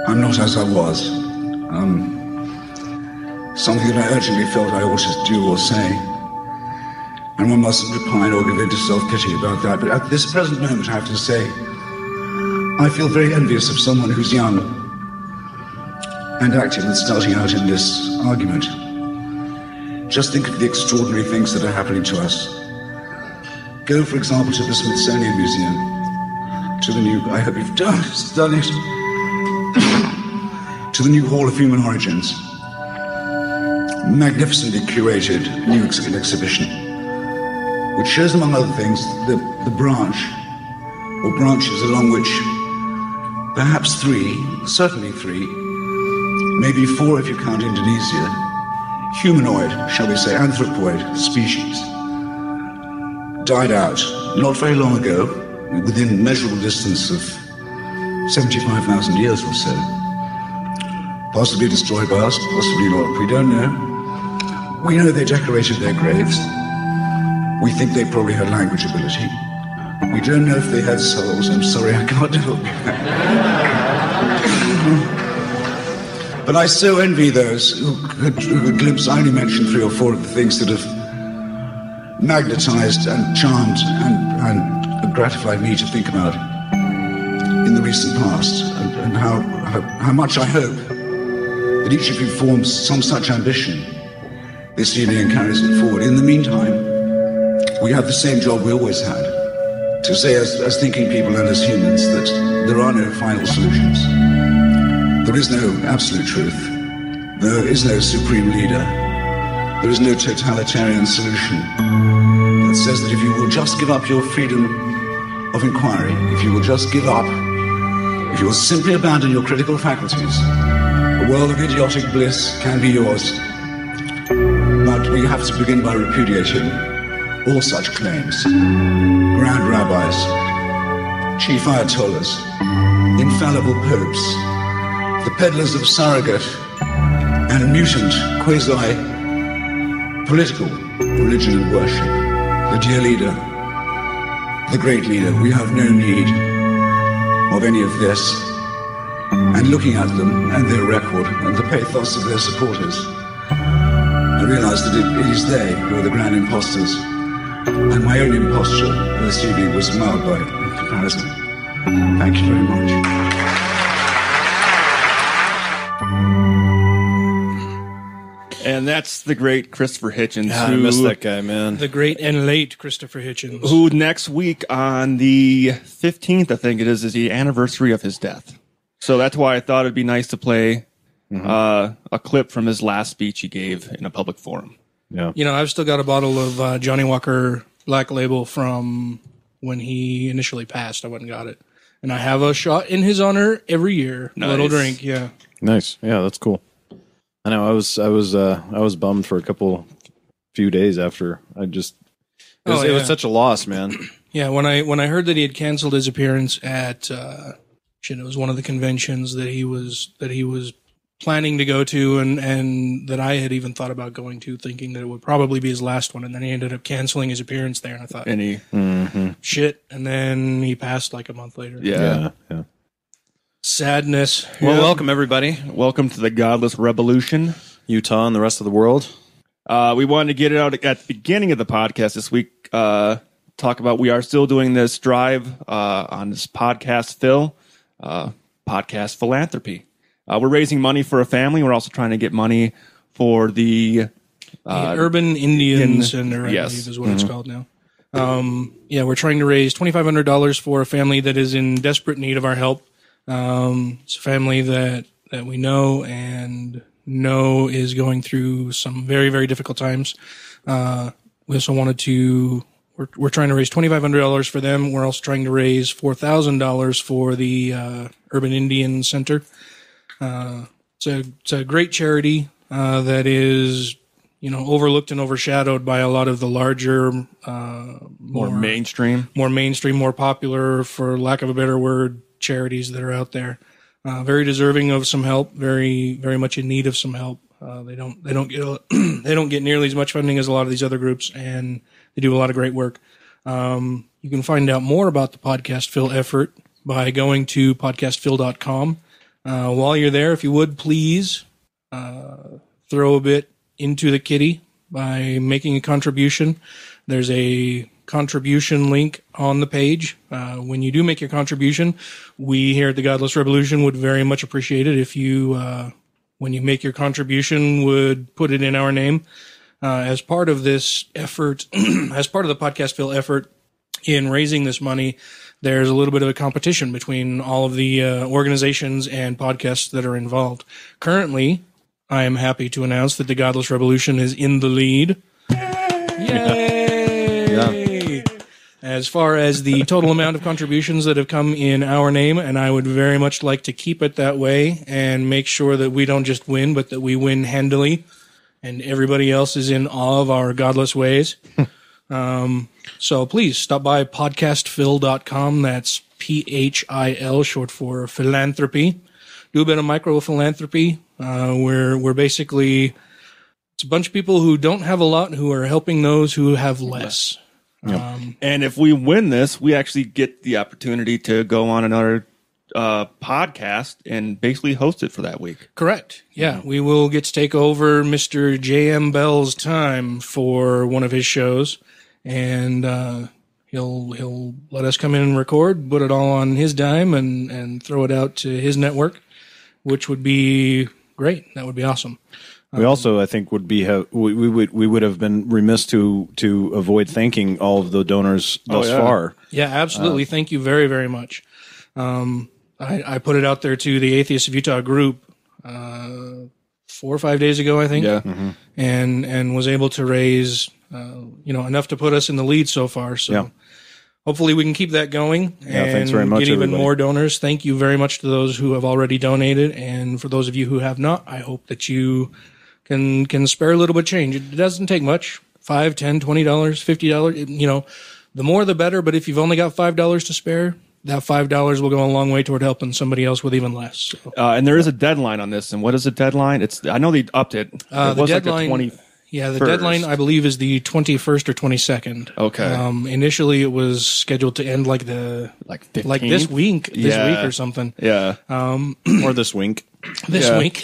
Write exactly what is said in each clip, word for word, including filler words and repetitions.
I'm not as I was. Um, something that I urgently felt I ought to do or say. And one mustn't repine or give in to self-pity about that. But at this present moment, I have to say, I feel very envious of someone who's young and active and starting out in this argument. Just think of the extraordinary things that are happening to us. Go, for example, to the Smithsonian Museum, to the new, I hope you've done, done it, to the new Hall of Human Origins. Magnificently curated new ex exhibition, which shows, among other things, the, the branch, or branches along which perhaps three, certainly three, maybe four if you count Indonesia, humanoid, shall we say, anthropoid species, died out not very long ago, within measurable distance of seventy-five thousand years or so. Possibly destroyed by us, possibly not, we don't know. We know they decorated their graves. We think they probably had language ability. We don't know if they had souls. I'm sorry, I can't help you. But I so envy those who could, who could glimpse, I only mentioned three or four of the things that have magnetized and charmed and, and gratified me to think about in the recent past, and, and how, how, how much I hope that each of you forms some such ambition this evening and carries it forward. In the meantime, we have the same job we always had, to say as, as thinking people and as humans that there are no final solutions. There is no absolute truth. There is no supreme leader. There is no totalitarian solution that says that if you will just give up your freedom of inquiry, if you will just give up, if you will simply abandon your critical faculties, a world of idiotic bliss can be yours. But we have to begin by repudiating all such claims. Grand rabbis, chief ayatollahs, infallible popes, the peddlers of surrogate and mutant quasi-political religion and worship. The dear leader, the great leader, we have no need of any of this. And looking at them and their record and the pathos of their supporters, I realized that it, it is they who are the grand imposters. And my own imposture this evening was marred by comparison. Thank you very much. And that's the great Christopher Hitchens. Yeah, who, I miss that guy, man. The great and late Christopher Hitchens. Who next week on the fifteenth, I think it is, is the anniversary of his death. So that's why I thought it'd be nice to play mm-hmm. uh, a clip from his last speech he gave in a public forum. Yeah. You know, I've still got a bottle of uh, Johnny Walker Black Label from when he initially passed. I went and got it. And I have a shot in his honor every year. Nice. A little drink, yeah. Nice. Yeah, that's cool. I know I was I was uh, I was bummed for a couple few days after. I just it was, oh, it yeah. was such a loss, man. Yeah, when I when I heard that he had canceled his appearance at uh, shit, it was one of the conventions that he was that he was planning to go to, and and that I had even thought about going to, thinking that it would probably be his last one, and then he ended up canceling his appearance there, and I thought, and he mm-hmm. shit, and then he passed like a month later. Yeah, yeah. yeah. Sadness. Well, yeah. welcome everybody. Welcome to the Godless Rebelution, Utah and the rest of the world. Uh, we wanted to get it out at the beginning of the podcast this week. Uh, talk about we are still doing this drive uh, on this podcast, Phil, uh, podcast philanthropy. Uh, we're raising money for a family. We're also trying to get money for the, uh, the Urban Indian in, Center, I yes. believe is what mm-hmm. it's called now. Um, yeah, we're trying to raise twenty-five hundred dollars for a family that is in desperate need of our help. Um, it's a family that, that we know and know is going through some very, very difficult times. Uh, we also wanted to, we're, we're trying to raise twenty-five hundred dollars for them. We're also trying to raise four thousand dollars for the, uh, Urban Indian Center. Uh, it's a, it's a great charity, uh, that is, you know, overlooked and overshadowed by a lot of the larger, uh, more, more mainstream, more mainstream, more popular, for lack of a better word, charities that are out there. Uh, very deserving of some help, very, very much in need of some help. Uh, they don't, they don't get, they don't get nearly as much funding as a lot of these other groups, and they do a lot of great work. Um, you can find out more about the Podcast Phil effort by going to podcast phil dot com. Uh, while you're there, if you would please uh, throw a bit into the kitty by making a contribution. There's a contribution link on the page. Uh, when you do make your contribution, we here at the Godless Rebelution would very much appreciate it if you, uh, when you make your contribution, would put it in our name. Uh, as part of this effort, as part of the Podcast Phil effort in raising this money, there's a little bit of a competition between all of the uh, organizations and podcasts that are involved. Currently, I am happy to announce that the Godless Rebelution is in the lead. Yay! Yeah. As far as the total amount of contributions that have come in our name, and I would very much like to keep it that way and make sure that we don't just win, but that we win handily, and everybody else is in awe of our godless ways. um, so please stop by podcast phil dot com. That's P H I L, short for philanthropy. Do a bit of micro philanthropy. Uh, we're we're basically it's a bunch of people who don't have a lot who are helping those who have less. Yep. Um, and if we win this, we actually get the opportunity to go on another uh, podcast and basically host it for that week. Correct. Yeah, we will get to take over Mister J M Bell's time for one of his shows, and uh, he'll he'll let us come in and record, put it all on his dime, and and throw it out to his network, which would be great. That would be awesome. We also, I think, would be have, we, we would we would have been remiss to to avoid thanking all of the donors thus oh, yeah. far. Yeah, absolutely. Uh, Thank you very, very much. Um, I, I put it out there to the Atheists of Utah group uh, four or five days ago, I think. Yeah, mm-hmm. and and was able to raise uh, you know enough to put us in the lead so far. So. Yeah. Hopefully we can keep that going yeah, and thanks very much, get even everybody. more donors. Thank you very much to those who have already donated. And for those of you who have not, I hope that you can can spare a little bit of change. It doesn't take much, five, ten, twenty dollars, fifty dollars. You know, the more the better. But if you've only got five dollars to spare, that five dollars will go a long way toward helping somebody else with even less. So. Uh, and there is a deadline on this. And what is the deadline? It's I know they upped it. Uh, it the was deadline, like a twenty. Yeah, the First. deadline, I believe, is the twenty-first or twenty-second. Okay. Um, initially, it was scheduled to end like the Like fifteenth? like this week, this Yeah. week or something. Yeah. Um, Or this wink. this Yeah. week,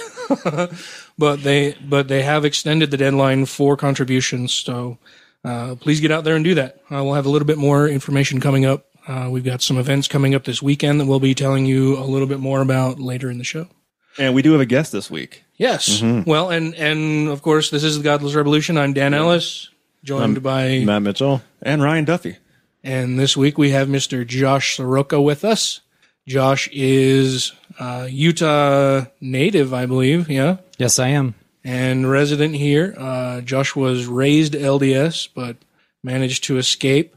but they but they have extended the deadline for contributions. So uh, please get out there and do that. Uh, we'll have a little bit more information coming up. Uh, we've got some events coming up this weekend that we'll be telling you a little bit more about later in the show. And we do have a guest this week. Yes. Mm-hmm. Well, and and of course, this is the Godless Rebelution. I'm Dan Ellis, joined I'm by Matt Mitchell. And Ryan Duffy. And this week we have Mister Josh Sroka with us. Josh is uh, Utah native, I believe. Yeah. Yes, I am. And resident here. Uh, Josh was raised L D S, but managed to escape.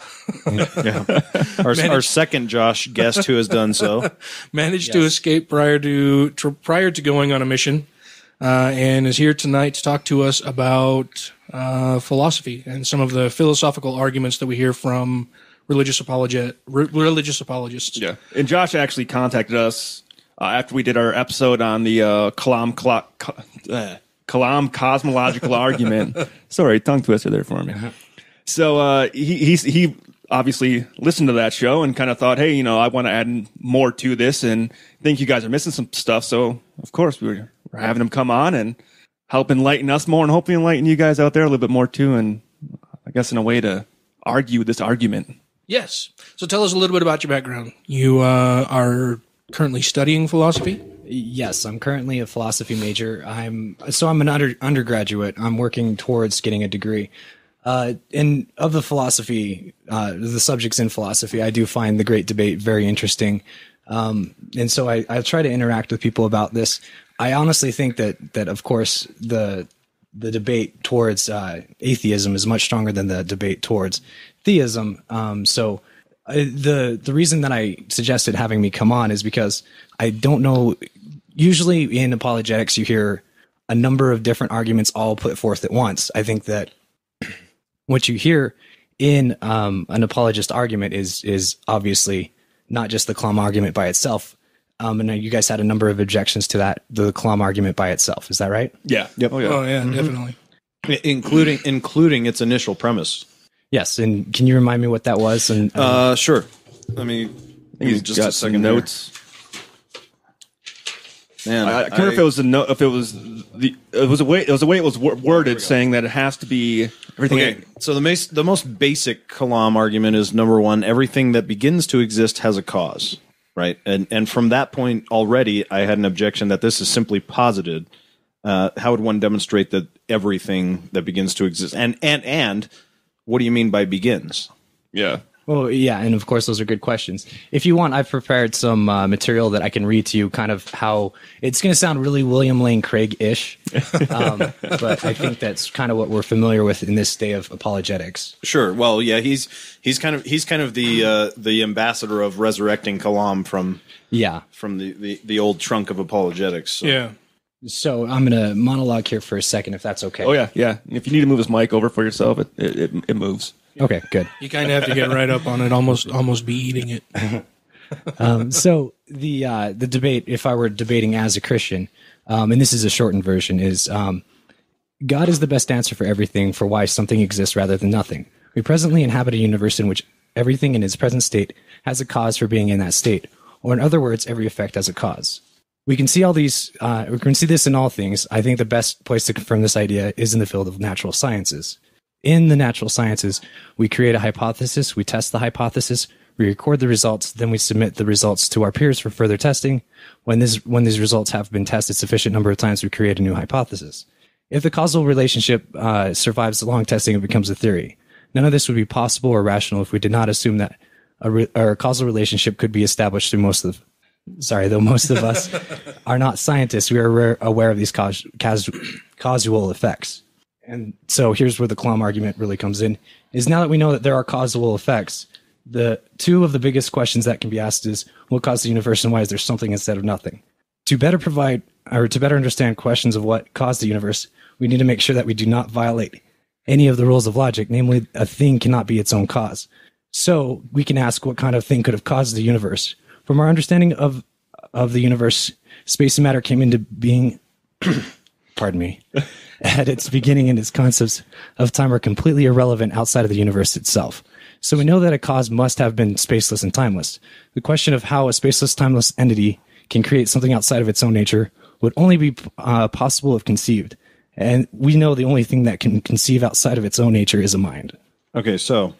Yeah. Our, our second Josh guest who has done so. Managed Yes. to escape prior to, to prior to going on a mission, uh, and is here tonight to talk to us about uh, philosophy and some of the philosophical arguments that we hear from religious apologet re- religious apologists. Yeah. And Josh actually contacted us uh, after we did our episode on the uh, Kalam, Kla- Ka- uh, Kalam cosmological argument. Sorry, tongue twister there for me. So uh, he he's, he obviously listened to that show and kind of thought, hey, you know, I want to add more to this and think you guys are missing some stuff. So, of course, we we're, we're having him come on and help enlighten us more and hopefully enlighten you guys out there a little bit more, too. And I guess in a way to argue this argument. Yes. So tell us a little bit about your background. You uh, are currently studying philosophy? Yes, I'm currently a philosophy major. I'm so I'm an under, undergraduate. I'm working towards getting a degree. Uh, and of the philosophy, uh, the subjects in philosophy, I do find the great debate very interesting. Um, and so I, I try to interact with people about this. I honestly think that, that of course, the, the debate towards, uh, atheism is much stronger than the debate towards theism. Um, so uh, the, the reason that I suggested having me come on is because I don't know, usually in apologetics, you hear a number of different arguments all put forth at once. I think that what you hear in um, an apologist argument is is obviously not just the Kalam argument by itself. Um, and you guys had a number of objections to that, the Kalam argument by itself. Is that right? Yeah. Yep. Oh, yeah. Oh, yeah, Mm-hmm. definitely. Including including its initial premise. Yes. And can you remind me what that was? And uh, Uh, sure. I mean, He's just got a some second notes. Man, I, I can't remember if it was a no, if it was the it was a way it was a way it was wor- worded, saying that it has to be everything. Okay, so the mas- the most basic Kalam argument is number one: everything that begins to exist has a cause, right? And and from that point already, I had an objection that this is simply posited. Uh, how would one demonstrate that everything that begins to exist? And and and what do you mean by begins? Yeah. Well, yeah, and of course, those are good questions. If you want, I've prepared some uh, material that I can read to you, kind of how it's going to sound really William Lane Craig-ish, um, but I think that's kind of what we're familiar with in this day of apologetics. Sure. Well, yeah, he's he's kind of he's kind of the uh, the ambassador of resurrecting Kalam from Yeah. from the, the, the old trunk of apologetics. So. Yeah. So I'm going to monologue here for a second, if that's okay. Oh yeah, yeah. If you need to move his mic over for yourself, it it, it, it moves. Okay, good. You kind of have to get right up on it, almost almost be eating it. Um, so the uh, the debate, if I were debating as a Christian, um, and this is a shortened version, is um, God is the best answer for everything, for why something exists rather than nothing. We presently inhabit a universe in which everything in its present state has a cause for being in that state, or in other words, every effect has a cause. We can see all these. Uh, we can see this in all things. I think the best place to confirm this idea is in the field of natural sciences. In the natural sciences, we create a hypothesis, we test the hypothesis, we record the results, then we submit the results to our peers for further testing. When this, when these results have been tested sufficient number of times, we create a new hypothesis. If the causal relationship uh, survives the long testing, it becomes a theory. None of this would be possible or rational if we did not assume that a, re- or a causal relationship could be established through most of, sorry, though most of us are not scientists, we are aware of these caus- caus- causal effects. And so here's where the Kalam argument really comes in, is now that we know that there are causal effects, the two of the biggest questions that can be asked is, what caused the universe and why is there something instead of nothing? To better provide, or to better understand questions of what caused the universe, we need to make sure that we do not violate any of the rules of logic, namely a thing cannot be its own cause. So we can ask what kind of thing could have caused the universe. From our understanding of, of the universe, space and matter came into being, pardon me, at its beginning, and its concepts of time are completely irrelevant outside of the universe itself. So we know that a cause must have been spaceless and timeless. The question of how a spaceless, timeless entity can create something outside of its own nature would only be uh, possible if conceived. And we know the only thing that can conceive outside of its own nature is a mind. Okay, so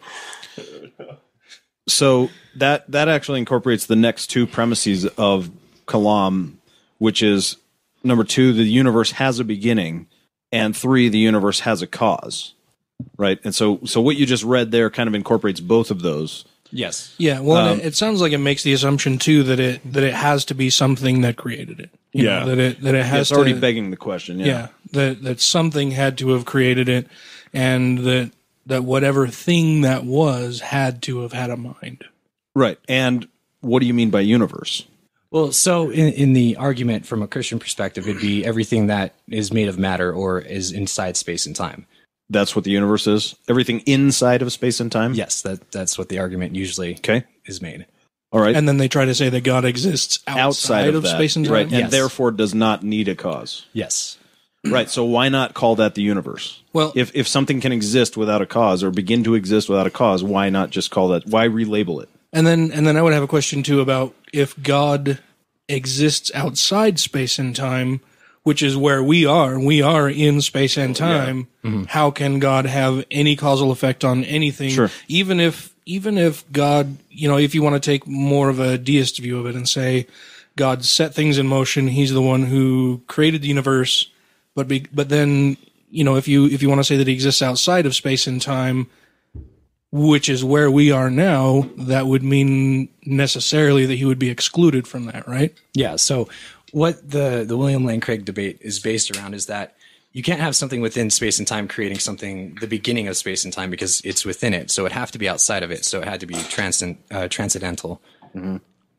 so that that actually incorporates the next two premises of Kalam, which is number two, the universe has a beginning, and three, the universe has a cause, right? And so, so what you just read there kind of incorporates both of those. Yes. Yeah, well, Um, and it, it sounds like it makes the assumption too that it that it has to be something that created it. You Yeah. know, that it that it has It's already to, begging the question. Yeah. yeah, that that something had to have created it, and that that whatever thing that was had to have had a mind. Right. And what do you mean by universe? Well, so in, in the argument from a Christian perspective, it'd be everything that is made of matter or is inside space and time. That's what the universe is? Everything inside of space and time? Yes, that that's what the argument usually Okay. is made. All right. And then they try to say that God exists outside, outside of, of that, space and time. right? Yes. And therefore does not need a cause. Yes. Right. So why not call that the universe? Well, If if something can exist without a cause or begin to exist without a cause, why not just call that? Why relabel it? and then and then I would have a question too about if God exists outside space and time, which is where we are. We are in space and time. Mm-hmm. How can God have any causal effect on anything? Sure. Even if even if God, you know, if you want to take more of a deist view of it and say God set things in motion, he's the one who created the universe, but be, but then, you know, if you if you want to say that he exists outside of space and time, which is where we are now, that would mean necessarily that he would be excluded from that, right? Yeah. So what the, the William Lane Craig debate is based around is that you can't have something within space and time creating something, the beginning of space and time, because it's within it. So it have to be outside of it. So it had to be transcend, uh, transcendental. Mm-hmm.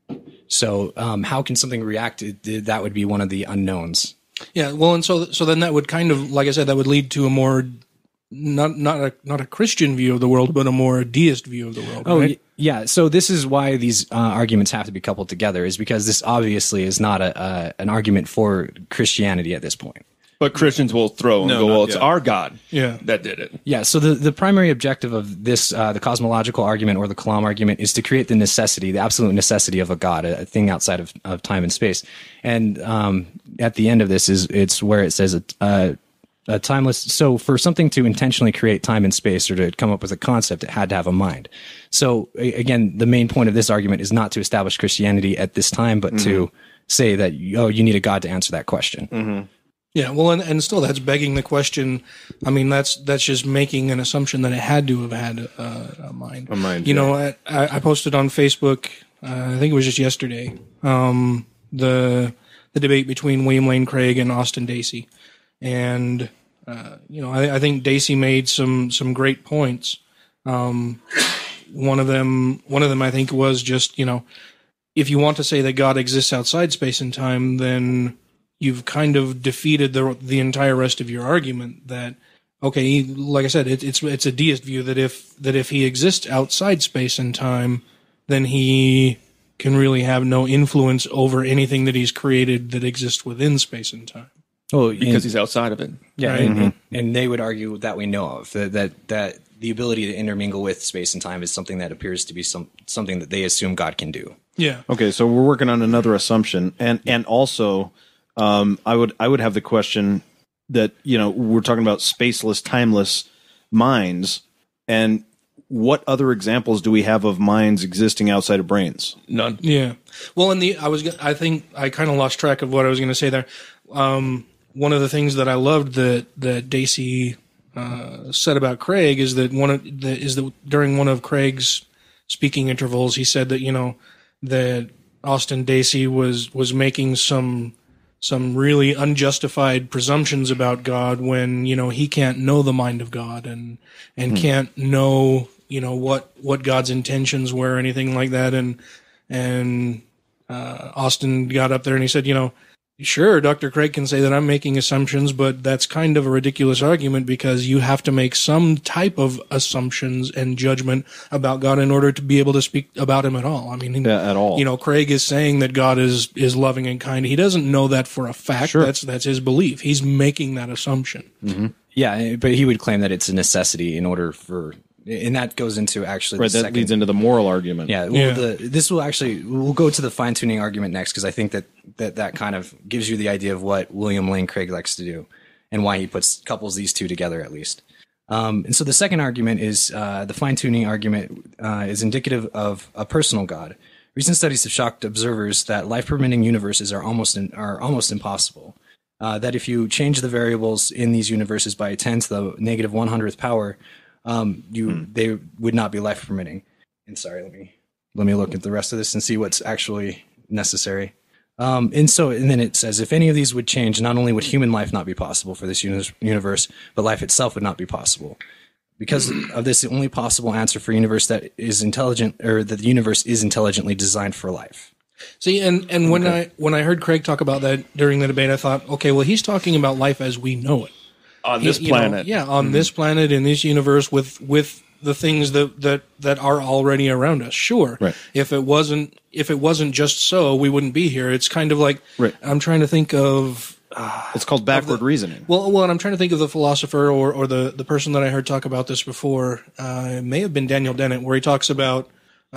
So um, how can something react? That would be one of the unknowns. Yeah. Well, and so so then that would kind of, like I said, that would lead to a more not not a not a Christian view of the world, but a more deist view of the world. Oh, right? y- yeah. So this is why these uh, arguments have to be coupled together, is because this obviously is not a, uh, an argument for Christianity at this point. But Christians will throw and No, go, not well, it's yet. our God Yeah. that did it. Yeah, so the, the primary objective of this, uh, the cosmological argument or the Kalam argument, is to create the necessity, the absolute necessity of a God, a, a thing outside of, of time and space. And um, at the end of this is it's where it says uh, a timeless. So for something to intentionally create time and space or to come up with a concept, it had to have a mind. So a- again, the main point of this argument is not to establish Christianity at this time, but mm-hmm. to say that, oh, you need a God to answer that question. Mm-hmm. Yeah, well, and, and still that's begging the question. I mean, that's that's just making an assumption that it had to have had uh, a mind. A mind, You yeah. know, I, I posted on Facebook, uh, I think it was just yesterday, um, the the debate between William Lane Craig and Austin Dacey. And, uh, you know, I, I think Dacey made some some great points. Um, one of them, one of them, I think, was just, you know, if you want to say that God exists outside space and time, then you've kind of defeated the the entire rest of your argument. That okay, like I said, it, it's it's a deist view that if that if he exists outside space and time, then he can really have no influence over anything that he's created that exists within space and time. Well, Because and- he's outside of it. Yeah, Right. and, and they would argue that we know of that, that that the ability to intermingle with space and time is something that appears to be some something that they assume God can do. Yeah. Okay, so we're working on another assumption, and and also, um, I would I would have the question that you know we're talking about spaceless, timeless minds, and what other examples do we have of minds existing outside of brains? None. Yeah. Well, and the I was go- I think I kind of lost track of what I was going to say there. Um, one of the things that I loved that that Dacey uh, said about Craig is that one of the, is that during one of Craig's speaking intervals, he said that you know that Austin Dacey was was making some some really unjustified presumptions about God when you know he can't know the mind of God and and hmm. can't know you know what what God's intentions were or anything like that. And and uh, Austin got up there and he said, you know, sure, Doctor Craig can say that I'm making assumptions, but that's kind of a ridiculous argument because you have to make some type of assumptions and judgment about God in order to be able to speak about him at all. I mean, Yeah, at all. You know, Craig is saying that God is is loving and kind. He doesn't know that for a fact. Sure. That's that's his belief. He's making that assumption. Mm-hmm. Yeah, but he would claim that it's a necessity in order for, and that goes into actually Right, the that second, leads into the moral argument. Yeah, well, Yeah. The, this will actually we'll go to the fine tuning argument next because I think that, that that kind of gives you the idea of what William Lane Craig likes to do and why he puts couples these two together at least. Um, and so the second argument is uh, the fine tuning argument uh, is indicative of a personal God. Recent studies have shocked observers that life permitting universes are almost in, are almost impossible. Uh, that if you change the variables in these universes by ten to the negative one hundredth power, um, you hmm. they would not be life permitting. And sorry, let me let me look at the rest of this and see what's actually necessary. Um, and so, and then it says, if any of these would change, not only would human life not be possible for this uni- universe, but life itself would not be possible. Because of this, the only possible answer for a universe that is intelligent, or that the universe is intelligently designed for life. See, and, and when Okay. I when I heard Craig talk about that during the debate, I thought, okay, well, he's talking about life as we know it. On this You know, planet. yeah, on this planet, in this universe, with with the things that, that, that are already around us. Sure, Right. if it wasn't if it wasn't just so, we wouldn't be here. It's kind of like Right. I'm trying to think of. It's called backward reasoning. Well, well, and I'm trying to think of the philosopher or, or the, the person that I heard talk about this before. Uh, it may have been Daniel Dennett, where he talks about,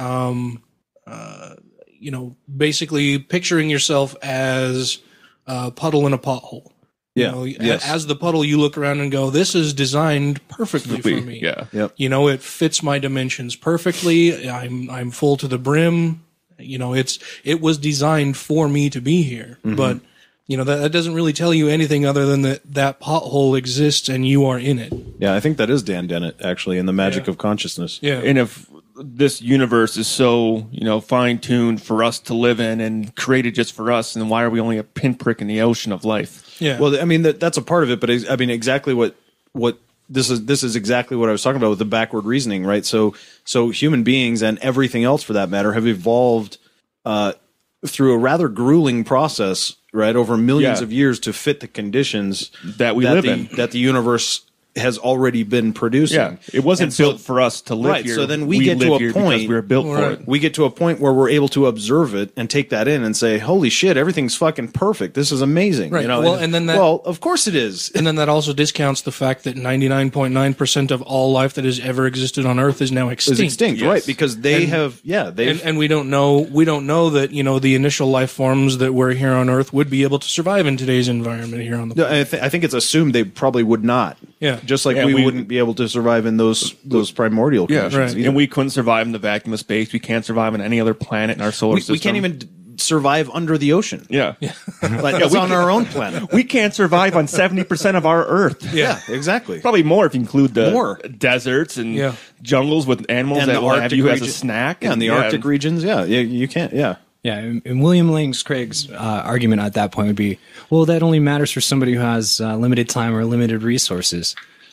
um, uh, you know, basically picturing yourself as a puddle in a pothole. Yeah. You know, Yes. As the puddle, you look around and go, "This is designed perfectly for me." Yeah. Yep. You know, it fits my dimensions perfectly. I'm I'm full to the brim. You know, it's it was designed for me to be here. Mm-hmm. But you know that, that doesn't really tell you anything other than that that pothole exists and you are in it. Yeah, I think that is Dan Dennett, actually, in The Magic Yeah. of Consciousness. Yeah. And if this universe is so, you know, fine tuned for us to live in and created just for us, then why are we only a pinprick in the ocean of life? Yeah. Well, I mean, that, that's a part of it, but I mean, exactly what what this is this is exactly what I was talking about with the backward reasoning, right? So, so human beings and everything else, for that matter, have evolved uh, through a rather grueling process, right, over millions Yeah. of years to fit the conditions That we that live the, in. that the universe has already been producing. Yeah, it wasn't And so- built for us to live Right, here. so then we get to live a here because point- we were built for Right. it. We get to a point where we're able to observe it and take that in and say, "Holy shit, everything's fucking perfect. This is amazing." Right. You know, Well, and then that- well, of course it is. And then that also discounts the fact that ninety-nine point nine percent of all life that has ever existed on Earth is now extinct. It's extinct, Yes. right? Because they And- have, yeah, they And, and we don't know we don't know that, you know, the initial life forms that were here on Earth would be able to survive in today's environment here on the planet. I, th- I think it's assumed they probably would not. Yeah. Just like Yeah, we, we- wouldn't be able to survive in those those primordial Yeah, conditions. right. either. And we couldn't survive in the vacuum of space. We can't survive on any other planet in our solar we, system. we can't even d- survive under the ocean. Yeah. Like, that's we on can't- our own planet. We can't survive on seventy percent of our Earth. Yeah, exactly. Probably more if you include the More. deserts and Yeah. jungles with animals And that the will have Arctic you as a region- snack. Yeah, in the Arctic regions, yeah, you, you can't, yeah. Yeah, and, and William Lane Craig's uh, argument at that point would be, well, that only matters for somebody who has uh, limited time or limited resources.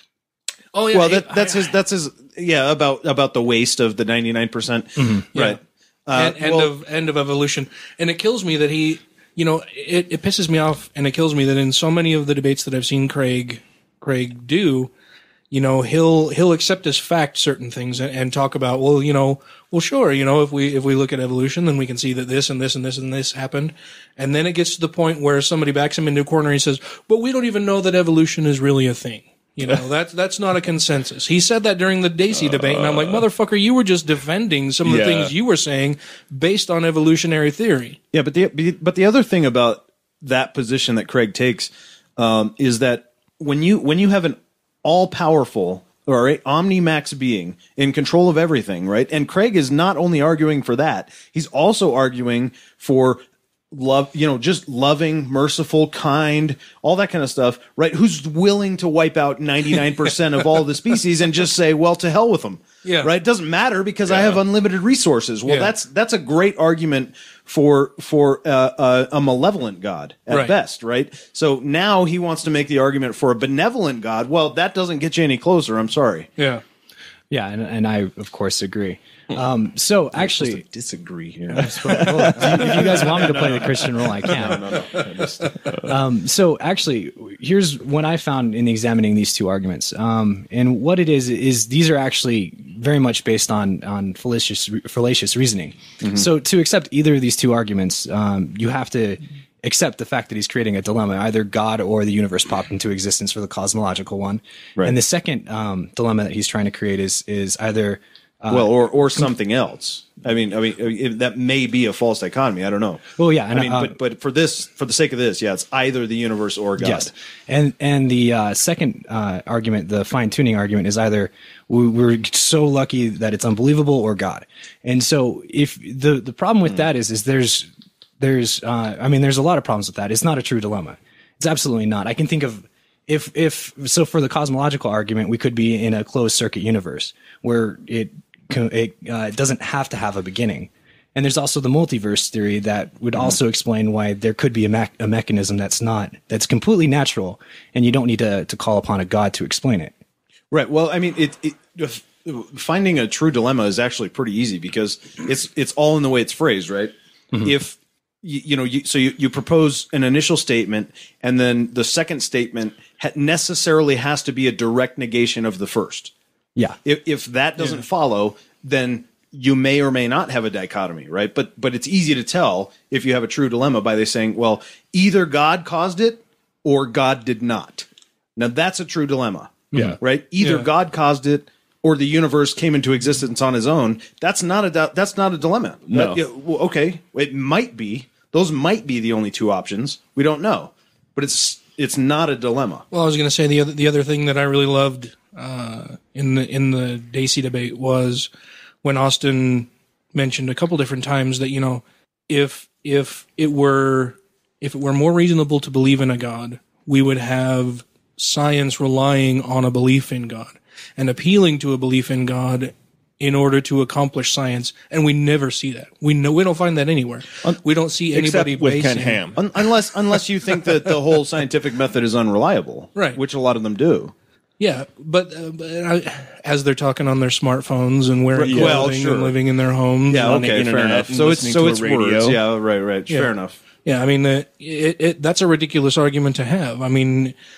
Oh yeah. Well, that, I- that's his. That's his. Yeah, about about the waste of the ninety nine percent. Right. Uh, and, end well, of end of evolution. And it kills me that he, you know, it, it pisses me off, and it kills me that in so many of the debates that I've seen Craig Craig do, you know, he'll he'll accept as fact certain things and, and talk about, well, you know, well, sure, you know, if we if we look at evolution, then we can see that this and this and this and this happened, and then it gets to the point where somebody backs him into a corner and he says, but we don't even know that evolution is really a thing. You know, that's that's not a consensus. He said that during the Dacey debate, and I'm like, motherfucker, you were just defending some of the Yeah. things you were saying based on evolutionary theory. yeah, but the but the other thing about that position that Craig takes um, is that when you when you have an all powerful or a omnimax being in control of everything, right? And Craig is not only arguing for that; he's also arguing for love, you know, just loving, merciful, kind, all that kind of stuff, right? Who's willing to wipe out ninety-nine percent of all the species and just say, well, to hell with them. Yeah. Right. It doesn't matter because I have unlimited resources. Well, Yeah. that's, that's a great argument for, for, uh, uh, a malevolent God at Right. best. Right. So now he wants to make the argument for a benevolent God. Well, that doesn't get you any closer. I'm sorry. Yeah. Yeah, and, and I, of course, agree. Um, so actually, Disagree here. well, if you guys want me to play the Christian role, I can. no, no. I just- Um, so actually, here's what I found in examining these two arguments. Um, and what it is is these are actually very much based on on fallacious fallacious reasoning. So to accept either of these two arguments, um, you have to accept the fact that he's creating a dilemma. Either God or the universe popped into existence for the cosmological one. Right. And the second um, dilemma that he's trying to create is is either well, or, or something else. I mean, I mean, it, that may be a false dichotomy. I don't know. well, yeah, and I mean, uh, but but for this, for the sake of this, yeah, it's either the universe or God. Yes, and and the uh, second uh, argument, the fine tuning argument, is either we, we're so lucky that it's unbelievable or God. And so, if the the problem with that is is there's there's uh, I mean there's a lot of problems with that. It's not a true dilemma. It's absolutely not. I can think of if if so for the cosmological argument, we could be in a closed circuit universe where it it uh, doesn't have to have a beginning. And there's also the multiverse theory that would also explain why there could be a, me- a mechanism that's not that's completely natural, and you don't need to to call upon a god to explain it. Right. Well, I mean, it, it if- finding a true dilemma is actually pretty easy because it's it's all in the way it's phrased, right? If you, you know, you, so you, you propose an initial statement, and then the second statement ha- necessarily has to be a direct negation of the first. Yeah, If if that doesn't follow, then you may or may not have a dichotomy, right? But but it's easy to tell if you have a true dilemma by they saying, well, either God caused it or God did not. Now that's a true dilemma. Yeah. Right? Either Yeah. God caused it or the universe came into existence on his own. That's not a di- that's not a dilemma. No. That- yeah, well, okay, it might be. Those might be the only two options. We don't know. But it's it's not a dilemma. Well, I was going to say the other the other thing that I really loved uh, in the in the Dacey debate was when Austin mentioned a couple different times that, you know, if if it were if it were more reasonable to believe in a God, we would have science relying on a belief in God and appealing to a belief in God in order to accomplish science, and we never see that. We know we don't find that anywhere. We don't see anybody Except with Ken basing- Ham. Un- unless unless you think that the whole scientific method is unreliable, Right. Which a lot of them do. Yeah, but, uh, but I, as they're talking on their smartphones and wearing Well, clothing sure. and living in their homes. Yeah, on the okay, fair internet enough. and So it's listening so to a it's radio. words. Yeah, right, right. Yeah. Fair enough. Yeah, I mean, uh, it, it, that's a ridiculous argument to have. I mean,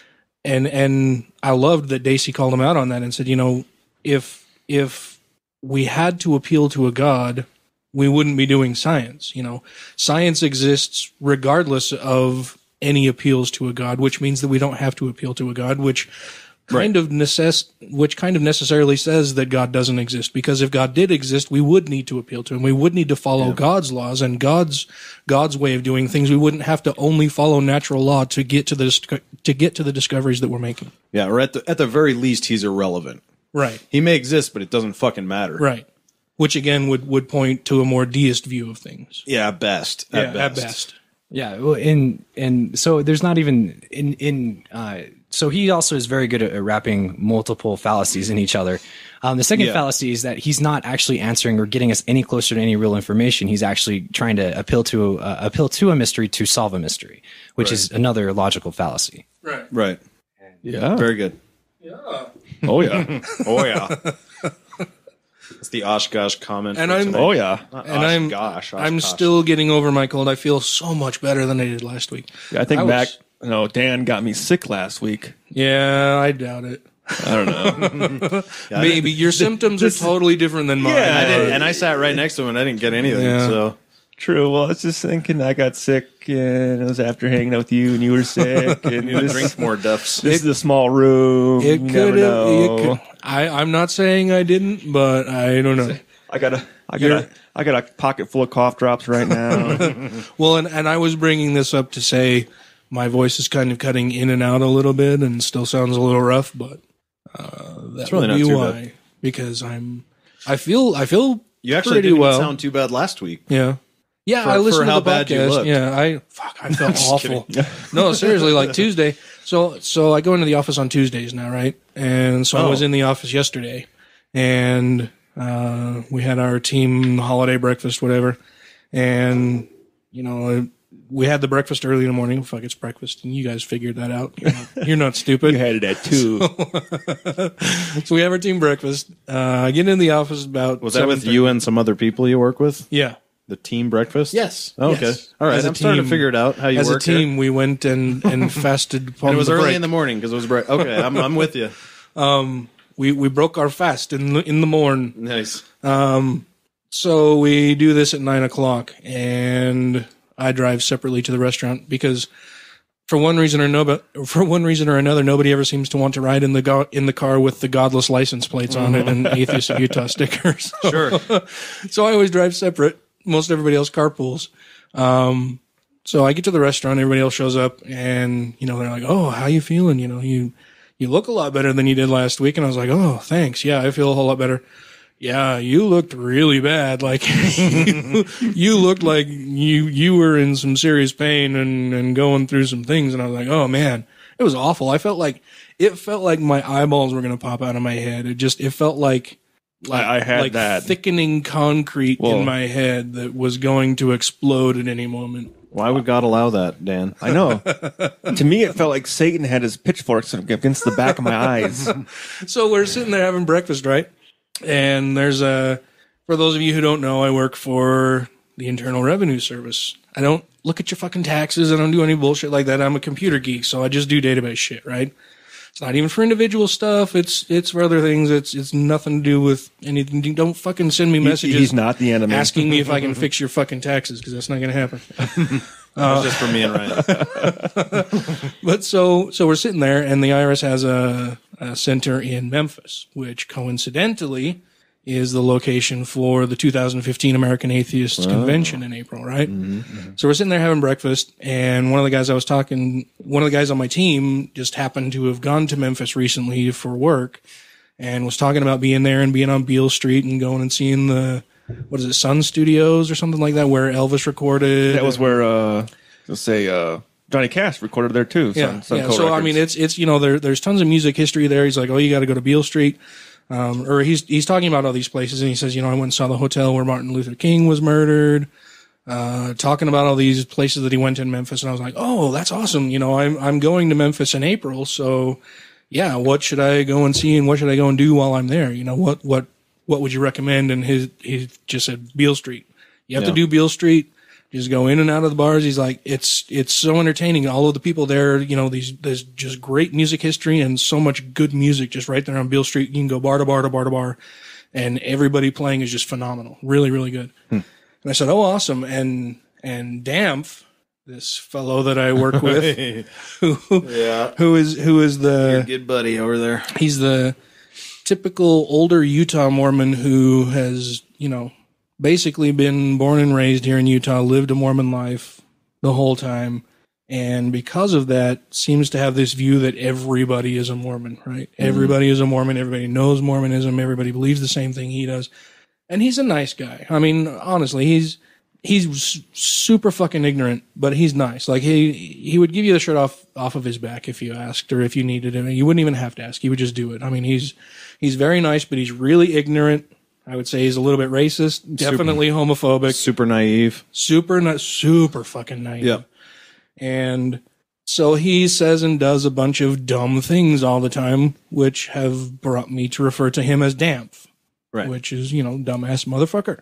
and and I loved that Dacey called him out on that and said, you know, if if we had to appeal to a God, we wouldn't be doing science. You know, science exists regardless of any appeals to a God, which means that we don't have to appeal to a God, which kind right. of necess- which kind of necessarily says that God doesn't exist, because if God did exist, we would need to appeal to him. We would need to follow yeah. God's laws and God's God's way of doing things. We wouldn't have to only follow natural law to get to the to get to the discoveries that we're making. Yeah, or at the at the very least, he's irrelevant. Right. He may exist, but it doesn't fucking matter. Right. Which again would, would point to a more deist view of things. Yeah, at best. Yeah, at best. At best. Yeah, well, and and so there's not even in in uh, so he also is very good at, at wrapping multiple fallacies in each other. Um, the second yeah. fallacy is that he's not actually answering or getting us any closer to any real information. He's actually trying to appeal to uh, appeal to a mystery to solve a mystery, which right. is another logical fallacy. Right. Right. Yeah. Very good. Yeah. Oh yeah. Oh yeah. That's the Oshkosh comment. And I'm, oh yeah. Not and I'm, Oshkosh, Oshkosh. I'm still getting over my cold. I feel so much better than I did last week. Yeah, I think I Mac, was, no, Dan got me sick last week. Yeah, I doubt it. I don't know. yeah, Maybe your symptoms are totally different than mine. Yeah, I did, and I sat right next to him, and I didn't get anything. Yeah. So True. Well, I was just thinking I got sick, and it was after hanging out with you, and you were sick, and you this, drink more duffs. This is a small room. It you could never know. have. I, I'm not saying I didn't, but I don't know. I got a, I got a, I got a pocket full of cough drops right now. Well, and, and I was bringing this up to say my voice is kind of cutting in and out a little bit, and still sounds a little rough, but uh, that's really would not be too why. bad. Because I'm, I feel, I feel You actually pretty didn't well. sound too bad last week. Yeah. Yeah, For- I listened for to how the bad you podcast. looked. Yeah, I fuck, I felt awful. No, seriously, like Tuesday. So, so I go into the office on Tuesdays now, right? And so Oh. I was in the office yesterday, and uh, we had our team holiday breakfast, whatever. And you know, we had the breakfast early in the morning. Fuck, it's breakfast, and you guys figured that out. You're not, you're not stupid. You had it at two. So we have our team breakfast. Uh, I get in the office about Was that with seven thirty. you and some other people you work with? Yeah. The team breakfast? Yes. Oh, okay. Yes. All right. As a I'm starting to team- figure it out how you As a work here. team, we went and, and fasted upon And it was the early break. in the morning because it was break. Okay, I'm I'm with you. Um, we, we broke our fast in the, in the morn. Nice. Um, so we do this at nine o'clock, and I drive separately to the restaurant because for one reason or no, for one reason or another, nobody ever seems to want to ride in the go- in the car with the Godless license plates on it and Atheist of Utah stickers. So, Sure. so I always drive separate. Most everybody else carpools. Um, so I get to the restaurant, everybody else shows up, and you know they're like, "Oh, how you feeling? You know, you you look a lot better than you did last week." And I was like, "Oh, thanks. Yeah, I feel a whole lot better." Yeah, you looked really bad. Like you, you looked like you you were in some serious pain and and going through some things. And I was like, "Oh man, it was awful." I felt like it felt like my eyeballs were gonna pop out of my head. It just it felt like. Like, I had like that. thickening concrete Whoa. in my head that was going to explode at any moment. Why would God allow that, Dan? I know. To me, it felt like Satan had his pitchforks against the back of my eyes. So we're sitting there having breakfast, right? And there's a, for those of you who don't know, I work for the Internal Revenue Service. I don't look at your fucking taxes. I don't do any bullshit like that. I'm a computer geek, so I just do database shit, right? It's not even for individual stuff. It's it's for other things. It's it's nothing to do with anything. Don't fucking send me messages. He's not the enemy. Asking me if I can fix your fucking taxes, because that's not going to happen. That was just for me and Ryan. But so so we're sitting there, and the I R S has a, a center in Memphis, which coincidentally is the location for the two thousand fifteen American Atheists Convention in April, right? Mm-hmm. So we're sitting there having breakfast, and one of the guys I was talking, one of the guys on my team just happened to have gone to Memphis recently for work, and was talking about being there and being on Beale Street and going and seeing the, what is it, Sun Studios or something like that, where Elvis recorded. That was where, uh, let's say, uh, Johnny Cash recorded there too. Yeah, Sun, Sun yeah. Co So I Records. mean, it's it's you know there there's tons of music history there. He's like, oh, you got to go to Beale Street, um, or he's he's talking about all these places, and he says, you know, I went and saw the hotel where Martin Luther King was murdered. Uh, talking about all these places that he went in Memphis, and I was like, oh, that's awesome. You know, I'm I'm going to Memphis in April, so yeah, what should I go and see, and what should I go and do while I'm there? You know, what what what would you recommend? And his he just said Beale Street. You have Yeah. to do Beale Street. Just go in and out of the bars. He's like, it's it's so entertaining. All of the people there, you know, these there's just great music history and so much good music just right there on Beale Street. You can go bar to bar to bar to bar, and everybody playing is just phenomenal. Really, really good. Hmm. And I said, oh, awesome. And and Dampf, this fellow that I work with, who yeah. who is who is the Your good buddy over there. He's the typical older Utah Mormon who has, you know, basically been born and raised here in Utah, lived a Mormon life the whole time, and because of that, seems to have this view that everybody is a Mormon, right? Mm. Everybody is a Mormon. Everybody knows Mormonism. Everybody believes the same thing he does. And he's a nice guy. I mean, honestly, he's he's super fucking ignorant, but he's nice. Like, he he would give you the shirt off off of his back if you asked, or if you needed it. You wouldn't even have to ask. He would just do it. I mean, he's he's very nice, but he's really ignorant. I would say he's a little bit racist, definitely super, homophobic, super naive, super not super fucking naive. Yeah. And so he says and does a bunch of dumb things all the time, which have brought me to refer to him as Dampf, right? Which is, you know, dumbass motherfucker.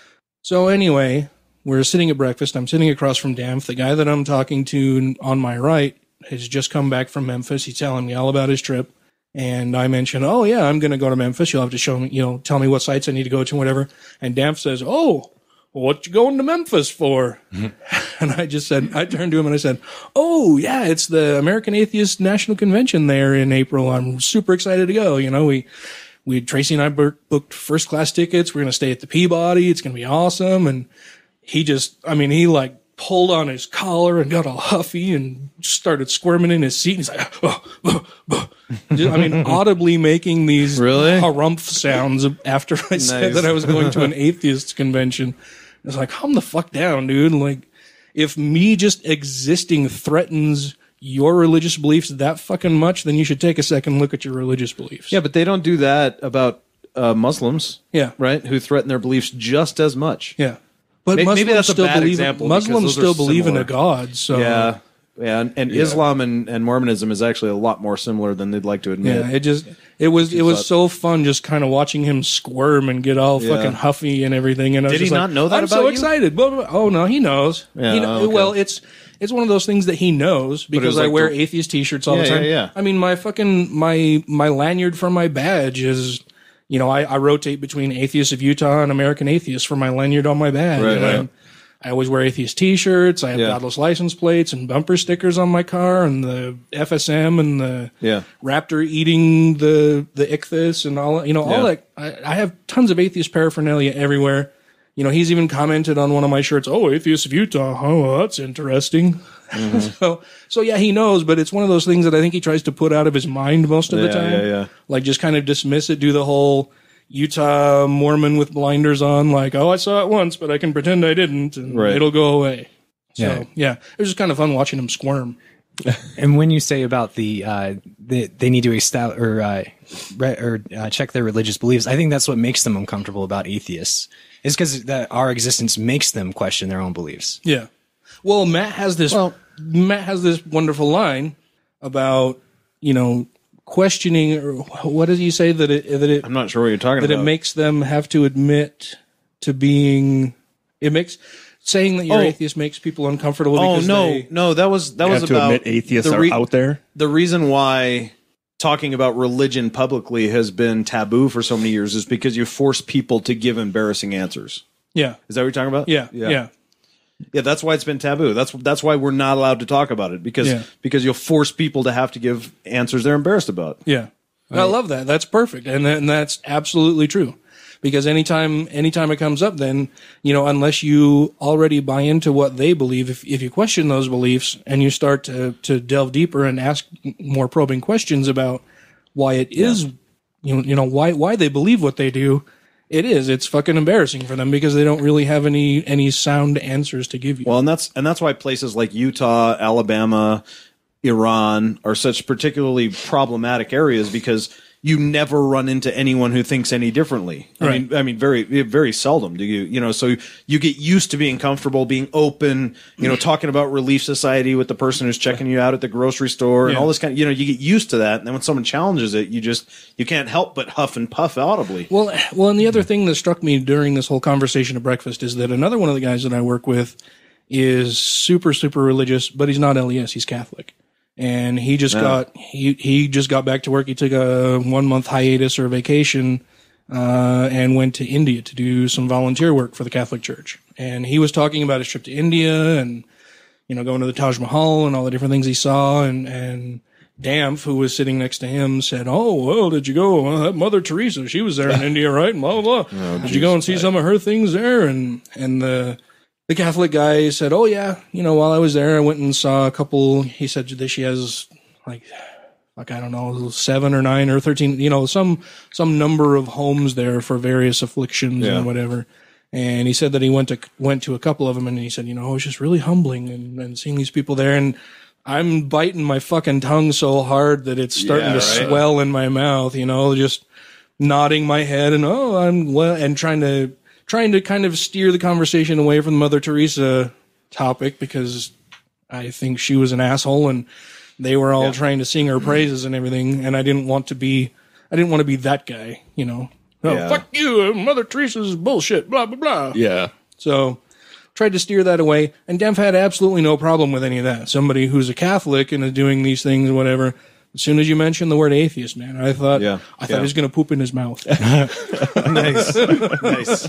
So anyway, we're sitting at breakfast. I'm sitting across from Dampf. The guy that I'm talking to on my right has just come back from Memphis. He's telling me all about his trip. And I mentioned, oh, yeah, I'm going to go to Memphis. You'll have to show me, you know, tell me what sites I need to go to and whatever. And Dampf says, oh, what you going to Memphis for? Mm-hmm. And I just said, I turned to him and I said, oh, yeah, it's the American Atheist National Convention there in April. I'm super excited to go. You know, we, we, Tracy and I booked first class tickets. We're going to stay at the Peabody. It's going to be awesome. And he just, I mean, he like pulled on his collar and got all huffy and started squirming in his seat. And he's like, oh, oh, oh. I mean, audibly making these really? harumph sounds after I nice. said that I was going to an atheist convention. I was like, calm the fuck down, dude. Like, if me just existing threatens your religious beliefs that fucking much, then you should take a second look at your religious beliefs. Yeah, but they don't do that about uh, Muslims. Yeah. Right? Who threaten their beliefs just as much. Yeah. But maybe, Muslims maybe that's still a bad believe example. Muslims still believe similar. in a God. So yeah, yeah, and, and yeah. Islam and, and Mormonism is actually a lot more similar than they'd like to admit. Yeah, it just it was it was thought. so fun just kind of watching him squirm and get all yeah. fucking huffy and everything. And I was did just he like, not know that? I'm about so you? excited. Blah, blah, blah. Oh no, he knows. Yeah, he know, okay. Well, it's it's one of those things that he knows because like I wear the, atheist T-shirts all yeah, the time. Yeah, yeah. I mean, my fucking my my lanyard for my badge is. You know, I, I rotate between Atheists of Utah and American Atheists for my lanyard on my badge. Right, and right. I always wear atheist T-shirts. I have yeah. Godless license plates and bumper stickers on my car, and the F S M and the yeah. raptor eating the the ichthys and all. You know, all yeah. that. I, I have tons of atheist paraphernalia everywhere. You know, he's even commented on one of my shirts. Oh, Atheists of Utah. Oh, well, that's interesting. Mm-hmm. so, so yeah, he knows, but it's one of those things that I think he tries to put out of his mind most of yeah, the time. Yeah, yeah. Like just kind of dismiss it, do the whole Utah Mormon with blinders on, like, oh, I saw it once, but I can pretend I didn't, and right. it'll go away. So, yeah. yeah, it was just kind of fun watching him squirm. And when you say about the, uh, the they need to establish or, uh, re- or uh, check their religious beliefs, I think that's what makes them uncomfortable about atheists, is because that our existence makes them question their own beliefs. Yeah. Well, Matt has this. Well, Matt has this wonderful line about, you know, questioning, or what does he say that it that it I'm not sure what you're talking that about. it makes them have to admit to being. It makes saying that you're Oh. atheist makes people uncomfortable. Oh because no, they, no, that was that You was have to about admit atheists the re- are out there. The reason why talking about religion publicly has been taboo for so many years is because you force people to give embarrassing answers. Yeah. Is that what you're talking about? Yeah. Yeah. Yeah. Yeah, that's why it's been taboo. That's that's why we're not allowed to talk about it because Yeah. because you'll force people to have to give answers they're embarrassed about. Yeah. I love that. That's perfect. And, and that's absolutely true. Because anytime, anytime it comes up, then, you know, unless you already buy into what they believe, if, if you question those beliefs and you start to, to delve deeper and ask more probing questions about why it is, you know, you know, why, why they believe what they do, it is, it's fucking embarrassing for them because they don't really have any, any sound answers to give you. Well, and that's, and that's why places like Utah, Alabama, Iran are such particularly problematic areas because you never run into anyone who thinks any differently. I Right. mean, I mean, very, very seldom do you, you know, so you get used to being comfortable, being open, you know, talking about Relief Society with the person who's checking you out at the grocery store and Yeah. all this kind of, you know, you get used to that. And then when someone challenges it, you just, you can't help but huff and puff audibly. Well, well, and the other thing that struck me during this whole conversation at breakfast is that another one of the guys that I work with is super, super religious, but he's not L E S. He's Catholic. And he just Yeah. got, he, he just got back to work. He took a one month hiatus or vacation, uh, and went to India to do some volunteer work for the Catholic Church. And he was talking about his trip to India and, you know, going to the Taj Mahal and all the different things he saw. And, and Dampf, who was sitting next to him, said, "Oh, well, did you go? Well, that Mother Teresa, she was there in India, right? And blah, blah, blah. Oh, did you go and see some of her things there?" And, and the, the Catholic guy said, "Oh, yeah, you know, while I was there, I went and saw a couple." He said that she has like, like, I don't know, seven or nine or thirteen, you know, some, some number of homes there for various afflictions Yeah. and whatever. And he said that he went to, went to a couple of them, and he said, you know, it was just really humbling and, and seeing these people there. And I'm biting my fucking tongue so hard that it's starting Yeah, to right. swell in my mouth, you know, just nodding my head and, oh, I'm well, and trying to, trying to kind of steer the conversation away from the Mother Teresa topic, because I think she was an asshole and they were all Yeah. trying to sing her praises and everything. And I didn't want to be, I didn't want to be that guy, you know. Oh, Yeah. fuck you, Mother Teresa's bullshit, blah, blah, blah. Yeah. So tried to steer that away, and Dampf had absolutely no problem with any of that. Somebody who's a Catholic and is doing these things, whatever. As soon as you mentioned the word atheist, man, I thought, Yeah, I thought yeah. he was going to poop in his mouth. Nice, nice.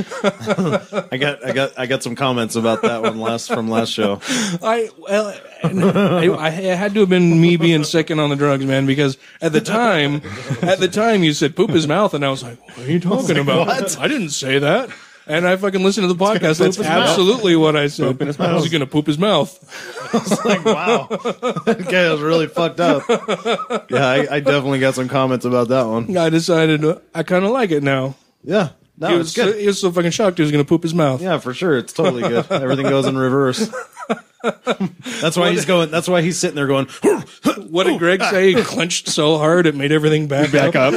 I got, I got, I got some comments about that one last from last show. I well, I, I had to have been me being second on the drugs, man, because at the time, at the time you said poop his mouth, and I was like, "What are you talking about? what? I didn't say that." And I fucking listened to the podcast. That's absolutely what I said. He's going to poop his mouth. It's like, wow, that guy was really fucked up. Yeah, I, I definitely got some comments about that one. I decided uh, I kind of like it now. Yeah, no, he, it's was good. so, he was so fucking shocked he was going to poop his mouth. Yeah, for sure. It's totally good. Everything goes in reverse. That's why he's going. That's why he's sitting there going. What did Greg say? He clenched so hard it made everything back, Back up.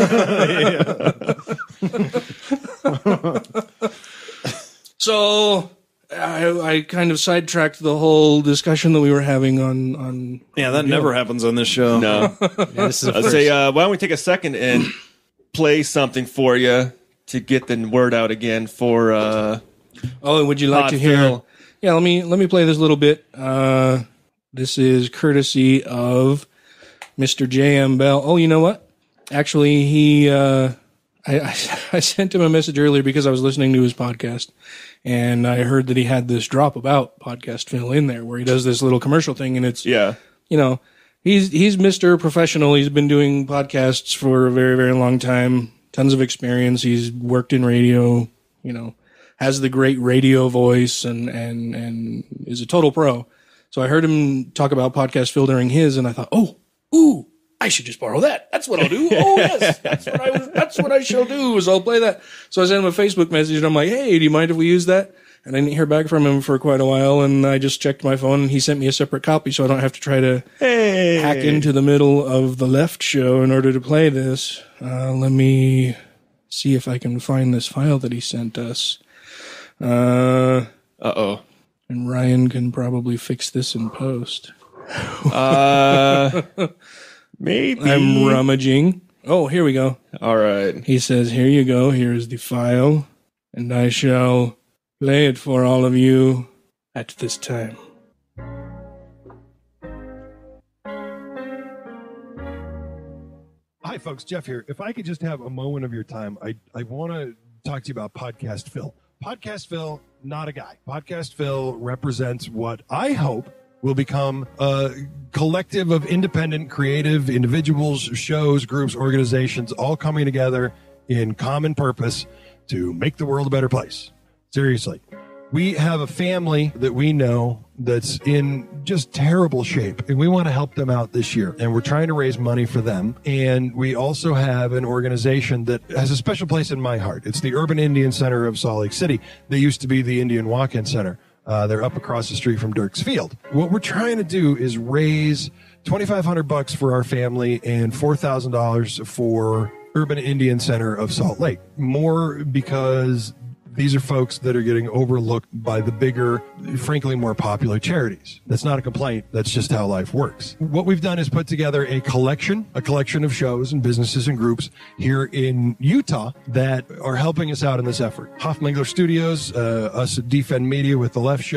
up. So I, I kind of sidetracked the whole discussion that we were having on on. Yeah, that never happens on this show. No. Yeah, this is a I'd first. say, uh, why don't we take a second and play something for you to get the word out again for uh, Oh, would you like Pod to hear? Phil. Yeah, let me let me play this little bit. Uh, this is courtesy of Mister J M Bell. Oh, you know what? Actually, he uh, I, I I sent him a message earlier because I was listening to his podcast, and I heard that he had this drop about Podcast Phil in there where he does this little commercial thing, and it's yeah. you know, he's he's Mister Professional. He's been doing podcasts for a very, very long time. Tons of experience. He's worked in radio, you know, has the great radio voice and and and is a total pro. So I heard him talk about Podcast Phil during his, and I thought, oh, ooh, I should just borrow that. That's what I'll do. Oh yes, that's what I was, that's what I shall do. Is I'll play that. So I sent him a Facebook message, and I'm like, hey, do you mind if we use that? And I didn't hear back from him for quite a while, and I just checked my phone, and he sent me a separate copy, so I don't have to try to Hey. hack into the middle of the left show in order to play this. Uh, let me see if I can find this file that he sent us. Uh, Uh-oh. and Ryan can probably fix this in post. Uh, maybe. I'm rummaging. Oh, here we go. All right. He says, here you go. Here's the file, and I shall play it for all of you at this time. Hi, folks. Jeff here. If I could just have a moment of your time, I, I want to talk to you about Podcast Phil. Podcast Phil, not a guy. Podcast Phil represents what I hope will become a collective of independent, creative individuals, shows, groups, organizations, all coming together in common purpose to make the world a better place. Seriously. We have a family that we know that's in just terrible shape, and we want to help them out this year. And we're trying to raise money for them. And we also have an organization that has a special place in my heart. It's the Urban Indian Center of Salt Lake City. They used to be the Indian Walk-In Center. Uh, they're up across the street from Dirks Field. What we're trying to do is raise twenty-five hundred bucks for our family and four thousand dollars for Urban Indian Center of Salt Lake. More because these are folks that are getting overlooked by the bigger, frankly, more popular charities. That's not a complaint. That's just how life works. What we've done is put together a collection, a collection of shows and businesses and groups here in Utah that are helping us out in this effort. Hoffmangler Studios, uh, us at Defend Media with the Left Show,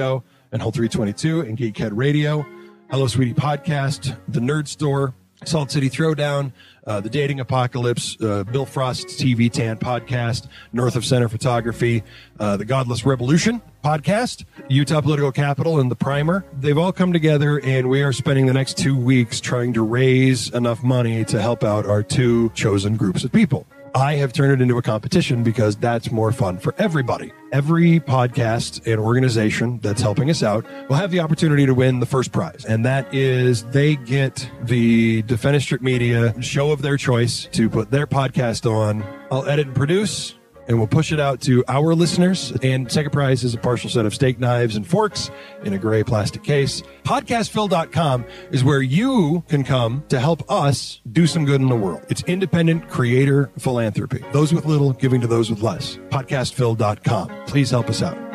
and Hull three twenty-two and Geekhead Radio, Hello Sweetie Podcast, The Nerd Store, Salt City Throwdown, uh, The Dating Apocalypse, uh, Bill Frost's T V Tan Podcast, North of Center Photography, uh, the Godless Rebelution Podcast, Utah Political Capital, and The Primer. They've all come together, and we are spending the next two weeks trying to raise enough money to help out our two chosen groups of people. I have turned it into a competition because that's more fun for everybody. Every podcast and organization that's helping us out will have the opportunity to win the first prize. And that is they get the Defenestrate Media show of their choice to put their podcast on. I'll edit and produce, and we'll push it out to our listeners. And second prize is a partial set of steak knives and forks in a gray plastic case. podcast phil dot com is where you can come to help us do some good in the world. It's independent creator philanthropy. Those with little giving to those with less. podcast phil dot com. Please help us out.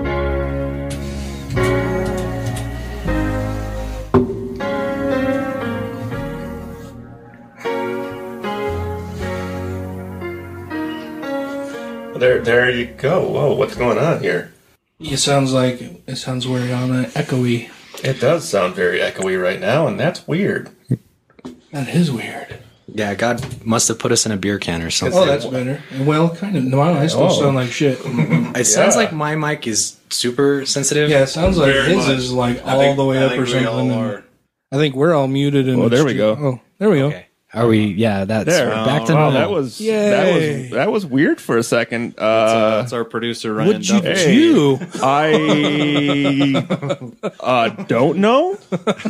There, there you go. Whoa, what's going on here? It sounds like it sounds very on an echoey. It does sound very echoey right now, and that's weird. That is weird. Yeah, God must have put us in a beer can or something. Oh, that's better. Well, kind of. No, I still Oh. sound like shit. It sounds like my mic is super sensitive. Yeah, it sounds like Very his much. is like I all think- the way I up think or we something. all and- are. I think we're all muted. And Oh, there we it's- go. Oh, there we go. Okay. Are we? Yeah, that's There. back to wow, normal. that was Yay. that was that was weird for a second. Uh, Uh, that's our producer, Ryan What'd you Duffy. Hey. do? I uh, don't know.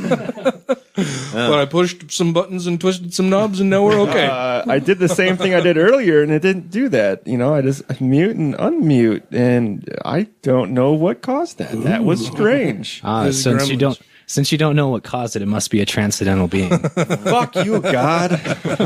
But I pushed some buttons and twisted some knobs, and now we're okay. Uh, I did the same thing I did earlier, and it didn't do that. You know, I just mute and unmute, and I don't know what caused that. That was strange. Ah, This is since you Gremlins. don't, since you don't know what caused it, it must be a transcendental being. Fuck you, God.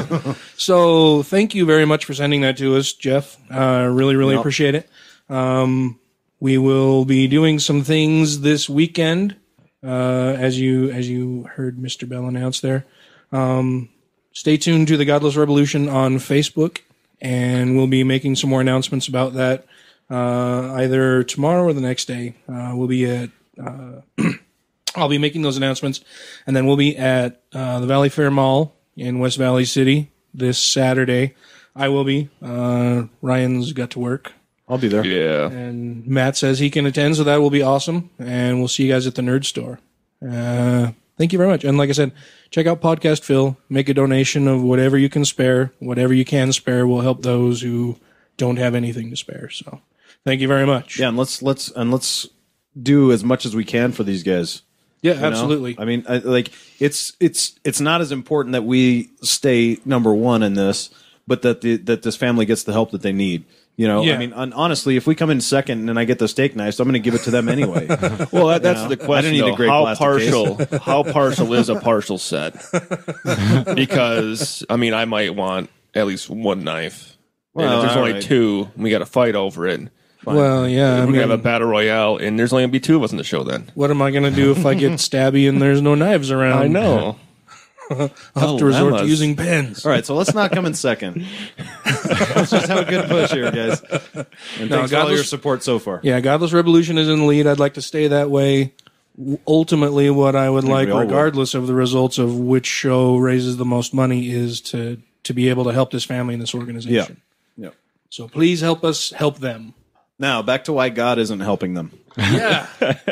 So thank you very much for sending that to us, Jeff. Uh, really, really Yep. appreciate it. Um, we will be doing some things this weekend, uh, as you as you heard Mister Bell announce there. Um, stay tuned to the Godless Rebelution on Facebook, and we'll be making some more announcements about that uh, either tomorrow or the next day. Uh, we'll be at. Uh, I'll be making those announcements, and then we'll be at uh, the Valley Fair Mall in West Valley City this Saturday. I will be. Uh, Ryan's got to work, I'll be there. Yeah. and Matt says he can attend, so that will be awesome. And we'll see you guys at the Nerd Store. Uh, thank you very much. And like I said, check out Podcast Phil. Make a donation of whatever you can spare. Whatever you can spare will help those who don't have anything to spare. So thank you very much. Yeah, and let's let's and let's do as much as we can for these guys. Yeah, You know? absolutely. I mean, I, like it's it's it's not as important that we stay number one in this, but that the, that this family gets the help that they need. You know, Yeah. I mean, on, honestly, if we come in second and I get the steak knife, so I'm going to give it to them anyway. Well, that, that's know? the I question. didn't need the though. great How plastic partial? How partial is a partial set? Because I mean, I might want at least one knife. and Well, if there's all only right. two, we got to fight over it. well, yeah. I We're mean, gonna have a battle royale, and there's only gonna be two of us in the show. Then what am I going to do if I get stabby and there's no knives around? I know. I'll have to resort to Dilemmas. using pens. All right, so let's not come in second. Let's just have a good push here, guys. And No, thanks for all Godless- your support so far. Yeah, Godless Rebelution is in the lead. I'd like to stay that way. W- Ultimately, what I would like, we all would. regardless of the results of which show raises the most money, is to to be able to help this family and this organization. Yeah. So please help us help them. Now back to why God isn't helping them. Yeah.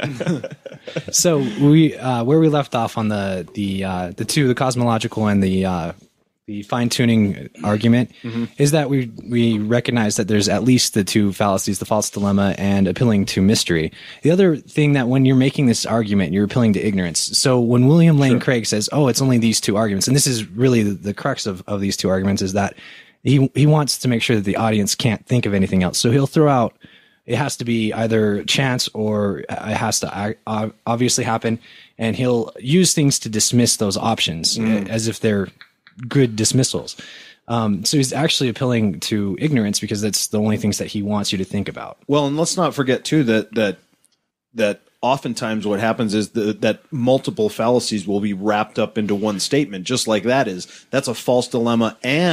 So we, uh, where we left off on the the uh, the two, the cosmological and the uh, the fine tuning argument, is that we we recognize that there's at least the two fallacies, the false dilemma and appealing to mystery. The other thing that when you're making this argument, you're appealing to ignorance. So when William Lane Craig says, "Oh, it's only these two arguments," and this is really the, the crux of of these two arguments, is that he he wants to make sure that the audience can't think of anything else. So he'll throw out. It has to be either chance or it has to uh, obviously happen, and he'll use things to dismiss those options Mm. as if they're good dismissals. Um, so he's actually appealing to ignorance because that's the only things that he wants you to think about. Well, and let's not forget too that that that oftentimes what happens is the, that multiple fallacies will be wrapped up into one statement. Just like that is that's a false dilemma and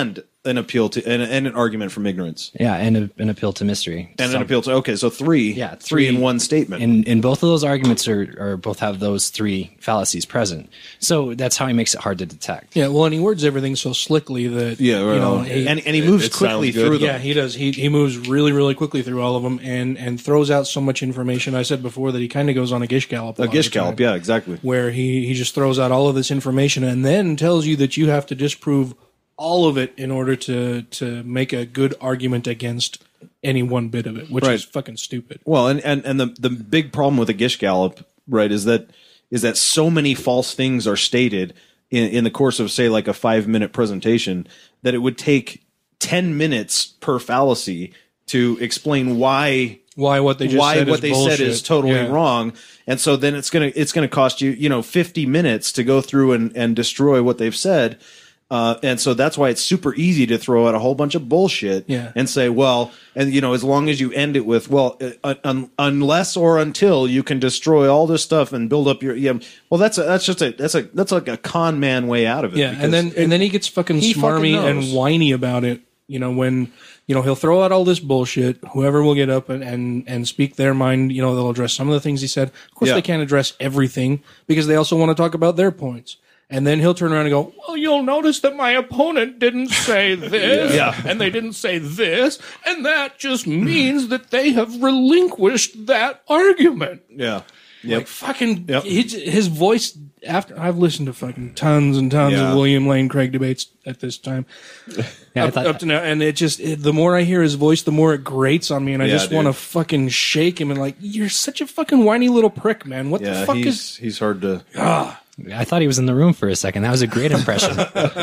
an appeal to and, and an argument from ignorance. Yeah, and a, an appeal to mystery. And So- an appeal to okay, so three, Yeah, three, three- in one statement. And, and both of those arguments are, are both have those three fallacies present. So that's how he makes it hard to detect. Yeah, well, and he words everything so slickly that yeah, you know, well, he, and and he moves it quickly sounds good. through them. yeah, he does. He he moves really really quickly through all of them and and throws out so much information. I said before that he kind of goes on a gish gallop. A lot of gish the time, gallop, yeah, exactly. where he he just throws out all of this information and then tells you that you have to disprove all of it in order to to make a good argument against any one bit of it, which Right. is fucking stupid. Well, and, and, and the, the big problem with a gish gallop, right, is that is that so many false things are stated in, in the course of, say, like a five minute presentation that it would take ten minutes per fallacy to explain why Why what they just why said what is they bullshit. said is totally Yeah. wrong. And so then it's gonna it's gonna cost you, you know, fifty minutes to go through and, and destroy what they've said. Uh, and so that's why it's super easy to throw out a whole bunch of bullshit Yeah. and say, well, and you know, as long as you end it with, well, uh, un- unless or until you can destroy all this stuff and build up your, yeah, well, that's a, that's just a, that's a, that's like a con man way out of it. Yeah, because and then and then he gets fucking he smarmy fucking knows. and whiny about it. You know, when you know he'll throw out all this bullshit. Whoever will get up and, and, and speak their mind, you know, they'll address some of the things he said. Of course, Yeah. they can't address everything because they also want to talk about their points. And then he'll turn around and go, well, you'll notice that my opponent didn't say this, Yeah. and they didn't say this, and that just means that they have relinquished that argument. yeah, yep. Like fucking Yep. his, his voice. After I've listened to fucking tons and tons Yeah. of William Lane Craig debates at this time, Yeah, I up, thought- up to now, and it just it, the more I hear his voice, the more it grates on me, and I Yeah, just want to dude. fucking shake him and like, you're such a fucking whiny little prick, man. What yeah, the fuck he's is? he's hard to. I thought he was in the room for a second. That was a great impression.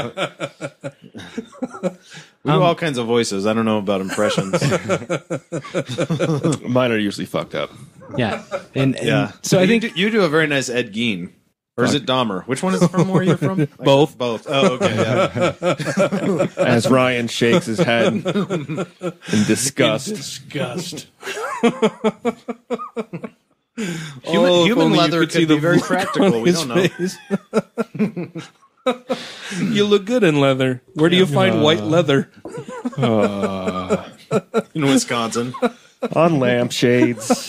We do all kinds of voices. I don't know about impressions. Mine are usually fucked up. Yeah. And, and yeah. so I you think do, you do a very nice Ed Gein. Or is it Dahmer? Which one is it from? Where you're from? Both. Both. Oh, okay. Yeah. As Ryan shakes his head in disgust. Disgust. Human, Oh, if human only you leather could could see be the very look practical. on We his don't know. face. You look good in leather. Where do you find white leather? In Wisconsin. On lampshades.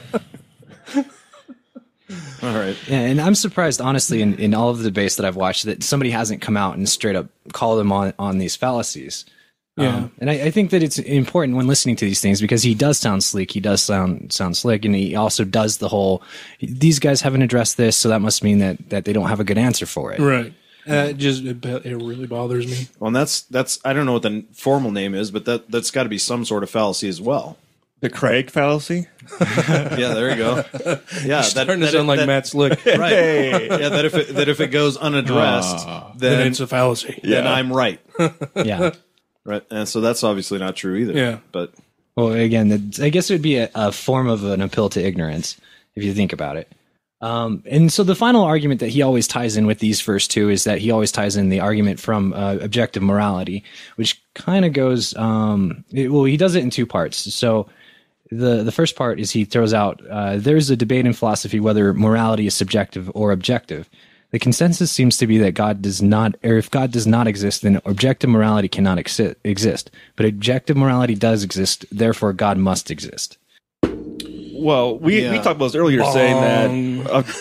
All right. Yeah, and I'm surprised, honestly, in, in all of the debates that I've watched, that somebody hasn't come out and straight up called him on, on these fallacies. Yeah. Um, and I, I think that it's important when listening to these things because he does sound sleek, he does sound sound slick, and he also does the whole, these guys haven't addressed this, so that must mean that, that they don't have a good answer for it. Right. Uh, it just it, it really bothers me. Well, and that's that's I don't know what the formal name is, but that that's got to be some sort of fallacy as well. The Craig fallacy? Yeah, there you go. Yeah, that, Starting to that- sound like that- Matt Slick. Right. Yeah, that if it, that if it goes unaddressed, Then then it's a fallacy. then Yeah. I'm right. Yeah. Right, and so that's obviously not true either. Yeah. But Well, again, the- I guess it would be a, a form of an appeal to ignorance if you think about it. Um, and so the final argument that he always ties in with these first two is that he always ties in the argument from uh, objective morality, which kind of goes, um, it, well, he does it in two parts. So the, the first part is he throws out, uh, there's a debate in philosophy whether morality is subjective or objective. The consensus seems to be that God does not, or if God does not exist, then objective morality cannot exi- exist. But objective morality does exist, therefore God must exist. Well, we, Yeah. we talked about this earlier, saying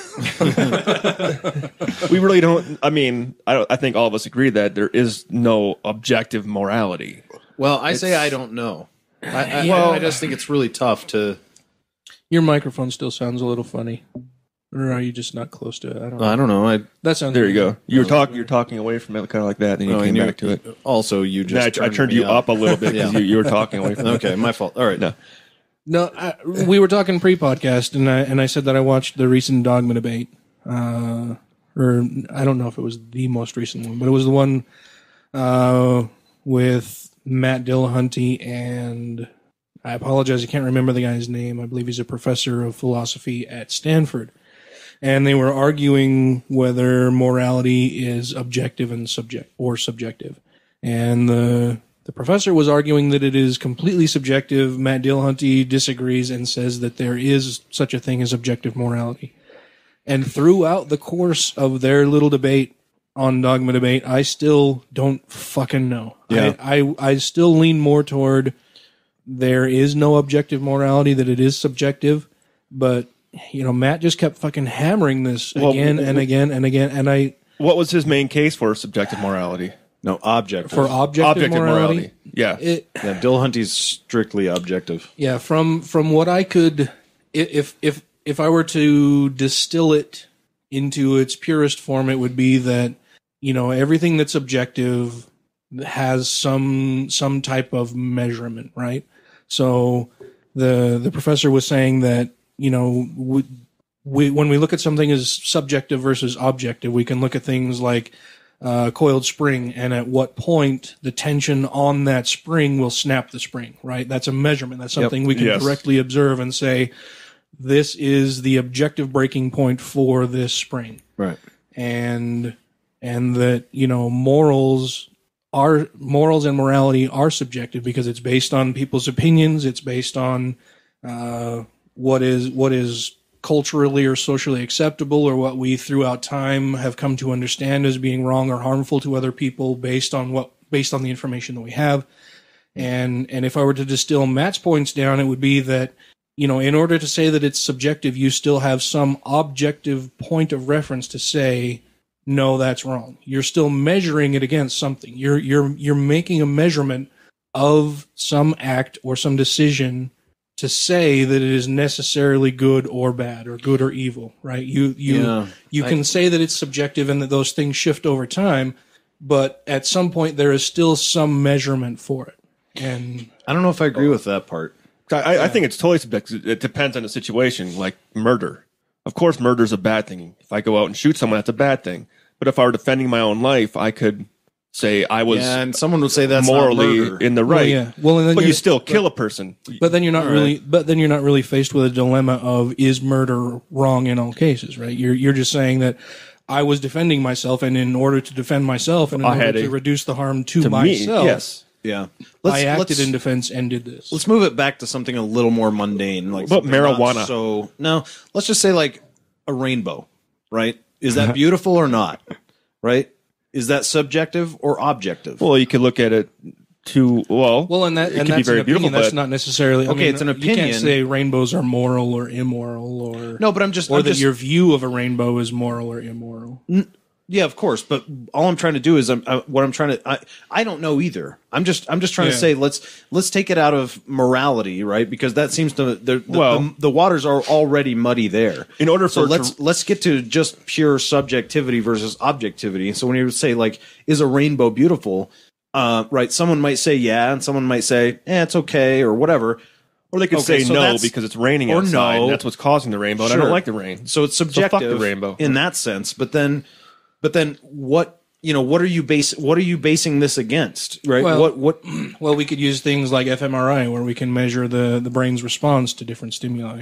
that uh, we really don't. I mean, I don't, I think all of us agree that there is no objective morality. well, I say I don't know. I, I, Well- I just think it's really tough to. Your microphone still sounds a little funny. Or are you just not close to it? I don't know. I don't know. I That sounds There you go. You were talking. You're talking away from it, kind of like that, and you oh, came and you- back to it. Also, you Then just I, I turned you me up a little bit because Yeah. you, you were talking away from it. Okay, my fault. All right. No. No, I, we were talking pre-podcast, and I and I said that I watched the recent Dogma debate, uh, or I don't know if it was the most recent one, but it was the one uh, with Matt Dillahunty and I apologize, I can't remember the guy's name. I believe he's a professor of philosophy at Stanford, and they were arguing whether morality is objective and subject or subjective, and the The professor was arguing that it is completely subjective. Matt Dillahunty disagrees and says that there is such a thing as objective morality. And throughout the course of their little debate, on Dogma Debate, I still don't fucking know. Yeah. I, I, I still lean more toward there is no objective morality, that it is subjective. But, you know, Matt just kept fucking hammering this Well, again w- and again and again. And I, What was his main case for subjective morality? No, objective. for objective, Objective morality, morality. Yeah. it, yeah, Dillahunty's strictly objective. yeah, from, from what I could, i- if, if, if I were to distill it into its purest form, it would be that, you know, everything that's objective has some some type of measurement, right? So the the professor was saying that, you know, we, we when we look at something as subjective versus objective, we can look at things like uh, coiled spring, and at what point the tension on that spring will snap the spring, right? That's a measurement. That's something we can Yes. directly observe and say, this is the objective breaking point for this spring. Right. And and that, you know, morals are morals and morality are subjective because it's based on people's opinions. It's based on uh, what is what is culturally or socially acceptable, or what we throughout time have come to understand as being wrong or harmful to other people, based on what based on the information that we have. And and if I were to distill Matt's points down, it would be that, you know, in order to say that it's subjective, you still have some objective point of reference to say, no, that's wrong. You're still measuring it against something. You're you're you're making a measurement of some act or some decision to say that it is necessarily good or bad, or good or evil, right? You you Yeah. you can I- say that it's subjective and that those things shift over time, but at some point there is still some measurement for it. And I don't know if I agree with that part. I, I think it's totally subjective. It depends on the situation, like murder. Of course, murder is a bad thing. If I go out and shoot someone, that's a bad thing. But if I were defending my own life, I could say I was Yeah, and someone would say that's morally not murder. in the Well, right. yeah. Well, and then but you you're- still kill a person. But then you're not really. But then you're not really faced with a dilemma of, is murder wrong in all cases, right? You're you're just saying that I was defending myself, and in order to defend myself, and in I order had to a- reduce the harm to, To me, myself, yes. Yeah. I acted let's, in defense and did this. let's move it back to something a little more mundane, like What about something not marijuana? So no, let's just say like a rainbow, right? Is that beautiful or not? Right? Is that subjective or objective? Well, you could look at it too. Well, Well, and that it and could that's be very an opinion. beautiful. That's But not necessarily. I Okay, mean, it's an You opinion. can't say rainbows are moral or immoral, or no, but I'm just or I'm that just, your view of a rainbow is moral or immoral. yeah, of course. But all I'm trying to do is I'm I, what I'm trying to I, I don't know either. I'm just I'm just trying to Yeah. say let's let's take it out of morality, right? Because that seems to the the, Well- the, the waters are already muddy there. In order so for it let's to- let's get to just pure subjectivity versus objectivity. So when you say like, is a rainbow beautiful? Uh, right? Someone might say yeah, and someone might say, eh, it's okay, or whatever. or they could Okay, say so no that's- because it's raining or outside. no. And that's what's causing the rainbow. And I Sure. don't like the rain. So it's fuck the subjective rainbow. in that sense. But then, but then what? You know, what are you base? What are you basing this against? Right? Well- what? What? Well, we could use things like fMRI, where we can measure the the brain's response to different stimuli.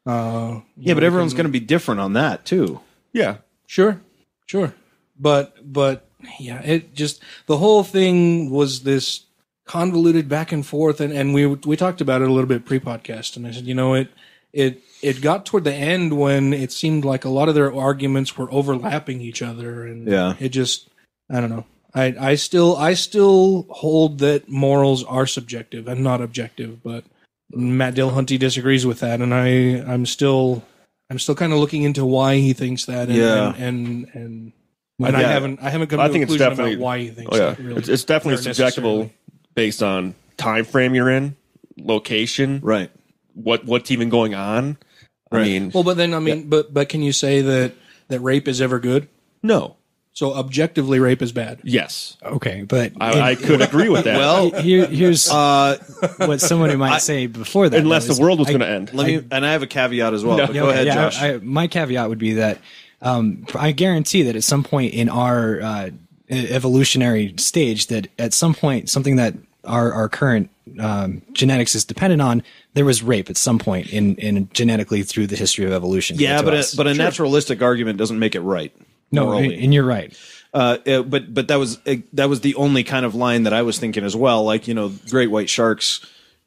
Uh, Yeah, but everyone's going to be different on that too. Yeah. Sure, sure, but but yeah, it just the whole thing was this convoluted back and forth, and, and we we talked about it a little bit pre-podcast, and I said, you know, it it it got toward the end when it seemed like a lot of their arguments were overlapping each other, and Yeah. it just I don't know. I I still I still hold that morals are subjective and not objective, but Matt Dillahunty disagrees with that, and I I'm still. I'm still kind of looking into why he thinks that, and Yeah. and and, and, and I Yeah. haven't I haven't come I to a think it's conclusion definitely about why he thinks Oh yeah, that. Really, it's, it's definitely or subjective necessarily. based on time frame you're in, location, Right. what what's even going on. I Right. mean, Well, but then I mean, but but can you say that that rape is ever good? no, So objectively, rape is bad. yes, Okay, but I, I could agree with that. Well, here, here's uh, what somebody might say before that. unless though, the is world was I- going to end. let me, and I have a caveat as well. No. But Yeah, go okay, ahead, yeah, Josh. I, my caveat would be that um, I guarantee that at some point in our uh, evolutionary stage, that at some point something that our our current um, genetics is dependent on, there was rape at some point in in genetically through the history of evolution. yeah, to but a, us. but a naturalistic argument doesn't make it right. no, morally. and, and you're right. Uh, uh, but but that was uh, that was the only kind of line that I was thinking as well. Like, you know, great white sharks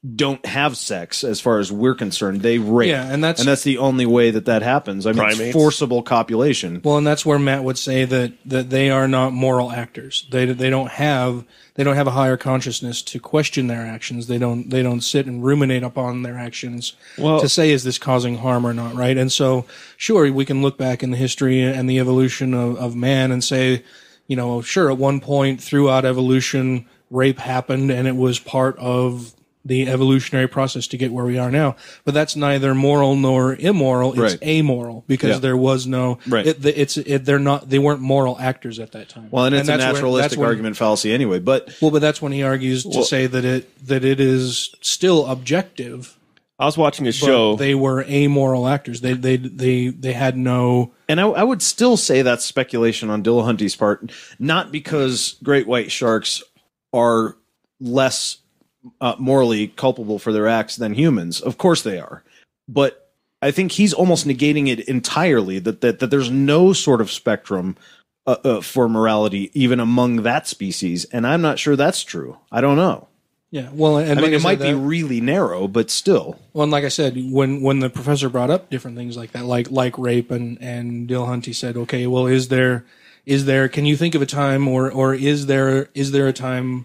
don't have sex as far as we're concerned. They rape. Yeah, and that's and that's the only way that that happens. I mean, it's Primates. forcible copulation. Well, and that's where Matt would say that, that they are not moral actors. They they don't have they don't have a higher consciousness to question their actions. They don't they don't sit and ruminate upon their actions Well- to say, is this causing harm or not, right? And so, sure, we can look back in the history and the evolution of, of man and say, you know, sure, at one point throughout evolution, rape happened and it was part of the evolutionary process to get where we are now. But that's neither moral nor immoral. It's Right. amoral because Yeah. there was no, Right. it, it's, it, they're not, they weren't moral actors at that time. Well, and it's a that's where- naturalistic that's when- argument fallacy anyway. But Well, but that's when he argues to Well- say that it, that it is still objective, I was watching a but show. they were amoral actors. They, they, they, they had no, And I, I would still say that's speculation on Dillahunty's part, not because great white sharks are less uh, morally culpable for their acts than humans. Of course they are. But I think he's almost negating it entirely, that, that, that there's no sort of spectrum uh, uh, for morality even among that species. And I'm not sure that's true. I don't know. yeah. Well, and I like mean, it said, might be that- really narrow, but still. Well, and like I said, when when the professor brought up different things like that, like like rape, and and Dillahunty said, okay, well, is there is there? Can you think of a time, or or is there is there a time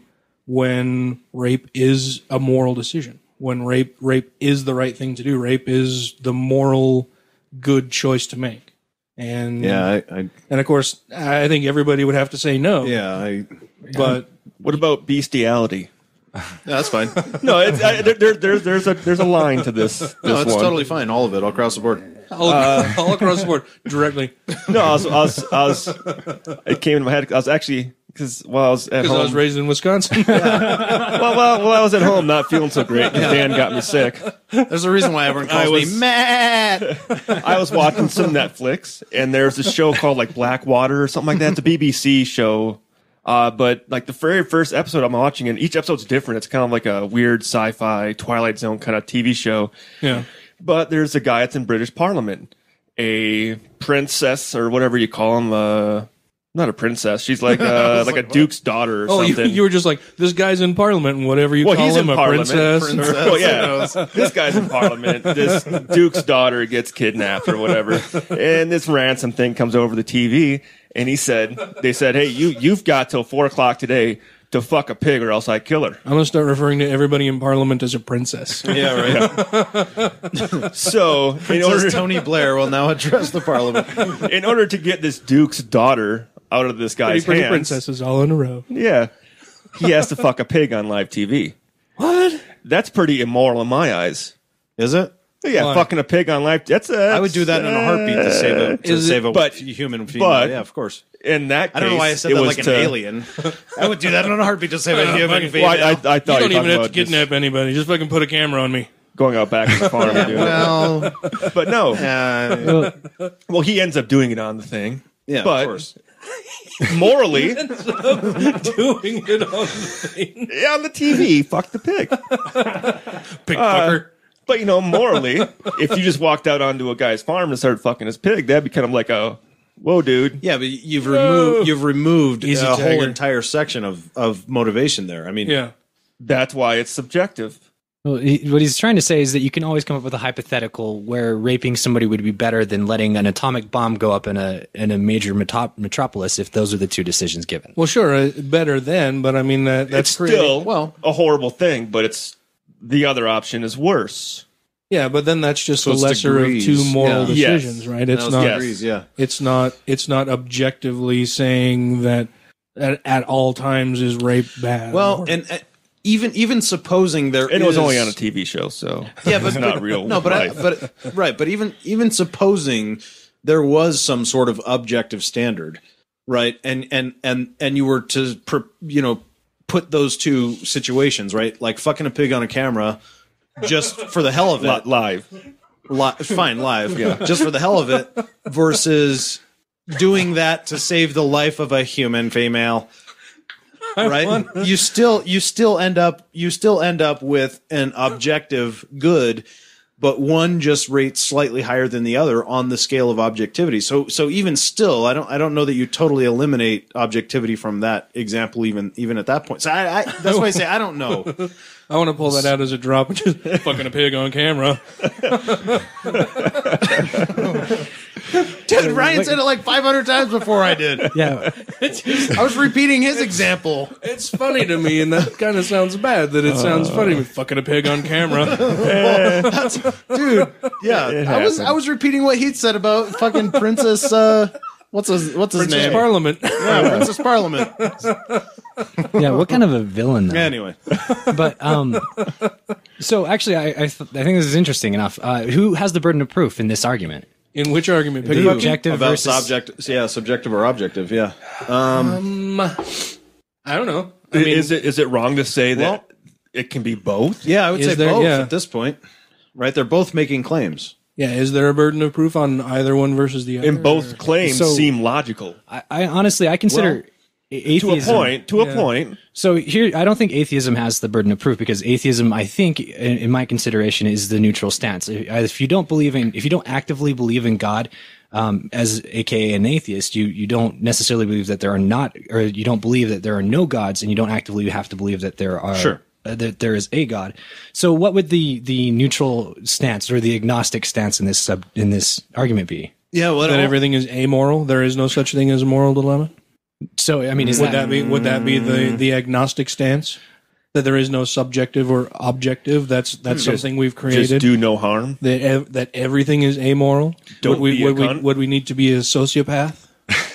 when rape is a moral decision? When rape rape is the right thing to do? Rape is the moral good choice to make. And Yeah, I, I and of course, I think everybody would have to say no. yeah, I, But What about bestiality? yeah, that's fine. No, it's, I, there, there, there's there's a there's a line to this. this No, it's one. totally fine. All of it, all across the board. all, all across the board, directly, No, I was, I was, I was, it came into my head. I was actually, because while I was at because home, I was raised in Wisconsin. well, well, while I was at home, not feeling so great, 'cause Dan got me sick. There's a reason why everyone calls I was- me Matt. I was watching some Netflix, and there's this show called like Blackwater or something like that. It's a B B C show. Uh, but like the very first episode I'm watching, and each episode's different. It's kind of like a weird sci-fi Twilight Zone kind of T V show. Yeah. But there's a guy that's in British Parliament, a princess or whatever you call him. Uh, not a princess. She's like uh, like a duke's daughter or Oh, you, something. you were just like, this guy's in Parliament, and whatever you well, call he's him, in a Parliament. princess. Princess. or- Well, yeah, this guy's in Parliament. This duke's daughter gets kidnapped or whatever, and this ransom thing comes over the T V. And he said, "They said, hey, you you've got till four o'clock today to fuck a pig, or else I kill her." I'm going to start referring to everybody in Parliament as a princess. Yeah, right. So, in Princess order Tony Blair will now address the Parliament. in order to get this duke's daughter out of this Pretty, guy's pretty hands, princesses all in a row. yeah, he has to fuck a pig on live T V. What? That's pretty immoral in my eyes. Is it? Yeah, Why? fucking a pig on live. That's a, I would do that in a heartbeat to save a to Is it- save a but- human female. but- yeah, of course. In that, case, I don't know why I said it that was like an to- alien. I would do that in a heartbeat to save a human Well, female. Well, I, I, I thought You you don't were even talking have to about just kidnap anybody. Just fucking put a camera on me. going out back to the farm and doing well, it. But no, uh, well, he ends up doing it on the thing. yeah, But- of course. Morally, Doing it on the thing. yeah, on the T V, fuck the pig. Pickfucker. But you know, morally, if you just walked out onto a guy's farm and started fucking his pig, that'd be kind of like a, whoa, dude. Yeah, but you've removed you've removed Easy a whole tagger. entire section of, of motivation there. I mean, yeah. That's why it's subjective. Well, he, what he's trying to say is that you can always come up with a hypothetical where raping somebody would be better than letting an atomic bomb go up in a in a major metop- metropolis if those are the two decisions given. Well, sure, uh, better then, but I mean, that that's It's creating- still well- a horrible thing, but it's the other option is worse. Yeah, but then that's just So the it's lesser degrees. of two moral Yeah. decisions, Yes. right? It's Those not. Yes. degrees, yeah. It's not. It's not objectively saying that at, at all times is rape bad. Well, or- and uh, even even supposing there And it was is- only on a T V show, so yeah, but it's not but- real. No, but I, life. but right, but even even supposing there was some sort of objective standard, right, and and and and you were to pr- you know put those two situations, right, like fucking a pig on a camera, just for the hell of Li- it, live. li- fine, live, yeah, just for the hell of it, versus doing that to save the life of a human female. Right, you still you still end up you still end up with an objective good but one just rates slightly higher than the other on the scale of objectivity. So, so even still, I don't, I don't know that you totally eliminate objectivity from that example, even, even at that point. So I, I that's why I say I don't know. I want to pull that out as a drop and just fucking a pig on camera. Dude, Ryan said it like five hundred times before I did. Yeah. I was repeating his example. It's funny to me, and that kind of sounds bad that it uh, sounds funny with fucking a pig on camera. That's, dude, yeah. I was I was repeating what he said about fucking Princess uh what's his what's his Princess name? Parliament. Yeah, Princess Parliament. Yeah, what kind of a villain though? Anyway. But um so actually I I, th- I think this is interesting enough. Uh, who has the burden of proof in this argument? In which argument? The objective about versus subject, yeah, subjective or objective, yeah. Um, um I don't know. I I mean, is it is it wrong to say that well, it can be both? yeah, I would Is say there- both yeah. at this point. Right? They're both making claims. yeah, is there a burden of proof on either one versus the other? And both claims So- seem logical I, I honestly I consider Well, atheism to a point. To a Yeah. point. So here, I don't think atheism has the burden of proof because atheism, I think, in, in my consideration, is the neutral stance. If, if you don't believe in, if you don't actively believe in God, um, as A K A an atheist, you you don't necessarily believe that there are not, or you don't believe that there are no gods, and you don't actively have to believe that there are. Sure. Uh, that there is a God. So, what would the the neutral stance or the agnostic stance in this sub in this argument be? Yeah, well, that everything is amoral. There is no such thing as a moral dilemma. So, I mean, is Would that, that be would that be the the agnostic stance? That there is no subjective or objective. That's that's Just- something we've Just created. do no harm. that ev- that everything is amoral. Don't would we be a would we cunt. would we need to be a sociopath?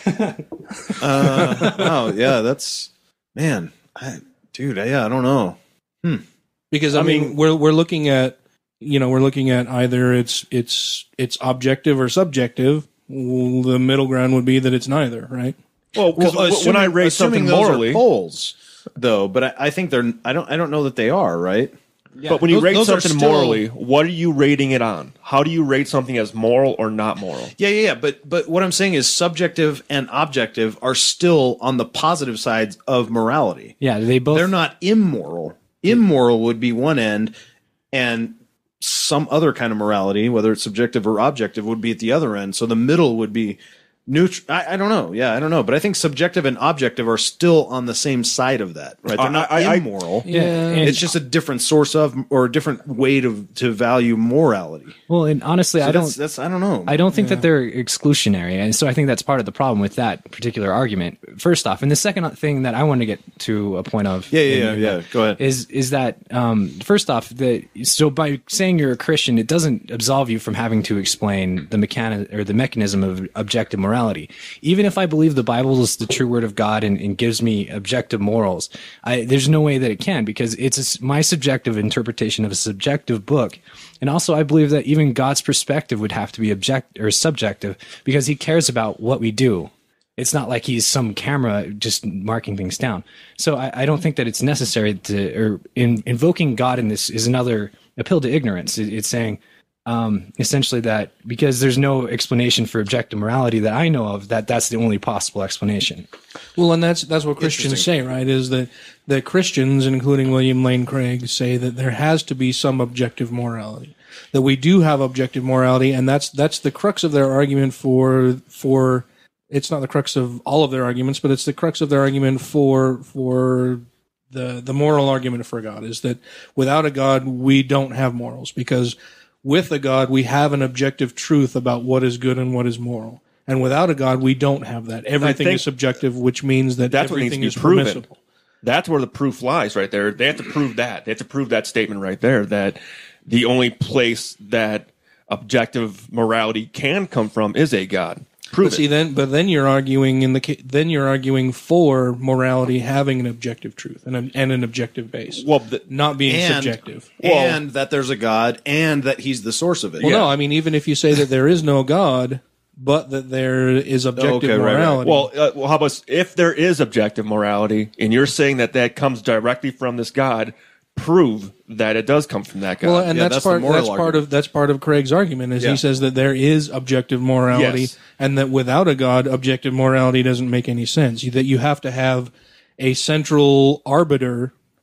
uh, oh, yeah, that's man, I, dude, yeah, I don't know. Because I, I mean, mean- we're we're looking at you know we're looking at either it's it's it's objective or subjective. Well, the middle ground would be that it's neither, right? Well, because when assuming- I rate assuming something those are morally, poles, though, but I, I think they're. I don't. I don't know that they are right. but when you Those- rate those are something still- morally, what are you rating it on? How do you rate something as moral or not moral? Yeah, yeah, yeah. But but what I'm saying is subjective and objective are still on the positive sides of morality. yeah, they both. They're not immoral. Immoral would be one end, and some other kind of morality, whether it's subjective or objective, would be at the other end. So the middle would be neutral. I, I don't know. Yeah, I don't know. But I think subjective and objective are still on the same side of that, right? They're not I- I- immoral. Yeah, and- It's just a different source of or a different way to to value morality. well, and honestly, So I don't. that's, that's I don't know. I don't think that they're exclusionary, and so I think that's part of the problem with that particular argument. First off, and the second thing that I want to get to a point of, yeah, yeah, in- yeah, yeah. Go ahead. is is that um, first off, that so by saying you're a Christian, it doesn't absolve you from having to explain the mechanic or the mechanism of objective morality. Even if I believe the Bible is the true word of God and, and gives me objective morals, I, there's no way that it can because it's a s my subjective interpretation of a subjective book. And also, I believe that even God's perspective would have to be object or subjective because He cares about what we do. It's not like He's some camera just marking things down. So I, I don't think that it's necessary to, or in, invoking God in this is another appeal to ignorance. It, it's saying um, essentially that because there's no explanation for objective morality that I know of, that that's the only possible explanation. Well, and that's that's what Christians say, right? Is that that Christians, including William Lane Craig, say that there has to be some objective morality. That we do have objective morality, and that's that's the crux of their argument for for. It's not the crux of all of their arguments, but it's the crux of their argument for for the the moral argument for God. Is that without a God, we don't have morals because with a God, we have an objective truth about what is good and what is moral. And without a God, we don't have that. Everything think is subjective, which means that That's what needs everything to be is proven. permissible. That's where the proof lies right there. They have to prove that. They have to prove that statement right there, that the only place that objective morality can come from is a God. Prove But see, it. then, but then you're arguing in the ca- then you're arguing for morality having an objective truth and, a, and an objective base, Well, the, not being and, subjective. and that there's a God, and that He's the source of it. Well, no, I mean, even if you say that there is no God, but that there is objective Okay, right, right. morality. well, uh, well, how about if there is objective morality, and you're saying that that comes directly from this God, prove that it does come from that God. Well, and Yeah, that's, that's the part. moral That's part argument. of that's part of Craig's argument. Is Yeah. he says that there is objective morality, Yes. and that without a God, objective morality doesn't make any sense. That you have to have a central arbiter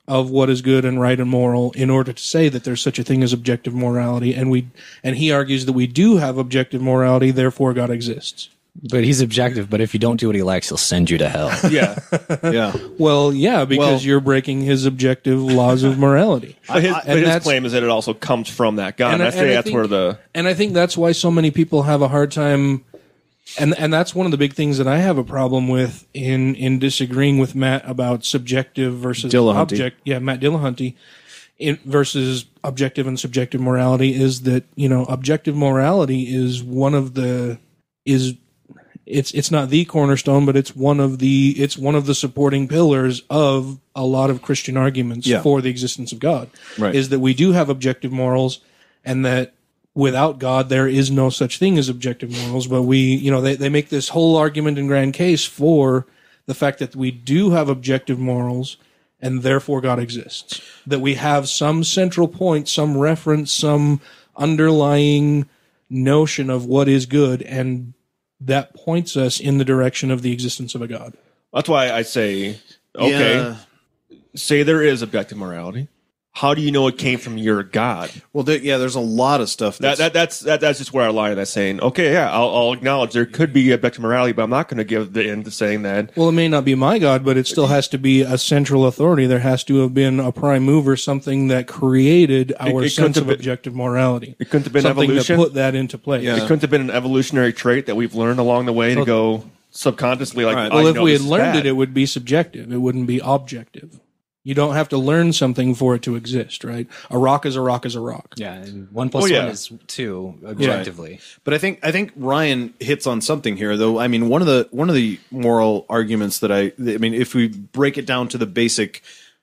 of what is good and right and moral in order to say that there's such a thing as objective morality. And we and he argues that we do have objective morality, therefore God exists. But he's objective, but if you don't do what he likes, he'll send you to hell. Yeah. Yeah. Well, yeah, because Well- you're breaking his objective laws of morality. But his, and but his that's- claim is that it also comes from that God. And, And I- I say and I that's think- where the And I think that's why so many people have a hard time, and and that's one of the big things that I have a problem with in in disagreeing with Matt about subjective versus Dillahunty. object. Yeah, Matt Dillahunty in, versus objective and subjective morality is that, you know, objective morality is one of the is it's it's not the cornerstone, but it's one of the it's one of the supporting pillars of a lot of Christian arguments Yeah. for the existence of God. Right. Is that we do have objective morals, and that without God there is no such thing as objective morals. But we, you know, they they make this whole argument and grand case for the fact that we do have objective morals, and therefore God exists. That we have some central point, some reference, some underlying notion of what is good, and that points us in the direction of the existence of a God. That's why I say, okay, Yeah. say there is objective morality. How do you know it came from your God? Well, there, yeah, there's a lot of stuff. That, That's, that that's that, that's just where I lie. That's saying, okay, yeah, I'll, I'll acknowledge there could be objective morality, but I'm not going to give the end to saying that. Well, it may not be my God, but it still has to be a central authority. There has to have been a prime mover, something that created our it couldn't sense have of been- objective morality. It couldn't have been something evolution. that put that into place. Yeah. It couldn't have been an evolutionary trait that we've learned along the way to go subconsciously. Like, Right. I Well, if know we this had is learned bad. it, it would be subjective. It wouldn't be objective. You don't have to learn something for it to exist, right? A rock is a rock is a rock. Yeah, and one plus Oh, yeah. one is two objectively. But I think I think Ryan hits on something here, though. I mean, one of the one of the moral arguments that I I mean, if we break it down to the basic,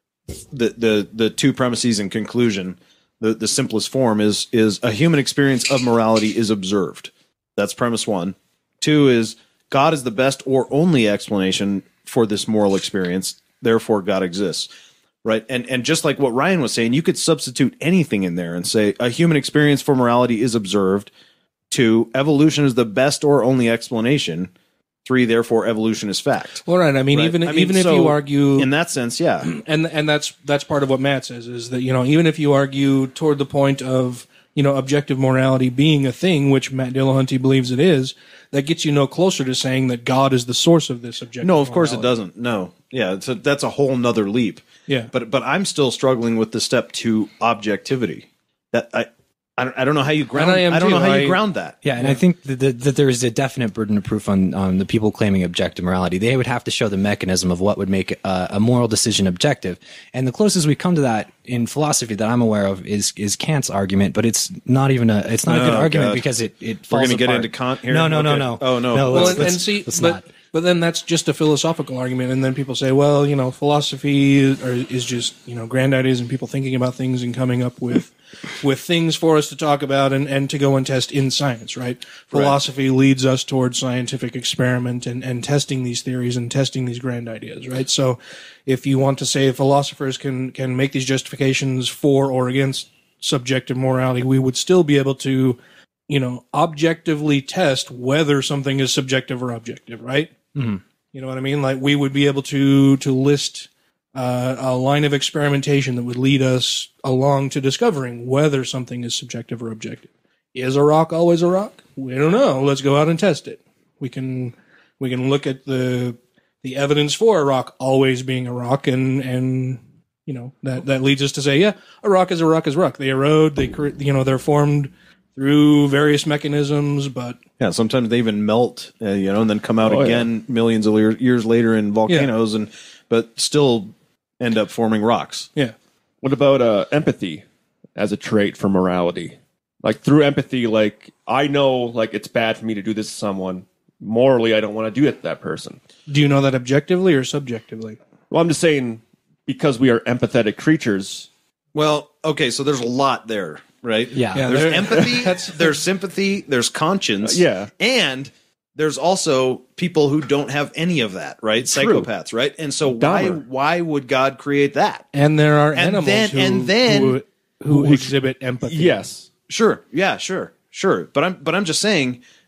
the the the two premises and conclusion, the the simplest form is is a human experience of morality is observed. That's premise one. Two is God is the best or only explanation for this moral experience. Therefore, God exists. Right. And and just like what Ryan was saying, you could substitute anything in there and say a human experience for morality is observed. Two, evolution is the best or only explanation. Three, therefore, evolution is fact. Well, right. I mean, Right. even I mean, even if so you argue in that sense, yeah. and and that's that's part of what Matt says is that, you know, even if you argue toward the point of, you know, objective morality being a thing, which Matt Dillahunty believes it is, that gets you no closer to saying that God is the source of this objective. No, of course it morality. doesn't. No. Yeah, it's a, that's a whole nother leap. Yeah. But but I'm still struggling with the step to objectivity. That I I don't, I don't know how you ground And I am I don't know too. how I- you ground that. Yeah, and I think that, that, that there is a definite burden of proof on, on the people claiming objective morality. They would have to show the mechanism of what would make a, a moral decision objective. And the closest we come to that in philosophy that I'm aware of is is Kant's argument, but it's not even a it's not a good Oh, argument God. because it it We're falls going to get apart. into Kant here? No, no, no, Okay. no. Oh, no. no Well, let's, and, let's, and see, let's but, not. but then that's just a philosophical argument, and then people say, well, you know, philosophy is, or is just, you know, grand ideas and people thinking about things and coming up with with things for us to talk about and, and to go and test in science, right? Philosophy leads us towards scientific experiment and, and testing these theories and testing these grand ideas, right? So if you want to say philosophers can can make these justifications for or against subjective morality, we would still be able to, you know, objectively test whether something is subjective or objective, right? Mhm. You know what I mean? Like we would be able to to list uh, a line of experimentation that would lead us along to discovering whether something is subjective or objective. Is a rock always a rock? We don't know. Let's go out and test it. We can we can look at the the evidence for a rock always being a rock, and and you know that that leads us to say, yeah, a rock is a rock is a rock. They erode. They cre- you know they're formed through various mechanisms, but Yeah, sometimes they even melt, uh, you know, and then come out Oh, again millions of year- years later in volcanoes, and but still end up forming rocks. yeah. What about uh, empathy as a trait for morality? Like through empathy, like I know, like it's bad for me to do this to someone. Morally, I don't want to do it to that person. Do you know that objectively or subjectively? Well, I'm just saying because we are empathetic creatures. Well, okay, so there's a lot there, right? Yeah. Yeah, There's there- empathy, that's- there's sympathy, there's conscience. Uh, yeah. And there's also people who don't have any of that, right? True. Psychopaths, right? And so why Dahmer. why would God create that? And there are And animals then- who, and then- who, who exhibit empathy. Yes. Sure. Yeah, sure. Sure. But I'm but I'm just saying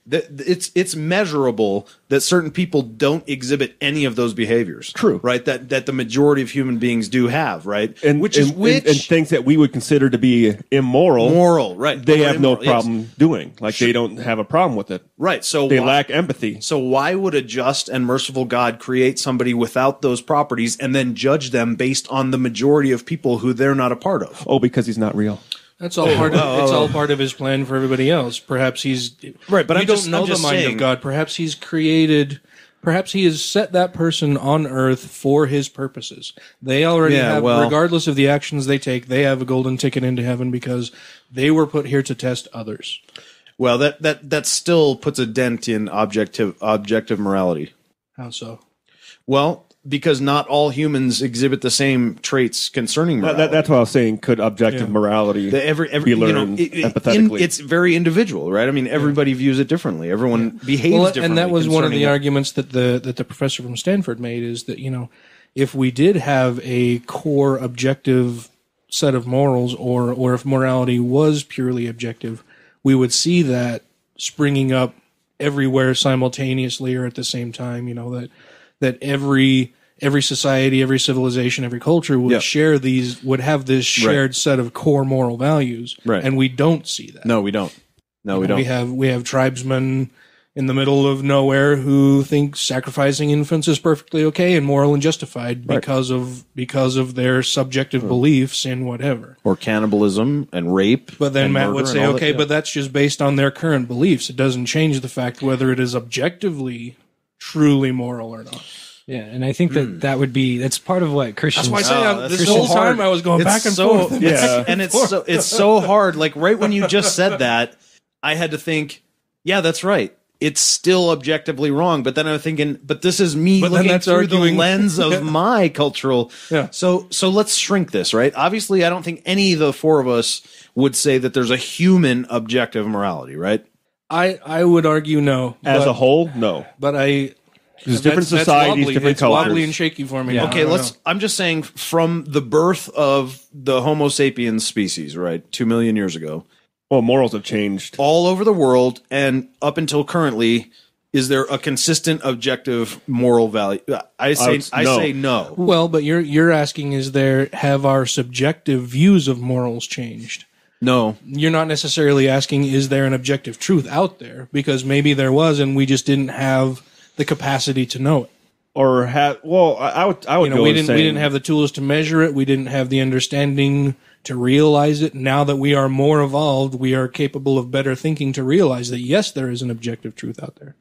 that it's it's measurable that certain people don't exhibit any of those behaviors. True. Right? That that the majority of human beings do have, right? And which and, is which and, and things that we would consider to be immoral, moral, right? They Or have no immoral, yes. problem doing. Like they don't have a problem with it. Right. So They why, lack empathy. So why would a just and merciful God create somebody without those properties and then judge them based on the majority of people who they're not a part of? Oh, because he's not real. That's all part of it's all part of his plan for everybody else. Perhaps he's Right, but we I'm don't just- know I'm the just mind saying- of God. Perhaps he's created. Perhaps he has set that person on earth for his purposes. They already Yeah, have, well- regardless of the actions they take, they have a golden ticket into heaven because they were put here to test others. Well, that that that still puts a dent in objective objective morality. How so? Well, because not all humans exhibit the same traits concerning That, morality. that, that's what I was saying. Could objective Yeah. morality The every, every, be you know, learned it- it- empathetically? in- it's very individual, right? I mean, everybody views it differently. Everyone behaves Well, differently. and that was one of concerning the what- arguments that the that the professor from Stanford made is that, you know, if we did have a core objective set of morals, or or if morality was purely objective, we would see that springing up everywhere simultaneously or at the same time. You know, that that every every society, every civilization, every culture would Yeah. share these, would have this shared set of core moral values, Right. and we don't see that. No, we don't. No, we don't. We have we have tribesmen in the middle of nowhere who think sacrificing infants is perfectly okay and moral and justified because of because of their subjective beliefs in whatever. Or cannibalism and rape. But then and Matt murder would and say, all that, okay, yeah. but that's just based on their current beliefs. It doesn't change the fact whether it is objectively truly moral or not. Yeah, and I think that that would be that's part of what Christians. That's why I say Oh, I'm- that's this so whole hard. time I was going It's back and so, forth. Yeah. and it's so it's so hard. Like right when you just said that, I had to think, yeah, that's right. It's still objectively wrong. But then I'm thinking, but this is me But then looking that's through arguing- the lens of Yeah. my cultural. Yeah. So so let's shrink this, right? Obviously, I don't think any of the four of us would say that there's a human objective morality, right? I, I would argue no. As but, a whole, no. But I There's different that's- that's societies, wobbly. different It's wobbly cultures. and shaky for me. Yeah. I Okay, don't let's. know. I'm just saying, from the birth of the Homo sapiens species, right, two million years ago, Well, morals have changed. all over the world, and up until currently, is there a consistent, objective moral value? I say, would- I no. say no. Well, but you're you're asking, is there have our subjective views of morals changed? No, You're not necessarily asking, is there an objective truth out there? Because maybe there was, and we just didn't have the capacity to know it. Or have well, I, I would I would You know, go we as didn't saying, we didn't have the tools to measure it. We didn't have the understanding to realize it. Now that we are more evolved, we are capable of better thinking to realize that yes, there is an objective truth out there.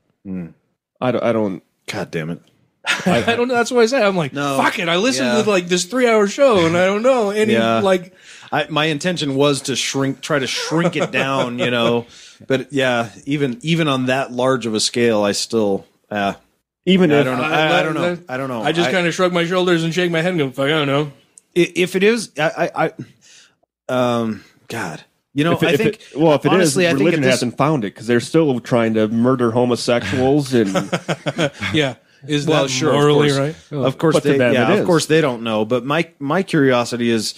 I don't. I don't God damn it. I don't know. That's what I say. I'm like, No. fuck it. I listened Yeah. to like this three hour show, and I don't know any Yeah. like. I, my intention was to shrink, try to shrink it down, you know. But yeah, even even on that large of a scale, I still, uh, even I if don't know. I, I don't know. I don't know. I just kind of shrug my shoulders and shake my head and go, fuck, I don't know. I- if it is, I, I, I um, God, you know, If it, I if think. it, well, if it honestly, is, I think religion at this- hasn't found it because they're still trying to murder homosexuals and Yeah. Is Well, that sure, of morally course. right? Of course, But to they, them yeah, it of is. course they don't know. But my my curiosity is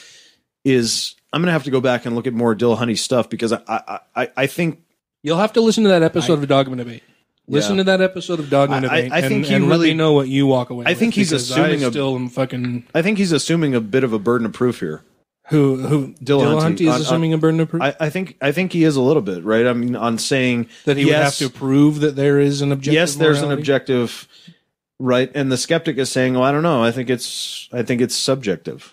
is I'm gonna have to go back and look at more Dillahunty stuff because I I, I, I think You'll have to listen to that episode of Dogma Debate. Listen Yeah. to that episode of Dogma I- I- Debate I think and, he and let really- me know what you walk away I with, think he's because assuming I a- still am fucking... I think he's assuming a bit of a burden of proof here. Who, who Dillahunty. Dillahunty is On- assuming a burden of proof? I, I think I think he is a little bit right. I mean, on saying that he yes, would have to prove that there is an objective yes, there's an morality? objective, right? And the skeptic is saying, "Well, I don't know. I think it's I think it's subjective."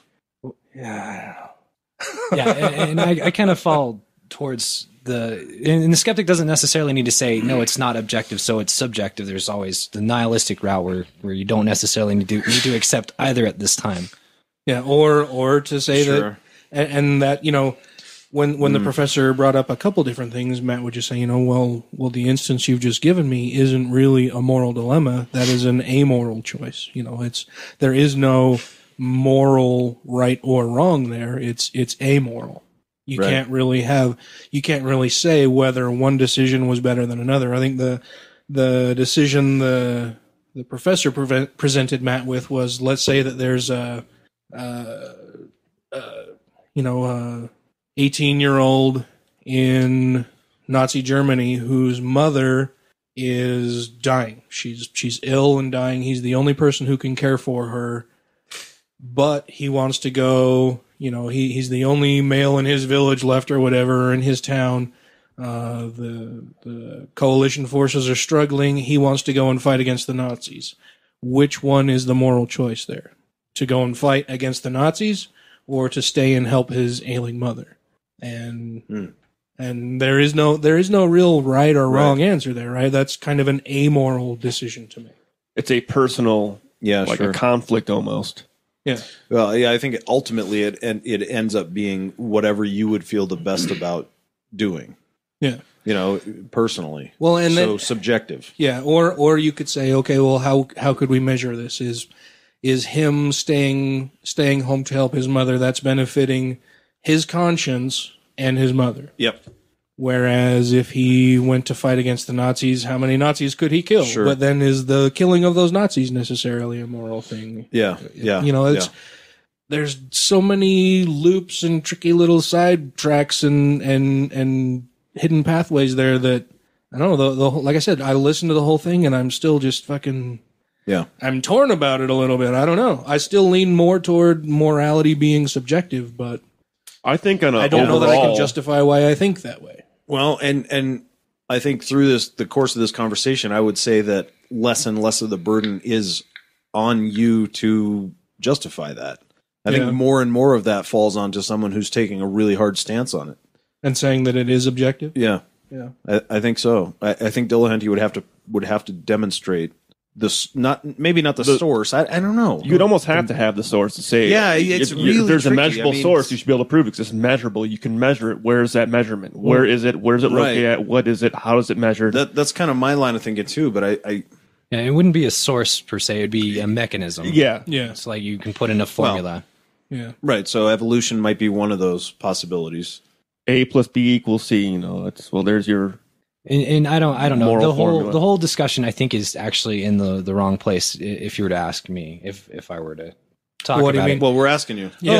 Yeah. yeah, and, and I, I kind of fall towards the, and the skeptic doesn't necessarily need to say no, it's not objective, so it's subjective. There's always the nihilistic route where where you don't necessarily need to need to accept either at this time. Yeah, or or to say that, Sure. and, and that you know, when when the professor brought up a couple different things, Matt would just say, you know, well, well, the instance you've just given me isn't really a moral dilemma. That is an amoral choice. You know, it's there is no moral right or wrong there. It's it's amoral. You Right. can't really have you can't really say whether one decision was better than another. I think the the decision the the professor prevent, presented Matt with was, let's say that there's a uh, uh, you know, a eighteen year old in Nazi Germany whose mother is dying. She's she's ill and dying. He's the only person who can care for her, but he wants to go. You know, he he's the only male in his village left or whatever, or in his town. Uh, the the coalition forces are struggling. He wants to go and fight against the Nazis. Which one is the moral choice there? To go and fight against the Nazis, or to stay and help his ailing mother? And mm. and there is no there is no real right or wrong right. answer there, right? That's kind of an amoral decision to make. It's a personal, yeah, like sure. a conflict almost. Yeah. Well, yeah, I think ultimately it and it ends up being whatever you would feel the best about doing. Yeah. You know, personally. Well, and so then, subjective. Yeah, or or you could say, okay, well, how how could we measure this? Is is him staying staying home to help his mother, that's benefiting his conscience and his mother. Yep. Whereas if he went to fight against the Nazis, how many Nazis could he kill? Sure. But then is the killing of those Nazis necessarily a moral thing? Yeah. Yeah. You know, it's yeah. there's so many loops and tricky little side tracks and and and hidden pathways there that I don't know. The, the like I said, I listened to the whole thing and I'm still just fucking. Yeah. I'm torn about it a little bit. I don't know. I still lean more toward morality being subjective, but I think on a I don't overall, know that I can justify why I think that way. Well, and and I think through this the course of this conversation, I would say that less and less of the burden is on you to justify that. I Yeah. think more and more of that falls onto someone who's taking a really hard stance on it And saying that it is objective. Yeah, Yeah. I, I think so. I, I think Dillahunt would have to would have to demonstrate this, not maybe not the, The- source. I, I don't know. You'd almost have to have the source to say. Yeah, it's if, if really there's a tricky. measurable I mean, source, it's- you should be able to prove it because it's measurable. You can measure it. Where is that measurement? Where is it? Where is it Right. located at? What is it? How is it measured? That that's kind of my line of thinking too. But I, I Yeah, it wouldn't be a source per se. It'd be a mechanism. yeah. Yeah. It's like you can put in a formula. Yeah. right. So evolution might be one of those possibilities. A plus B equals C. You know, it's well. There's your And, and I don't, I don't know. Moral The whole, formula. the whole discussion, I think, is actually in the, the wrong place. i- If you were to ask me, if if I were to talk What do you about mean? it. Well, we're asking you. Oh,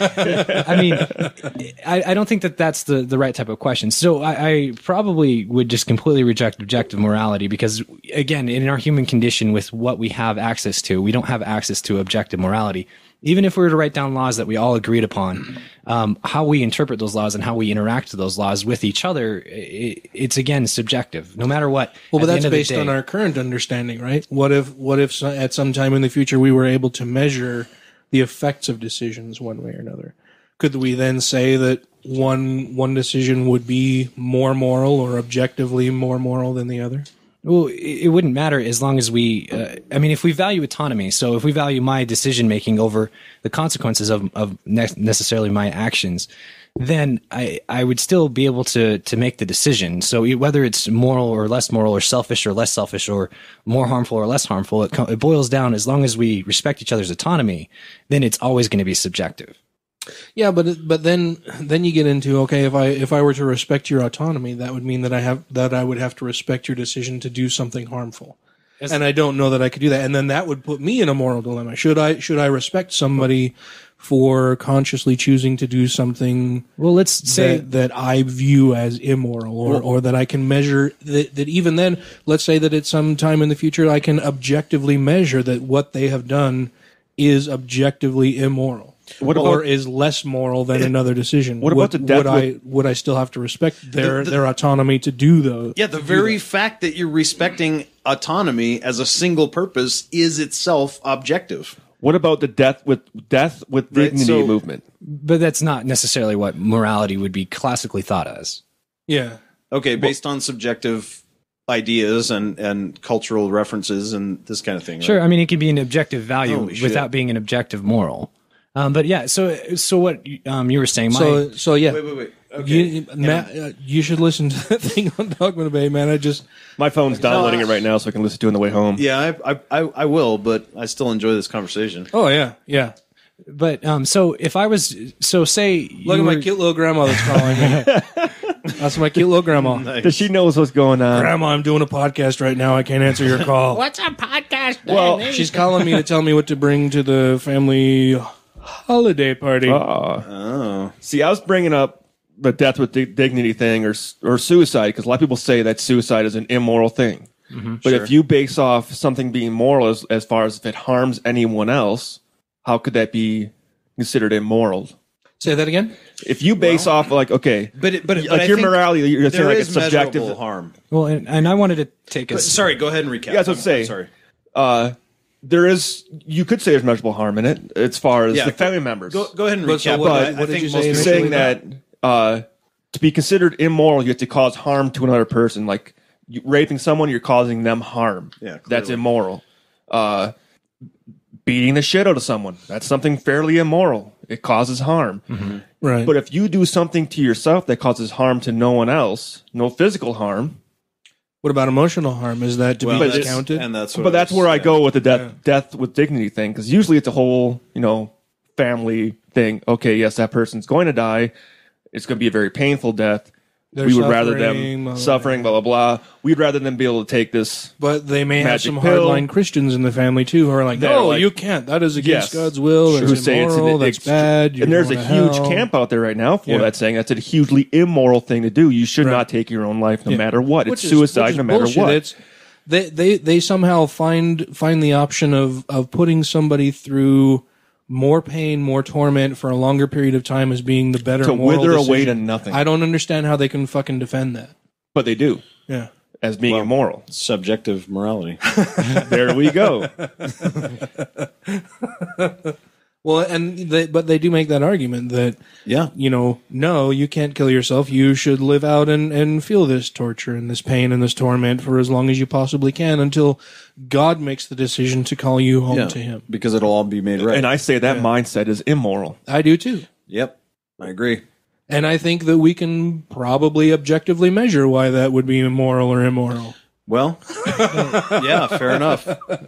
uh, I mean, I, I don't think that that's the, the right type of question. So I, I probably would just completely reject objective morality because, again, in our human condition, with what we have access to, we don't have access to objective morality. Even if we were to write down laws that we all agreed upon, um, how we interpret those laws and how we interact with those laws with each other, it, it's again subjective. No matter what. Well, at but the that's end of the based day- on our current understanding, right? What if, what if so- at some time in the future we were able to measure the effects of decisions one way or another? Could we then say that one one decision would be more moral or objectively more moral than the other? Well, it, it wouldn't matter as long as we, uh, I mean, if we value autonomy, so if we value my decision making over the consequences of, of ne- necessarily my actions, then I, I would still be able to, to make the decision. So e- whether it's moral or less moral or selfish or less selfish or more harmful or less harmful, it, co- it boils down, as long as we respect each other's autonomy, then it's always going to be subjective. Yeah, but it- but then then you get into, okay, if I if I were to respect your autonomy, that would mean that I have that I would have to respect your decision to do something harmful. And I don't know that I could do that. And then that would put me in a moral dilemma. Should I should I respect somebody for consciously choosing to do something Well, let's say that, that I view as immoral, or, or that I can measure that, that even then, let's say that at some time in the future, I can objectively measure that what they have done is objectively immoral. What or about- is less moral than another decision? What about would, the death would I would I still have to respect their The- the- their autonomy to do those? Yeah, the very fact that you're respecting autonomy as a single purpose is itself objective. what about the death with death with Right, dignity so- movement? but that's not necessarily what morality would be classically thought as. Yeah. Okay, based on subjective ideas and, and cultural references and this kind of thing. Right? Sure, I mean, it can be an objective value Holy shit. without being an objective moral. Um, but yeah, so so what um, you were saying, my, So so yeah. Wait, wait, wait. Okay. You, Matt, uh, you should listen to that thing on Dogma Bay, man. I just My phone's downloading it right now, so I can listen to it on the way home. Yeah, I, I, I, I will, but I still enjoy this conversation. oh yeah yeah. but um, so if I was, so say, you Look at my were- cute little grandma that's calling me. That's my cute little grandma. Does she knows what's going on? Grandma, I'm doing a podcast right now. I can't answer your call. What's a podcast? Well, Danny? She's calling me to tell me what to bring to the family holiday party. Ah. Oh. See, I was bringing up the death with di- dignity thing or or suicide because a lot of people say that suicide is an immoral thing. Mm-hmm, but sure. if you base off something being moral as, as far as if it harms anyone else, how could that be considered immoral? Say that again. If you base well, off like okay, but it, but like but your I morality, you're saying like it's subjective harm. Well, and, and I wanted to take a but, sorry. Go ahead and recap. Yeah, that's what I'm say. Sorry. Uh, there is you could say there's measurable harm in it as far as yeah, the family members. Go, go ahead and but recap. So what, but I, what I did think you most say people saying that uh, to be considered immoral, you have to cause harm to another person. Like you, raping someone, you're causing them harm. Yeah, clearly. That's immoral. Uh, beating the shit out of someone, that's something fairly immoral. It causes harm. Mm-hmm. Right. But if you do something to yourself that causes harm to no one else, no physical harm. What about emotional harm? Is that to well, be discounted? And that's what but that's was, where I yeah. go with the death, Yeah. death with dignity thing, because usually it's a whole, you know, family thing. Okay, yes, that person's going to die. It's going to be a very painful death. They're we would rather suffering, them blah, blah, suffering, blah, blah, blah. We'd rather them be able to take this. But they may have magic some pill. hardline Christians in the family, too, who are like, They're no, like- you can't. That is against Yes. God's will. Who That's say it's an immoral. That's ext- bad. You're And there's a going to huge hell. camp out there right now for Yeah. that saying that's a hugely immoral thing to do. You should Right. not take your own life no Yeah. matter what. Which It's is- suicide which is no matter bullshit. what. It's, they, they, they somehow find find the option of, of putting somebody through more pain, more torment for a longer period of time as being the better To moral wither decision. away to nothing. I don't understand how they can fucking defend that. But they do, Yeah. as being Well, immoral. subjective morality. There we go. Well, and they, but they do make that argument that, Yeah. you know, no, you can't kill yourself. You should live out and, and feel this torture and this pain and this torment for as long as you possibly can until God makes the decision to call you home Yeah. to Him. Because it'll all be made right. And I say that mindset is immoral. I do too. Yep. I agree. And I think that we can probably objectively measure why that would be immoral or immoral. Well, yeah, fair enough.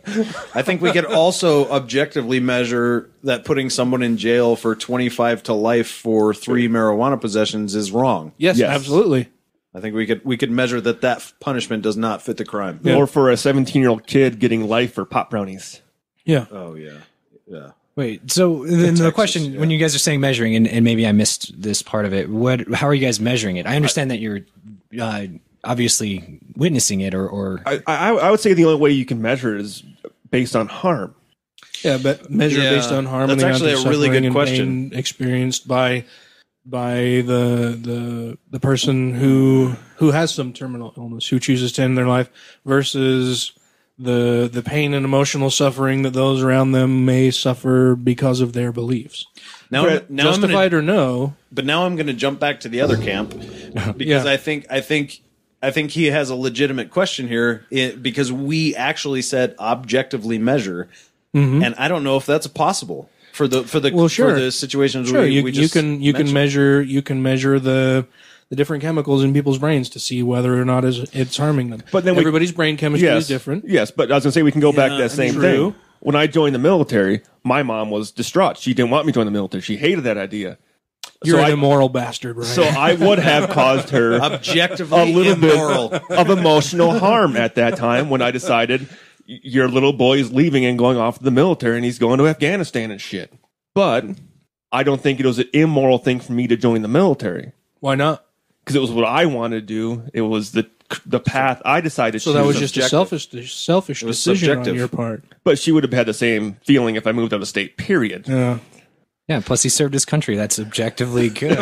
I think we could also objectively measure that putting someone in jail for twenty-five to life for three marijuana possessions is wrong. Yes, Yes. absolutely. I think we could we could measure that that punishment does not fit the crime. Or for a seventeen-year-old kid getting life for pop brownies. Yeah. Oh yeah, yeah. Wait, so then the Texas, question, yeah. when you guys are saying measuring, and, and maybe I missed this part of it, what? How are you guys measuring it? I understand that you're uh, obviously witnessing it, or, or I, I, I would say the only way you can measure it is based on harm. Yeah, but measure Yeah. based on harm That's and the actually amount of a really suffering good and question. pain experienced by by the the the person who who has some terminal illness, who chooses to end their life, versus the the pain and emotional suffering that those around them may suffer because of their beliefs. Now, But now I'm gonna, Justified or no, but now I'm going to jump back to the other camp because Yeah. I think I think I think he has a legitimate question here it, because we actually said objectively measure, and I don't know if that's possible for the for the Well, sure. for the situations sure we, you, we you just can you can mentioned. measure you can measure the the different chemicals in people's brains to see whether or not is it's harming them. But then we- everybody's brain chemistry Yes, is different. Yes, but I was going to say we can go back to Yeah, that same true. thing. When I joined the military, my mom was distraught. She didn't want me to join the military. She hated that idea. You're so an I, immoral bastard, right? So I would have caused her objectively a little immoral. bit of emotional harm at that time when I decided y- your little boy is leaving and going off to the military and he's going to Afghanistan and shit. But I don't think it was an immoral thing for me to join the military Why not? because it was what I wanted to do. It was the the path I decided to So choose. that was just a subjective. selfish, selfish was decision subjective. on your part. But she would have had the same feeling if I moved out of state, period. Yeah. yeah. Plus, he served his country. That's objectively good.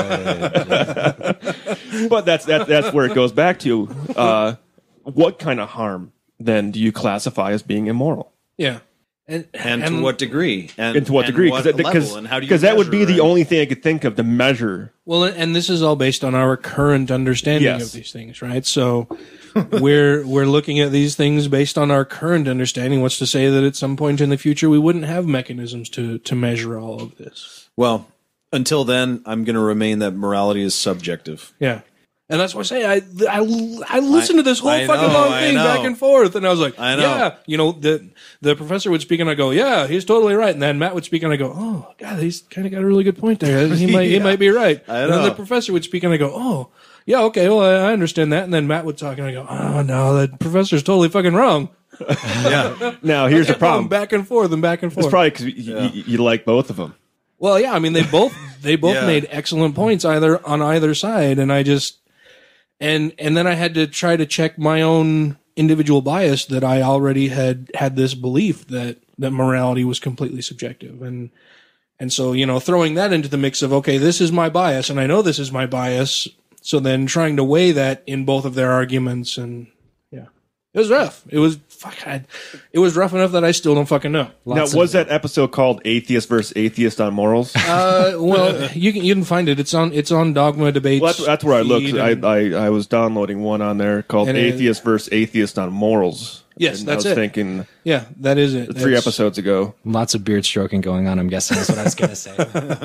But that's that, that's where it goes back to. Uh, what kind of harm then do you classify as being immoral? Yeah. And, and, to what degree? And, And to what and degree? what Because level? And how do you because that would be measure, the right? only thing I could think of to measure. Well, and this is all based on our current understanding Yes. of these things, right? So we're we're looking at these things based on our current understanding. What's to say that at some point in the future we wouldn't have mechanisms to to measure all of this? Well, until then, I'm going to remain that morality is subjective. Yeah. And that's why I say I I, I listened to this whole I fucking know, long I thing know. back and forth, and I was like, I know. yeah, you know, the the professor would speak, and I go, yeah, he's totally right, and then Matt would speak, and I go, oh, God, he's kind of got a really good point there. He might he Yeah. might be right. I And then know. the professor would speak, and I go, oh, yeah, okay, well, I I understand that, and then Matt would talk, and I go, oh no, the professor's totally fucking wrong. Yeah. Now here's the Kept going problem. back and forth and back and forth. It's probably because you, you, you like both of them. Well, yeah, I mean, they both they both Yeah. made excellent points either on either side, and I just and and then I had to try to check my own individual bias that I already had had this belief that that morality was completely subjective. And and so, you know, throwing that into the mix of, okay, this is my bias, and I know this is my bias, so then trying to weigh that in both of their arguments, and yeah. It was rough. It was fuck. I, it was rough enough that I still don't fucking know. Lots now, was that episode called "Atheist versus Atheist on Morals"? Uh, well, you can you can find it. It's on it's on Dogma Debates. Well, that's, that's where I looked. I, I I was downloading one on there called "Atheist it, versus Atheist on Morals." Yes, and that's I was it. Thinking, yeah, that is it. Three that's, episodes ago. Lots of beard stroking going on. I'm guessing is what I was going to say.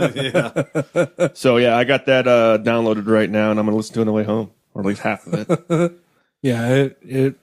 yeah. So yeah, I got that uh, downloaded right now, and I'm going to listen to it on the way home, or at least half of it. yeah, it it.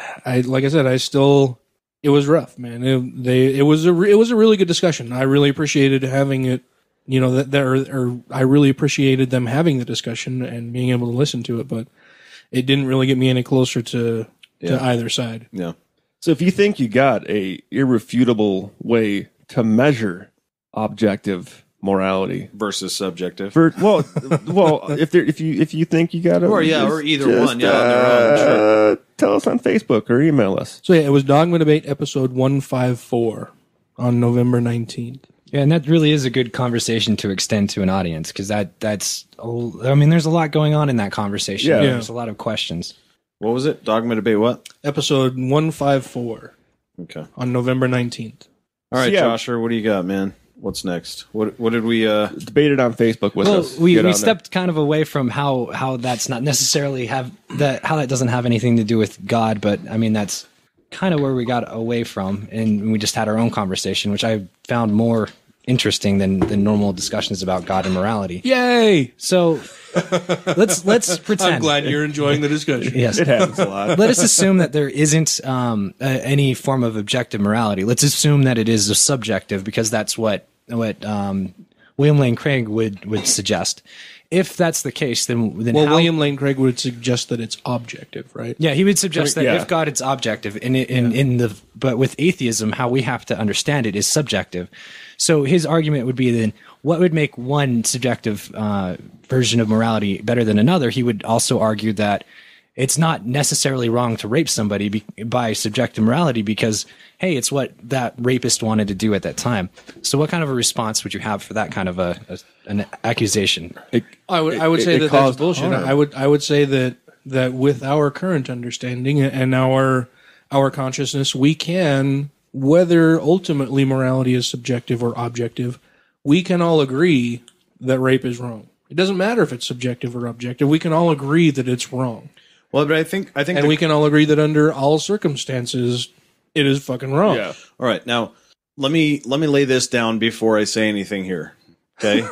I like I said, I still. It was rough, man. It, they it was a re, it was a really good discussion. I really appreciated having it. You know that there, or I really appreciated them having the discussion and being able to listen to it, but it didn't really get me any closer to. To yeah. either side. Yeah. So if you think you got a irrefutable way to measure objective morality versus subjective, for, well, well, if there, if you if you think you got a, or yeah, or either just, one, yeah, uh, on their own, sure. Tell us on Facebook or email us. So yeah, it was Dogma Debate episode one fifty-four on November nineteenth. Yeah, and that really is a good conversation to extend to an audience because that that's I mean, there's a lot going on in that conversation. Yeah. Yeah. There's a lot of questions. What was it? Dogma Debate what? Episode one fifty-four. Okay. On November nineteenth. All right, so, yeah. Joshua, what do you got, man? What's next? What what did we uh debated on Facebook with well, us? we, Get we on stepped there. kind of away from how, how that's not necessarily have that how that doesn't have anything to do with God, but I mean that's kind of where we got away from, and we just had our own conversation, which I found more interesting than than normal discussions about God and morality. Yay! So let's let's pretend. I'm glad you're enjoying the discussion. Yes, it happens a lot. Let us assume that there isn't um, uh, any form of objective morality. Let's assume that it is a subjective, because that's what what um, William Lane Craig would would suggest. If that's the case, then then well, how, William Lane Craig would suggest that it's objective, right? yeah, he would suggest that yeah. if God it's objective, in in in the but with atheism, how we have to understand it is subjective. So his argument would be then, what would make one subjective uh, version of morality better than another? He would also argue that it's not necessarily wrong to rape somebody be, by subjective morality because, hey, it's what that rapist wanted to do at that time. So what kind of a response would you have for that kind of a, a an accusation? It, I would I would it, say it that that's caused bullshit. harm. I would I would say that that with our current understanding and our our consciousness, we can, whether ultimately morality is subjective or objective, we can all agree that rape is wrong. It doesn't matter if it's subjective or objective. We can all agree that it's wrong. Well, but I think I think And the, we can all agree that under all circumstances, it is fucking wrong. yeah. all right, now let me let me lay this down before I say anything here. Okay?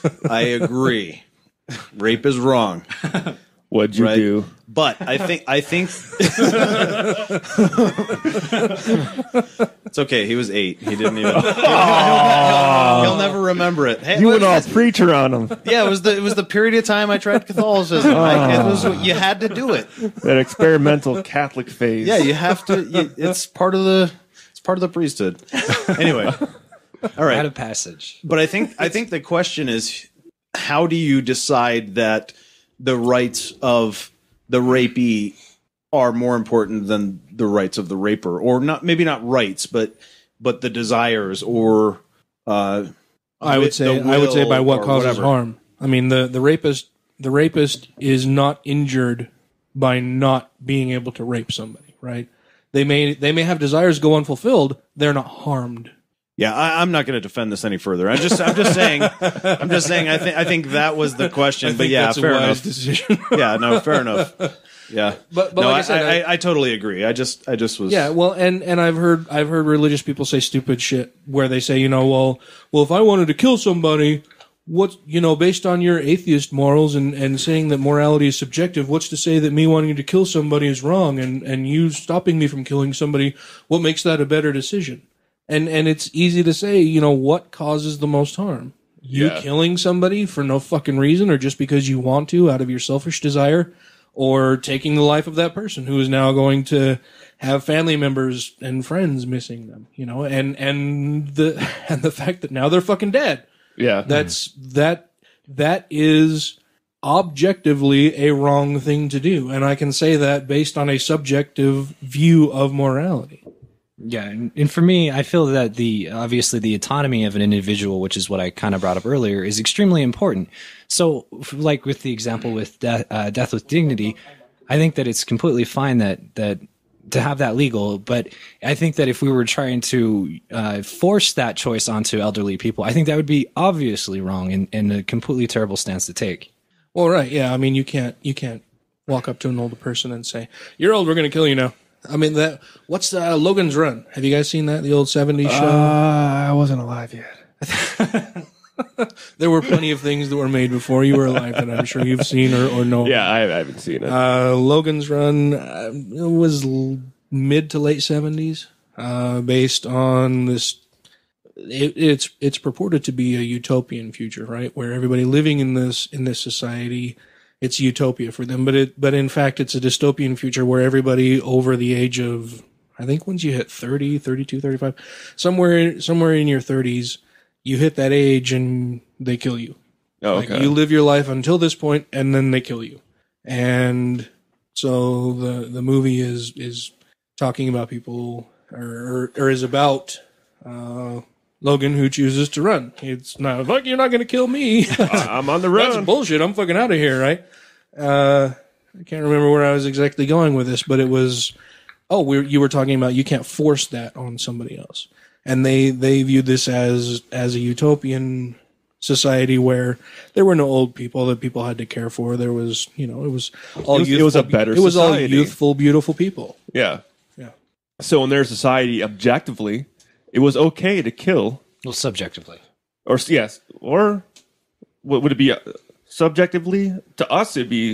I agree. Rape is wrong. What'd you Right. do? But I think I think it's okay. He was eight. He didn't even. He'll, he'll, he'll never remember it. Hey, You well, went all that's- preacher on him. yeah, it was the it was the period of time I tried Catholicism. I, it was you had to do it. That experimental Catholic phase. Yeah, you have to. You, it's part of the it's part of the priesthood. Anyway, all right. Out of passage. But I think I think the question is, how do you decide that the rights of the rapee are more important than the rights of the raper, or not? Maybe not rights, but but the desires, or uh, I would say the I would say by will what or causes whatever. harm. I mean the, the rapist the rapist is not injured by not being able to rape somebody, right? They may they may have desires go unfulfilled. They're not harmed. Yeah, I, I'm not going to defend this any further. I'm just I'm just saying I'm just saying I think I think that was the question. I but think yeah, that's a fair wise enough. decision. Yeah, no, fair enough. Yeah, But- but no, like I I, said, I, I- I totally agree. I just I just was Yeah, well, and, and I've heard I've heard religious people say stupid shit where they say, you know, well, well, if I wanted to kill somebody, what, you know, based on your atheist morals and, and saying that morality is subjective, what's to say that me wanting to kill somebody is wrong, and, and you stopping me from killing somebody, what makes that a better decision? And and it's easy to say, you know, what causes the most harm? You Yeah. killing somebody for no fucking reason, or just because you want to out of your selfish desire, or taking the life of that person who is now going to have family members and friends missing them, you know, and and the and the fact that now they're fucking dead. Yeah. That's that that is objectively a wrong thing to do. And I can say that based on a subjective view of morality. Yeah, and, and for me, I feel that the obviously the autonomy of an individual, which is what I kind of brought up earlier, is extremely important. So, like with the example with death, uh, death with dignity, I think that it's completely fine that that to have that legal. But I think that if we were trying to uh, force that choice onto elderly people, I think that would be obviously wrong and, and a completely terrible stance to take. Well, right, yeah. I mean, you can't you can't walk up to an older person and say, "You're old. We're going to kill you now." I mean, that. What's uh, Logan's Run? Have you guys seen that? The old seventies show? Uh, I wasn't alive yet. There were plenty of things that were made before you were alive that I'm sure you've seen or, or know. Yeah, I, I haven't seen it. Uh, Logan's Run uh, it was l- mid to late seventies, uh, based on this. It, it's it's purported to be a utopian future, right? Where everybody living in this in this society, it's utopia for them. But it but in fact, it's a dystopian future where everybody over the age of, I think once you hit thirty, thirty-two, thirty-five, somewhere somewhere in your thirties, you hit that age and they kill you. Oh, okay. Like you live your life until this point, and then they kill you. And so the the movie is is talking about people, or or, or is about uh, Logan who chooses to run. It's not like you're not going to kill me. I'm on the run. That's bullshit. I'm fucking out of here, right? Uh, I can't remember where I was exactly going with this, but it was, oh, we you were talking about you can't force that on somebody else. And they, they viewed this as as a utopian society where there were no old people that people had to care for. There was, you know, it was all It was- it youthful, was a better It was society. all youthful, beautiful people. Yeah. Yeah. So in their society, objectively, it was okay to kill. Well, subjectively. Or yes, or what would it be? Uh, subjectively, to us, it'd be.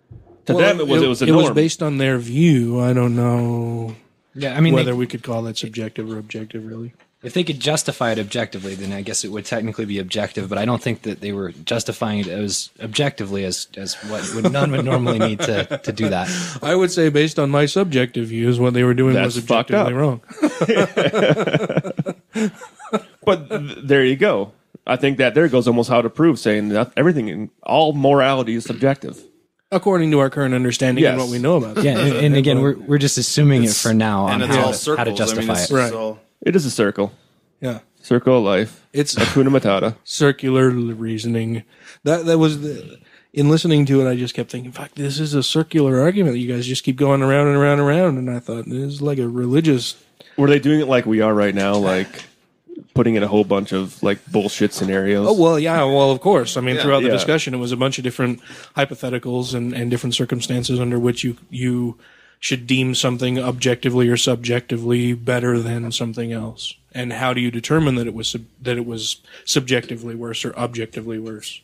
To Well, them, it was it, was a it norm. was based on their view. I don't know Yeah, I mean, whether they, we could call that subjective or objective, really. if they could justify it objectively, then I guess it would technically be objective. But I don't think that they were justifying it as objectively as as what would, none would normally need to to do that. I would say, based on my subjective views, what they were doing That's was fucked objectively up. wrong. But th- there you go. I think that there goes almost how to prove saying that everything in all morality is subjective. According to our current understanding Yes. and what we know about it. Yeah, and, and again, we're we're just assuming it for now on and it's how, all to, circles. how to I justify mean, it's, it. Right. all- It is a circle, Yeah. circle of life. It's Hakuna Matata. circular reasoning. That that was the, in listening to it, I just kept thinking, fuck, this is a circular argument. You guys just keep going around and around and around. And I thought, this is like a religious. Were they doing it like we are right now, like putting in a whole bunch of like bullshit scenarios? Oh, well, yeah, well, of course. I mean, throughout the Yeah. discussion, it was a bunch of different hypotheticals and, and different circumstances under which you you should deem something objectively or subjectively better than something else. And how do you determine that it was sub- that it was subjectively worse or objectively worse?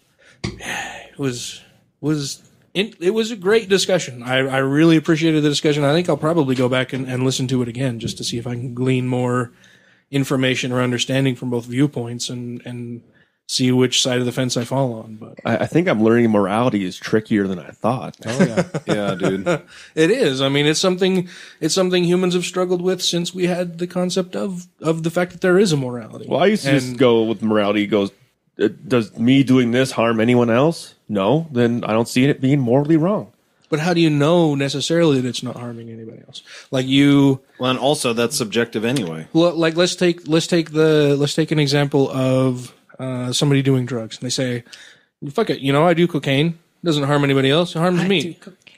It was was it, it was a great discussion. I, I really appreciated the discussion. I think I'll probably go back and, and listen to it again just to see if I can glean more information or understanding from both viewpoints and, and see which side of the fence I fall on. But I, I think I'm learning morality is trickier than I thought. oh yeah, yeah, dude. it is. I mean, it's something it's something humans have struggled with since we had the concept of, of the fact that there is a morality. Well, I used to And- just go with morality. Goes, uh, does me doing this harm anyone else? No, then I don't see it being morally wrong. But how do you know necessarily that it's not harming anybody else? Like you, Well, and also that's subjective anyway. well, like let's take let's take the let's take an example of uh, somebody doing drugs. And they say, "Fuck it, you know, I do cocaine. It doesn't harm anybody else. It harms me."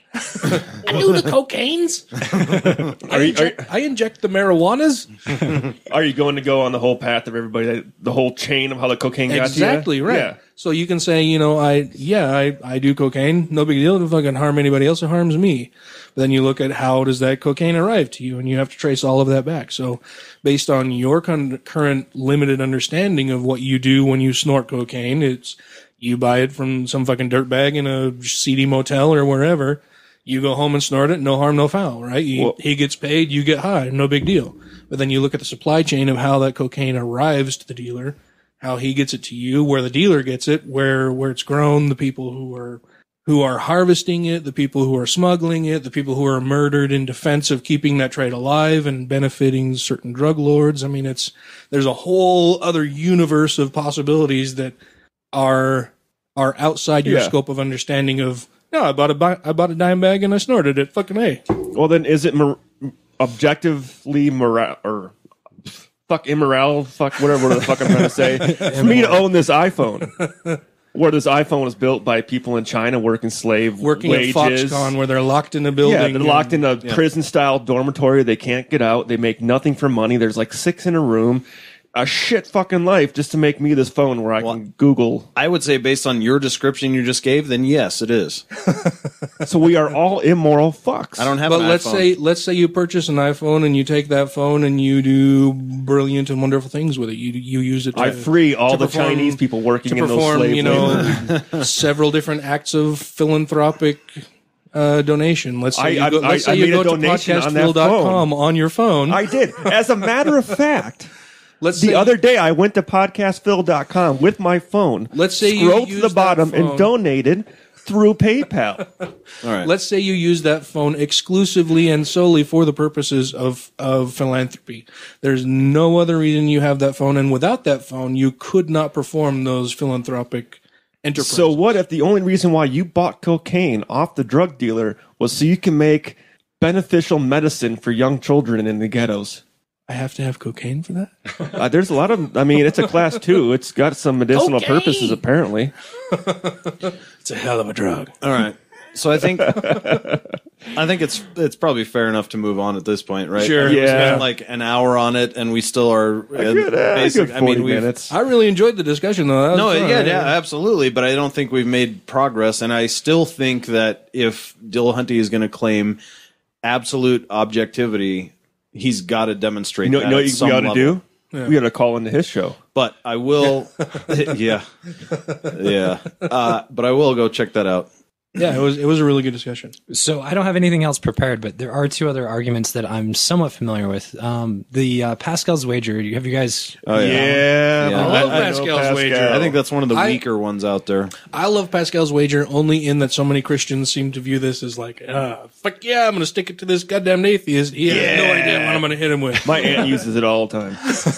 I do the cocaines. I, Are you, are, inject, I inject the marijuanas. are you going to go on the whole path of everybody, the whole chain of how the cocaine got to you? Exactly right. Yeah. So you can say, you know, I yeah, I, I do cocaine. No big deal. It doesn't fucking harm anybody else. It harms me. But then you look at how does that cocaine arrive to you, and you have to trace all of that back. So based on your con- current limited understanding of what you do when you snort cocaine, it's you buy it from some fucking dirtbag in a seedy motel or wherever. You go home and snort it, no harm, no foul, right? You, Well- he gets paid, you get high, no big deal. But then you look at the supply chain of how that cocaine arrives to the dealer, how he gets it to you, where the dealer gets it, where where it's grown, the people who are who are harvesting it, the people who are smuggling it, the people who are murdered in defense of keeping that trade alive and benefiting certain drug lords. I mean, it's there's a whole other universe of possibilities that are are outside your Yeah. scope of understanding of, no, I bought a bi- I bought a dime bag and I snorted it. Fucking A. Well, then is it mor- objectively moral or fuck immoral? Fuck whatever the fuck I'm trying to say. For me to own this iPhone, where this iPhone was built by people in China working slave Working wages. at Foxconn where they're locked in a building. Yeah, they're locked and- in a prison-style dormitory. They can't get out. They make nothing for money. There's like six in a room. A shit fucking life just to make me this phone where I Well, can Google. I would say, based on your description you just gave, then yes, it is. So we are all immoral fucks. I don't have But an let's iPhone. say let's say you purchase an iPhone and you take that phone and you do brilliant and wonderful things with it. You you use it. To, I free all to the perform- Chinese people working to in those perform, slave you labor. know, several different acts of philanthropic uh, donation. Let's say I- you I- go, I- let's say I you made a go to donation on that podcastville dot com on your phone. I did. As a matter of fact, let's the say, other day I went to podcastville dot com with my phone. Let's say you scrolled to use the that bottom phone- and donated through PayPal. All right. Let's say you use that phone exclusively and solely for the purposes of, of philanthropy. There's no other reason you have that phone, and without that phone, you could not perform those philanthropic enterprises. So what if the only reason why you bought cocaine off the drug dealer was so you can make beneficial medicine for young children in the ghettos? I have to have cocaine for that? Uh, there's a lot of, I mean, it's a class two. It's got some medicinal Cocaine! purposes, apparently. It's a hell of a drug. All right. So I think I think it's it's probably fair enough to move on at this point, right? Sure. I mean, we Yeah. spent like an hour on it, and we still are. A good, uh, a basic- good forty I mean, we've, minutes. I really enjoyed the discussion, though. That was No, fun. yeah, yeah, absolutely. But I don't think we've made progress, and I still think that if Dillahunty is going to claim absolute objectivity, he's got to demonstrate. You know, that you know at what some we ought to level. do? We got to call into his show. But I will, yeah, yeah. Uh, but I will go check that out. Yeah, it was it was a really good discussion. So I don't have anything else prepared, but there are two other arguments that I'm somewhat familiar with. Um, the uh, Pascal's wager. Have you guys? Oh Yeah. Yeah. I love know Pascal's wager. I think that's one of the I- weaker ones out there. I love Pascal's wager only in that so many Christians seem to view this as like, ah, fuck yeah, I'm going to stick it to this goddamn atheist. He has no idea what I'm going to hit him with. My aunt uses it all the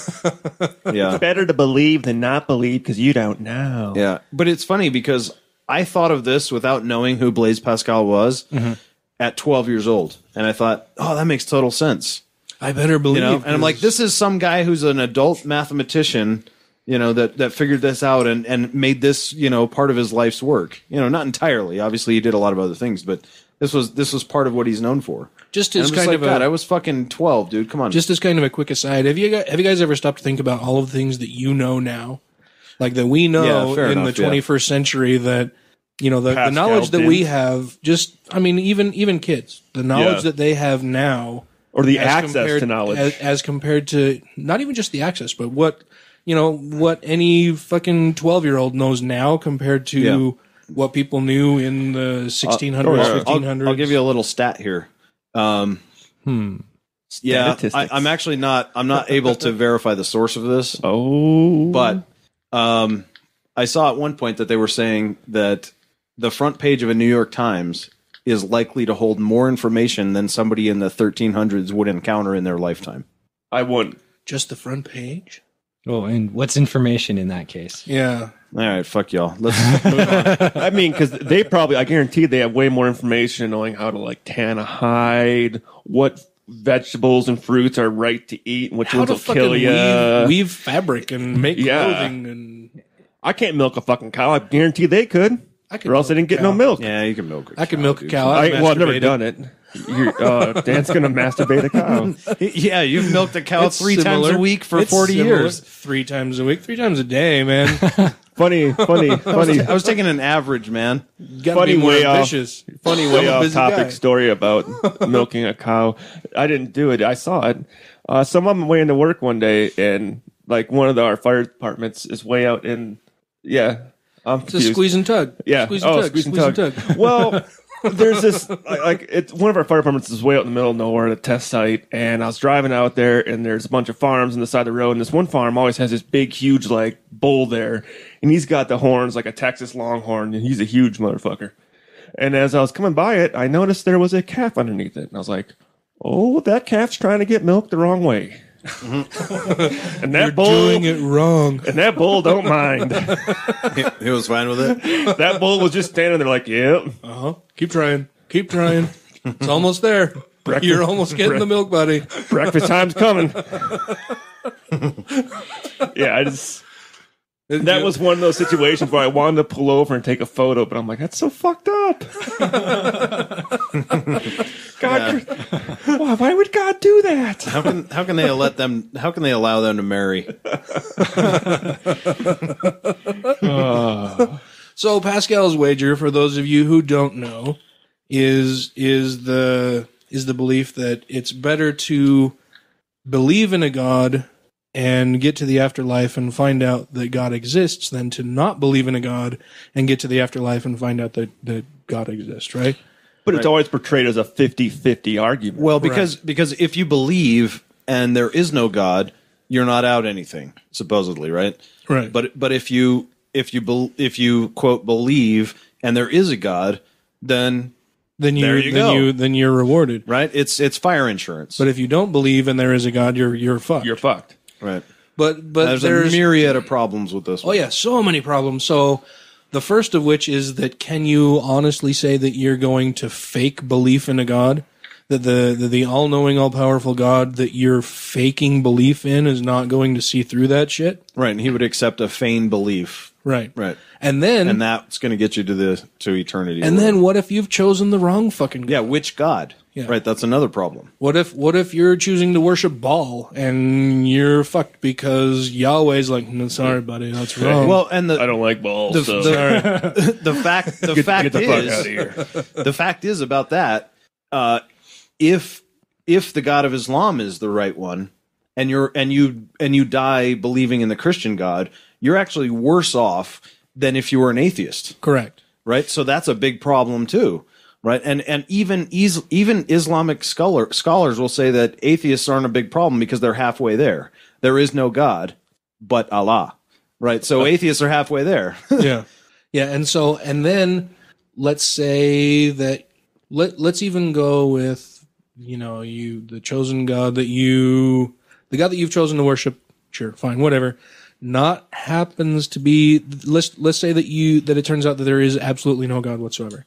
time. Yeah. Better to believe than not believe because you don't know. Yeah, but it's funny because I thought of this without knowing who Blaise Pascal was at twelve years old, and I thought, oh, that makes total sense. I better believe. You know, and I'm like, this is some guy who's an adult mathematician, you know, that that figured this out and and made this, you know, part of his life's work. You know, not entirely. Obviously, he did a lot of other things, but this was this was part of what he's known for. Just And as I'm just kind like, of God, a, I was fucking twelve, dude. Come on. just as kind of a quick aside, have you guys, have you guys ever stopped to think about all of the things that you know now, like that we know Yeah, fair in enough, the yeah. twenty-first century that. You know, the, the Pascal knowledge that did. we have, just, I mean, even even kids, the knowledge Yeah. that they have now. Or the as access compared- to knowledge. As, as compared to, not even just the access, but what, you know, what any fucking twelve-year-old knows now compared to Yeah. what people knew in the sixteen hundreds, I'll- fifteen I'll, hundreds. I'll give you a little stat here. Um, Hmm. yeah, I, Statistics. I'm actually not. I'm not able to verify the source of this. Oh. But um, I saw at one point that they were saying that the front page of a New York Times is likely to hold more information than somebody in the thirteen hundreds would encounter in their lifetime. I wouldn't. Just the front page? Oh, and what's information in that case? Yeah. All right, fuck y'all. Let's move on. I mean, because they probably, I guarantee they have way more information knowing how to like tan a hide, what vegetables and fruits are right to eat, and which How ones to will fucking kill you. weave, weave fabric and make Yeah. clothing and I can't milk a fucking cow. I guarantee they could. I could Or else they milk didn't a get no cow. milk. Yeah, you can milk. A I could cow, milk a dude. cow. I, I've well, I've never masturbated. done it. You're, uh, Dan's gonna masturbate a cow. Yeah, you've milked a cow It's three similar. times a week for It's forty similar. years. Three times a week, three times a day, man. Funny, funny, funny, I was taking an average, man. Gotta funny be more way off. ambitious. Funny I'm way a off busy topic guy. story about milking a cow. I didn't do it. I saw it. Uh, so I'm on my way into work one day, and like one of the, our fire departments is way out in. Yeah, I'm It's a confused. squeeze and tug. Yeah. Squeeze and oh, tug. squeeze and squeeze tug. Well, there's this like, like it's one of our fire departments is way out in the middle of nowhere at a test site, and I was driving out there, and there's a bunch of farms on the side of the road, and this one farm always has this big, huge like bull there, and he's got the horns like a Texas Longhorn, and he's a huge motherfucker. And as I was coming by it, I noticed there was a calf underneath it, and I was like, "Oh, that calf's trying to get milked the wrong way." Mm-hmm. and that You're bull, doing it wrong. And that bull don't mind. he, he was fine with it. That bull was just standing there like, yep. Uh huh. Keep trying. Keep trying. It's almost there. You're almost getting the milk, buddy. Breakfast time's coming. Yeah, I just... That was one of those situations where I wanted to pull over and take a photo, but I'm like, that's so fucked up. God, why, why would God do that? How can how can they let them? How can they allow them to marry? uh. So Pascal's wager, for those of you who don't know, is is the is the belief that it's better to believe in a God and get to the afterlife and find out that God exists than to not believe in a God and get to the afterlife and find out that, that God exists, right? But it's right. always portrayed as a fifty-fifty argument. Well, because right. because if you believe and there is no God, you're not out anything, supposedly, right? Right. But but if you if you be, if you quote believe and there is a God, then then you, there you then go. you then you're rewarded, right? It's it's fire insurance. But if you don't believe and there is a God, you're you're fucked. You're fucked. Right. But but there's, there's a myriad of problems with this one. Oh yeah, so many problems. So the first of which is that can you honestly say that you're going to fake belief in a God? That the the, the all-knowing, all-powerful God that you're faking belief in is not going to see through that shit? Right, and he would accept a feigned belief. Right. Right. And then and that's going to get you to the to eternity. And then what if you've chosen the wrong fucking God? Yeah, which God? Yeah. Right, that's another problem. What if what if you're choosing to worship Baal and you're fucked because Yahweh's like, no, sorry, buddy, that's wrong. Well, and the I don't like Baal. The, so. the, the fact the get, fact get the is fuck out of here. The fact is about that. Uh, if if the God of Islam is the right one, and you're and you and you die believing in the Christian God, you're actually worse off than if you were an atheist. Correct. Right. So that's a big problem too. Right. And and even even Islamic scholar, scholars will say that atheists aren't a big problem because they're halfway there. There is no God but Allah. Right. So atheists are halfway there. Yeah. Yeah. And so and then let's say that let let's even go with, you know, you the chosen God that you the God that you've chosen to worship, sure, fine, whatever. Not happens to be let's let's say that you that it turns out that there is absolutely no God whatsoever.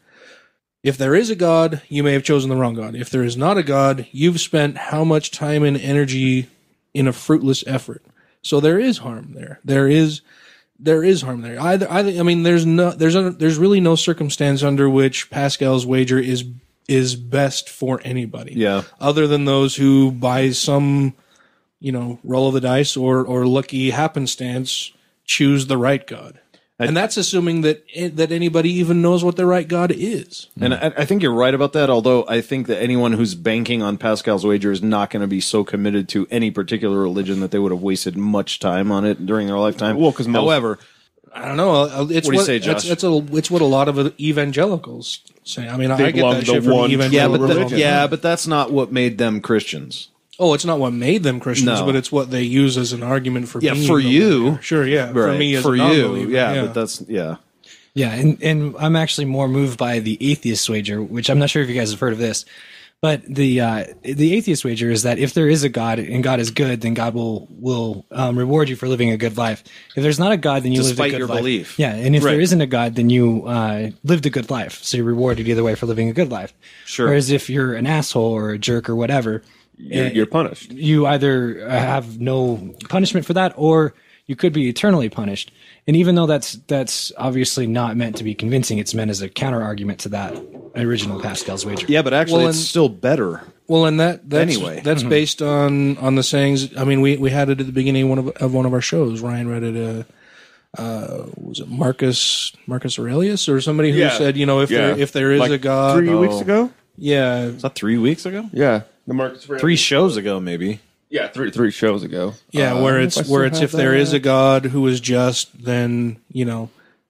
If there is a God, you may have chosen the wrong God. If there is not a God, you've spent how much time and energy in a fruitless effort. So there is harm there. There is, there is harm there. Either, either I mean, there's no, there's, a, there's really no circumstance under which Pascal's wager is is best for anybody. Yeah. Other than those who, by some, you know, roll of the dice or or lucky happenstance, choose the right God. And that's assuming that that anybody even knows what the right God is. And I, I think you're right about that, although I think that anyone who's banking on Pascal's wager is not going to be so committed to any particular religion that they would have wasted much time on it during their lifetime. Well, because however, I don't know. It's what do you say, Josh? It's, it's, a, it's what a lot of evangelicals say. I mean, they I get that shit from evangelical yeah, but religion. that, yeah, but that's not what made them Christians. Oh, it's not what made them Christians, no. but it's what they use as an argument for yeah, being for you. Sure, yeah, right. for me as for a you, yeah, yeah, but that's yeah. Yeah, and, and I'm actually more moved by the atheist wager, which I'm not sure if you guys have heard of this, but the uh, the atheist wager is that if there is a God and God is good, then God will will um, reward you for living a good life. If there's not a God, then you Despite lived a good your life. belief. Yeah, and if right. there isn't a God, then you uh, lived a good life, so you're rewarded either way for living a good life. Sure. Whereas if you're an asshole or a jerk or whatever, you're, you're punished. You either have no punishment for that, or you could be eternally punished. And even though that's that's obviously not meant to be convincing, it's meant as a counter argument to that original Pascal's wager. Yeah, but actually, well, it's and, still better. Well, and that that's, anyway, that's mm-hmm. based on on the sayings. I mean, we, we had it at the beginning of one of, of one of our shows. Ryan read it. Uh, uh, was it Marcus Marcus Aurelius or somebody who yeah. said, you know, if yeah. there if there is like a God, three oh. weeks ago. Yeah, is that three weeks ago? Yeah, the Marcus Aurelius. Three shows ago, maybe. Yeah, three three shows ago. Yeah, uh, where it's where it's if there is a God who is just, then you know,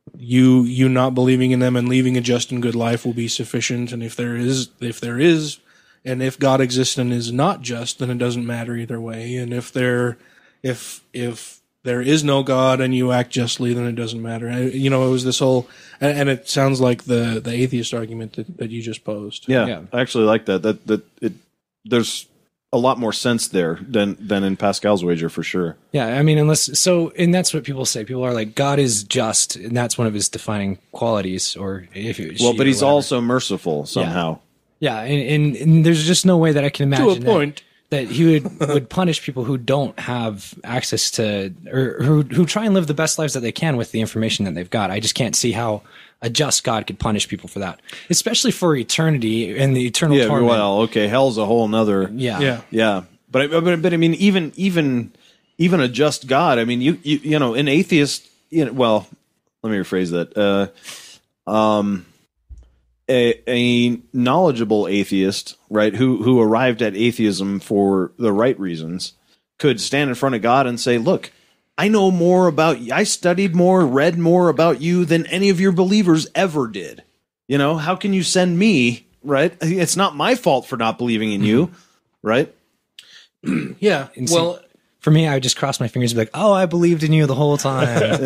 you you not believing in them and leaving a just and good life will be sufficient. And if there is if there is, and if God exists and is not just, then it doesn't matter either way. And if there if if there is no God and you act justly, then it doesn't matter. And, you know, it was this whole, and, and it sounds like the the atheist argument that, that you just posed. Yeah, yeah, I actually like that. That that it there's. a lot more sense there than than in Pascal's wager for sure. Yeah, I mean, unless so, and that's what people say. People are like, God is just, and that's one of his defining qualities. Or if it, well, but he's also merciful somehow. Yeah, yeah and, and, and there's just no way that I can imagine to a point. That, that he would would punish people who don't have access to, or who who try and live the best lives that they can with the information that they've got. I just can't see how a just God could punish people for that, especially for eternity and the eternal Yeah, torment. well, okay, hell's a whole nother. Yeah, Yeah. Yeah, but I, but but I mean, even even even a just God. I mean, you you you know, an atheist. You know, well, let me rephrase that. Uh, um, a a knowledgeable atheist, right, who who arrived at atheism for the right reasons, could stand in front of God and say, "Look, I know more about you. I studied more, read more about you than any of your believers ever did. You know, how can you send me?" Right? It's not my fault for not believing in you, right? Yeah. And see, Well, for me, I would just cross my fingers and be like, "Oh, I believed in you the whole time."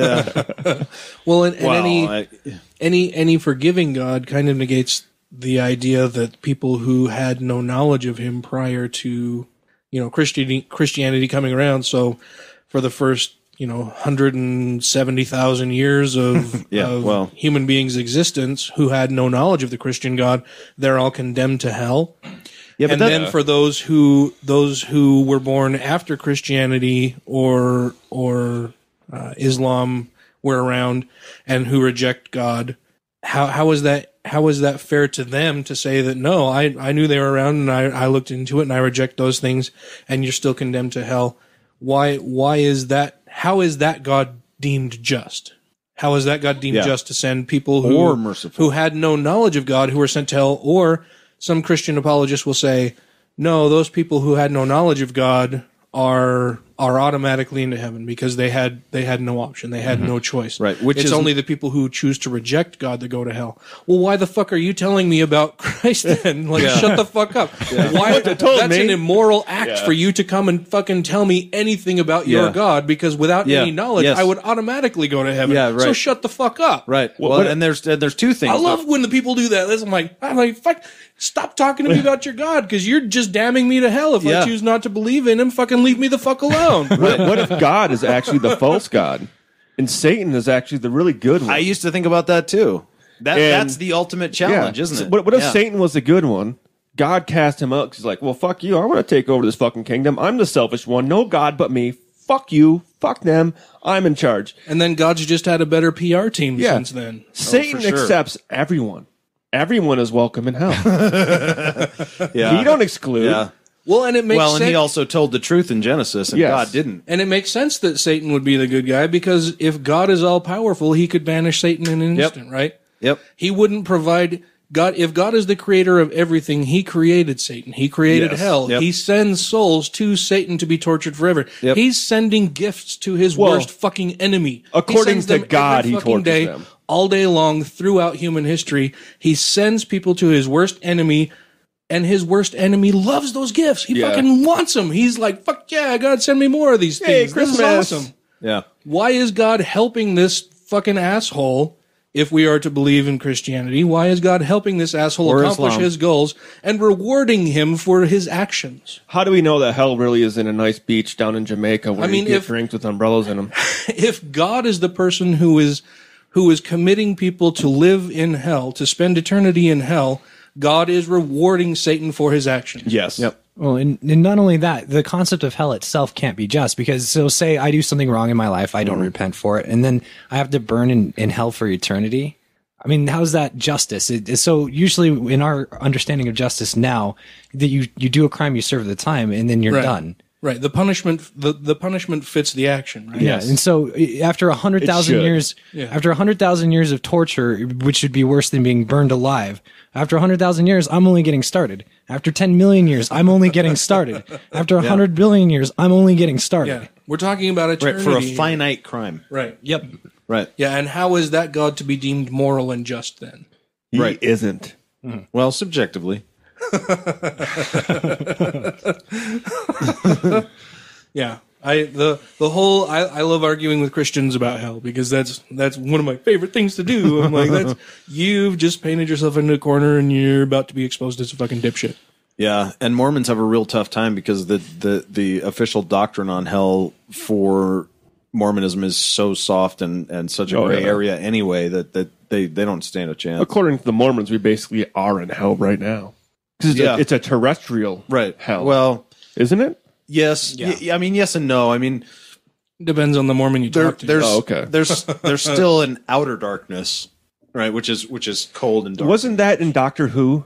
well, and, and Well, any I- any any forgiving God kind of negates the idea that people who had no knowledge of him prior to, you know, Christianity Christianity coming around. So for the first, you know, one hundred seventy thousand years of, Yeah, of well. human beings' existence who had no knowledge of the Christian God, they're all condemned to hell. Yeah, but and that- then for those who those who were born after Christianity or or uh, Islam were around and who reject God, how how is that how is that fair to them to say that no, I I knew they were around and I I looked into it and I reject those things and you're still condemned to hell? Why why is that? How is that God deemed just? How is that God deemed Yeah. just to send people who Or merciful. who had no knowledge of God who were sent to hell? Or some Christian apologists will say, no, those people who had no knowledge of God are are automatically into heaven because they had they had no option, they had no choice. Right, which it's is- only the people who choose to reject God that go to hell. Well, why the fuck are you telling me about Christ then? Like, shut the fuck up. Why? That's me. an immoral act Yeah. for you to come and fucking tell me anything about your Yeah. God because without Yeah. any knowledge, Yes. I would automatically go to heaven. Yeah, right. So shut the fuck up. right. Well, what- and there's uh, there's two things. I love when the people do that. I'm like, I'm like, fuck, stop talking to me about your God because you're just damning me to hell if Yeah. I choose not to believe in him. Fucking leave me the fuck alone. What, what if God is actually the false God, and Satan is actually the really good one? I used to think about that too. That And- that's the ultimate challenge, isn't So it? What, what if Yeah. Satan was the good one? God cast him out 'cause he's like, well, fuck you. I want to take over this fucking kingdom. I'm the selfish one. No God but me. Fuck you. Fuck them. I'm in charge. And then God's just had a better P R team Yeah. since then. Satan sure. accepts everyone. Everyone is welcome in hell. Yeah. He don't exclude. Yeah. Well, and it makes Well, sense. and he also told the truth in Genesis, and Yes. God didn't. And it makes sense that Satan would be the good guy because if God is all powerful, he could banish Satan in an Yep. instant, right? Yep. He wouldn't provide God. If God is the creator of everything, he created Satan. He created Yes. hell. Yep. He sends souls to Satan to be tortured forever. Yep. He's sending gifts to his Well, worst fucking enemy. according He sends to them God, every he fucking tortures day, them. all day long throughout human history. He sends people to his worst enemy. And his worst enemy loves those gifts. He Yeah. fucking wants them. He's like, fuck yeah, God, send me more of these Hey, things. This is Christmas. awesome. Yeah. Why is God helping this fucking asshole if we are to believe in Christianity? Why is God helping this asshole Or accomplish Islam. his goals and rewarding him for his actions? How do we know that hell really is in a nice beach down in Jamaica where I mean, you get if- drinks with umbrellas in them? If God is the person who is who is committing people to live in hell, to spend eternity in hell, God is rewarding Satan for his actions. Yes. Yep. Well, and, and not only that, the concept of hell itself can't be just because, so say I do something wrong in my life, I don't repent for it, and then I have to burn in, in hell for eternity. I mean, how's that justice? It, so usually in our understanding of justice now, that you, you do a crime, you serve the time, and then you're Right. done. Right. The punishment the, the punishment fits the action, right? Yeah, and so uh, after a hundred thousand should. years, Yeah. after a hundred thousand years of torture, which would be worse than being burned alive, after a hundred thousand years, I'm only getting started. After ten million years, I'm only getting started. After a hundred billion years, I'm only getting started. Yeah. We're talking about Right. eternity. For a finite crime. Right. Yep. Right. Yeah, and how is that God to be deemed moral and just then? He Right. isn't. Well, subjectively. Yeah. I the the whole I, I love arguing with Christians about hell because that's that's one of my favorite things to do. I'm like, that's you've just painted yourself into a corner and you're about to be exposed as a fucking dipshit. Yeah, and Mormons have a real tough time because the the, the official doctrine on hell for Mormonism is so soft and, and such a Oh, gray yeah. area anyway that, that they, they don't stand a chance. According to the Mormons, we basically are in hell right now. Because it's, Yeah. a, it's a terrestrial Right. hell. Well, isn't it? yes. Yeah. Y- I mean, yes and no. I mean, Depends on the Mormon you there, talk to. there's Oh, okay. there's there's still an outer darkness, right? Which is which is cold and dark. Wasn't that in Doctor Who?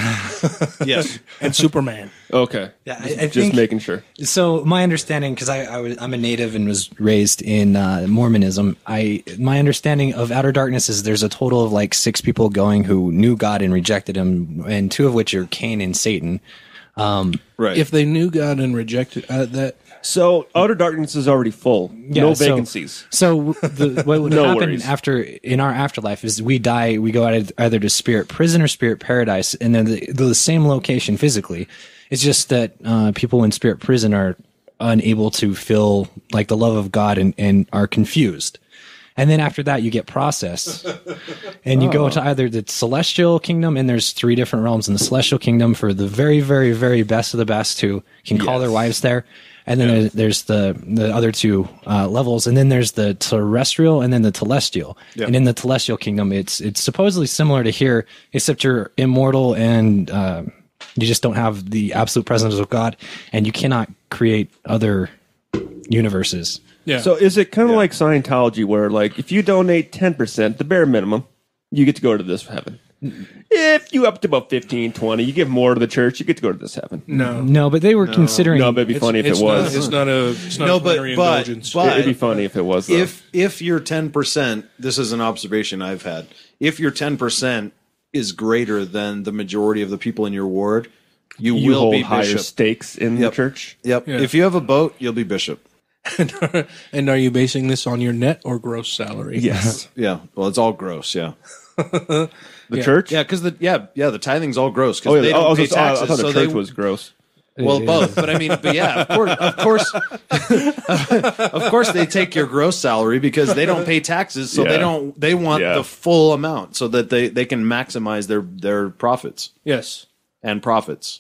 Yes. and Superman. Okay. Yeah, I, Just, I just think, making sure. So my understanding, because I, I was, I'm a native and was raised in uh, Mormonism, I my understanding of outer darkness is there's a total of like six people going who knew God and rejected Him, and two of which are Cain and Satan. Right. If they knew God and rejected uh, that, So outer darkness is already full. Yeah, no so- vacancies. So the, what would No happen worries. after in our afterlife is we die, we go out either to spirit prison or spirit paradise, and then the, the same location physically. It's just that uh, people in spirit prison are unable to feel like the love of God and, and are confused. And then after that, you get processed, and you go to either the celestial kingdom, and there's three different realms in the celestial kingdom for the very, very, very best of the best who can call their wives there. And then there's, there's the the other two uh, levels, and then there's the terrestrial, and then the telestial. Yeah. And in the telestial kingdom, it's it's supposedly similar to here, except you're immortal and uh, you just don't have the absolute presence of God, and you cannot create other universes. yeah. So is it kind of like Scientology where, like, if you donate ten percent, the bare minimum, you get to go to this heaven? If you up to about fifteen, twenty, you give more to the church, you get to go to this heaven. no, No, but they were considering. No, but it'd be funny if it it's was. Not, it's not a. It's not No, a but- plenary but- indulgence. but- It'd be funny if it was, though. if if your ten percent, this is an observation I've had. If your ten percent is greater than the majority of the people in your ward, you, you will hold be higher bishop. stakes in Yep. the church. Yep. Yeah. If you have a boat, you'll be bishop. And are you basing this on your net or gross salary? Yes. Yeah. Well, it's all gross. Yeah. The Yeah. church? Yeah, because the yeah yeah the tithing's all gross Oh, because yeah. they oh, I, don't was pay just- oh, I taxes. thought the so church they, was gross. well both, but I mean, but yeah, of course, of course, of course, they take your gross salary because they don't pay taxes, so Yeah. they don't they want Yeah. the full amount so that they they can maximize their their profits Yes. and profits.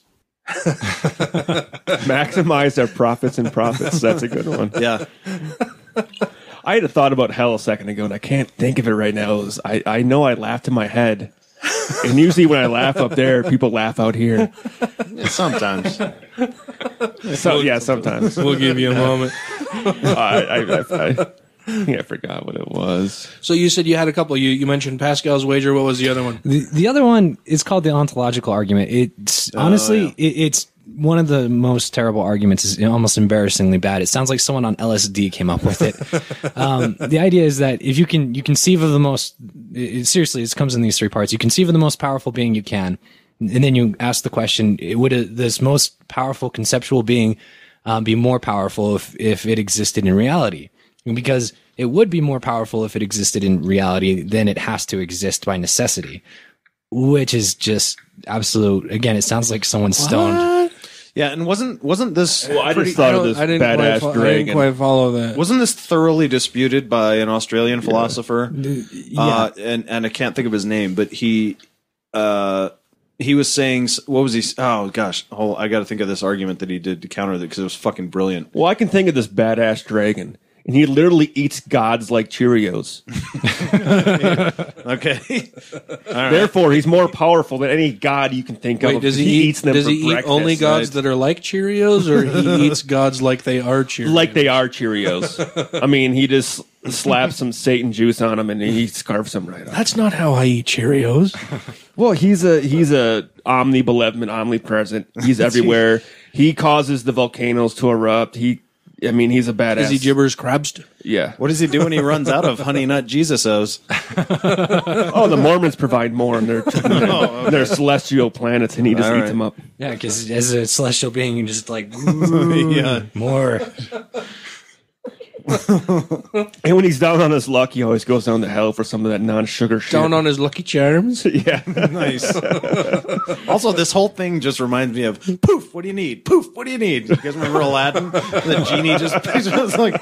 Maximize their profits and profits. That's a good one. Yeah. I had a thought about hell a second ago, and I can't think of it right now. It was- I, I know I laughed in my head. And usually when I laugh up there, people laugh out here. Sometimes. So yeah, sometimes. We'll give you a moment. I, I, I, I think I forgot what it was. So you said you had a couple. You you mentioned Pascal's wager. What was the other one? The, the other one is called the ontological argument. It's honestly, yeah. it, it's one of the most terrible arguments. Is almost embarrassingly bad. It sounds like someone on L S D came up with it. um, the idea is that if you can, you conceive of the most. It, seriously, it comes in these three parts. You conceive of the most powerful being you can, and then you ask the question: would a, this most powerful conceptual being um, be more powerful if if it existed in reality? Because it would be more powerful if it existed in reality, then it has to exist by necessity, which is just absolute. Again, it sounds like someone's stoned. Yeah, and wasn't wasn't this Well, I pretty- just thought I of don't- this I didn't quite badass fo- I didn't dragon. quite follow that. wasn't this thoroughly disputed by an Australian philosopher? Yeah. Uh, and and I can't think of his name, but he uh, he was saying what was he? Oh gosh, oh, I got to think of this argument that he did to counter that because it was fucking brilliant. Well, I can think of this badass dragon, and he literally eats gods like Cheerios. Okay, Therefore, he's more powerful than any god you can think Wait, of. does he, he eat? eats them Does for he eat breakfast, only gods right? that are like Cheerios, or he eats gods like they are Cheerios? like they are Cheerios. I mean, he just slaps some Satan juice on them, and he scarfs them right off. That's not how I eat Cheerios. Well, he's a he's a omnibenevolent, omnipresent. He's everywhere. He causes the volcanoes to erupt. He, I mean, he's a badass. Is he gibbers crabst? Yeah. what does he do when he runs out of honey nut Jesus-O's? Oh, the Mormons provide more on their, their, their celestial planets, and he just All eats right. them up. Yeah, because as a celestial being, you just like Yeah. more. And when he's down on his luck, he always goes down to hell for some of that non-sugar shit. Down on his Lucky Charms? yeah. Nice. Also, this whole thing just reminds me of poof. What do you need? Poof. What do you need? You guys remember Aladdin? The genie just was like.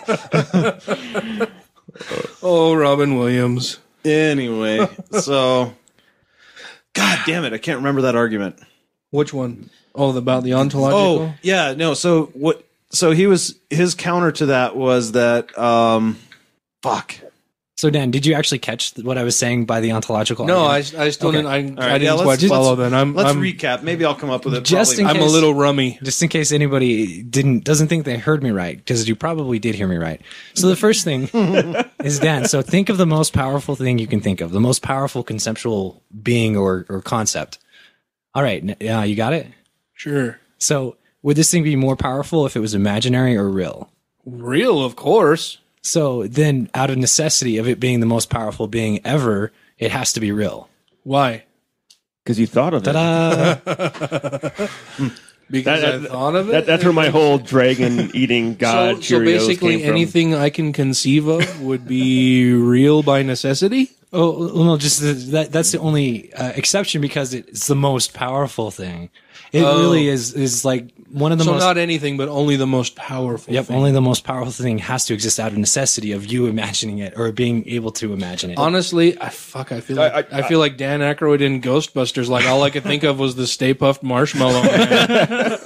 Oh, Robin Williams. Anyway, so God damn it, I can't remember that argument. Which one? Oh, about the ontological? Oh, yeah, no. So what? So he was his counter to that was that um, fuck. So Dan, did you actually catch what I was saying by the ontological? No, I, argument? I still Okay. didn't. I, right, I didn't yeah, let's- quite let's- follow. Then I'm. Let's I'm, recap. Maybe I'll come up with it. Just probably. in I'm a case- little rummy. Just in case anybody didn't doesn't think they heard me right, because you probably did hear me right. So the first thing is Dan. So think of the most powerful thing you can think of, the most powerful conceptual being or or concept. All right, yeah, you got it. Sure. So would this thing be more powerful if it was imaginary or real? Real, of course. So then, out of necessity of it being the most powerful being ever, it has to be real. Why? Because you thought of it. Ta-da! Because That- I that- thought of it. That, that's where my whole dragon eating god so, so Cheerios basically, came from. anything I can conceive of would be real by necessity. Oh well, no, just the, that. That's the only uh, exception because it's the most powerful thing. It Oh. really is is like one of the So most. not anything, but only the most powerful. Yep, thing. only the most powerful thing has to exist out of necessity of you imagining it or being able to imagine it. Honestly, I fuck. I feel like I- I, I- feel like Dan Aykroyd in Ghostbusters. Like all I could think of was the Stay Puft Marshmallow Man.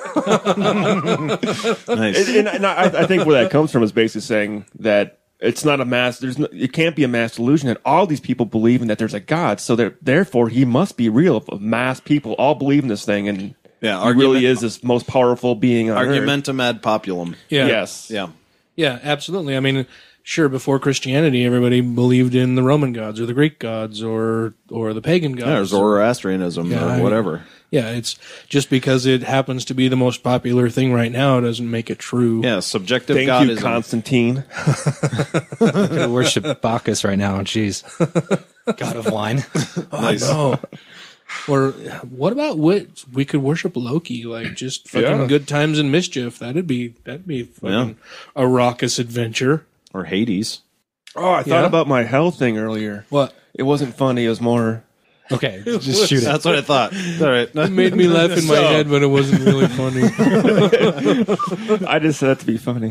Nice. And, and I, I think where that comes from is basically saying that it's not a mass. There's no, it can't be a mass delusion that all these people believe in that there's a God. So there- therefore, he must be real. If mass people all believe in this thing, and Yeah, he really argument- is this most powerful being on earth. Argumentum ad populum. Yeah. Yes. Yeah. Yeah, absolutely. I mean, sure, before Christianity, everybody believed in the Roman gods or the Greek gods or or the pagan gods. Yeah, or Zoroastrianism Yeah, or I- whatever. Yeah, it's just because it happens to be the most popular thing right now doesn't make it true. Yeah, subjective Thank Godism. you, Constantine. I could worship Bacchus right now. Jeez, God of wine. Nice. Oh. Or what about what we could worship Loki, like just fucking Yeah. good times and mischief. That'd be that'd be fucking a raucous adventure. Or Hades. Oh, I thought Yeah? about my hell thing earlier. What? It wasn't funny. It was more. Okay, just shoot it. That's what I thought. All right. It made me laugh in my So- head, but it wasn't really funny. I just said that to be funny.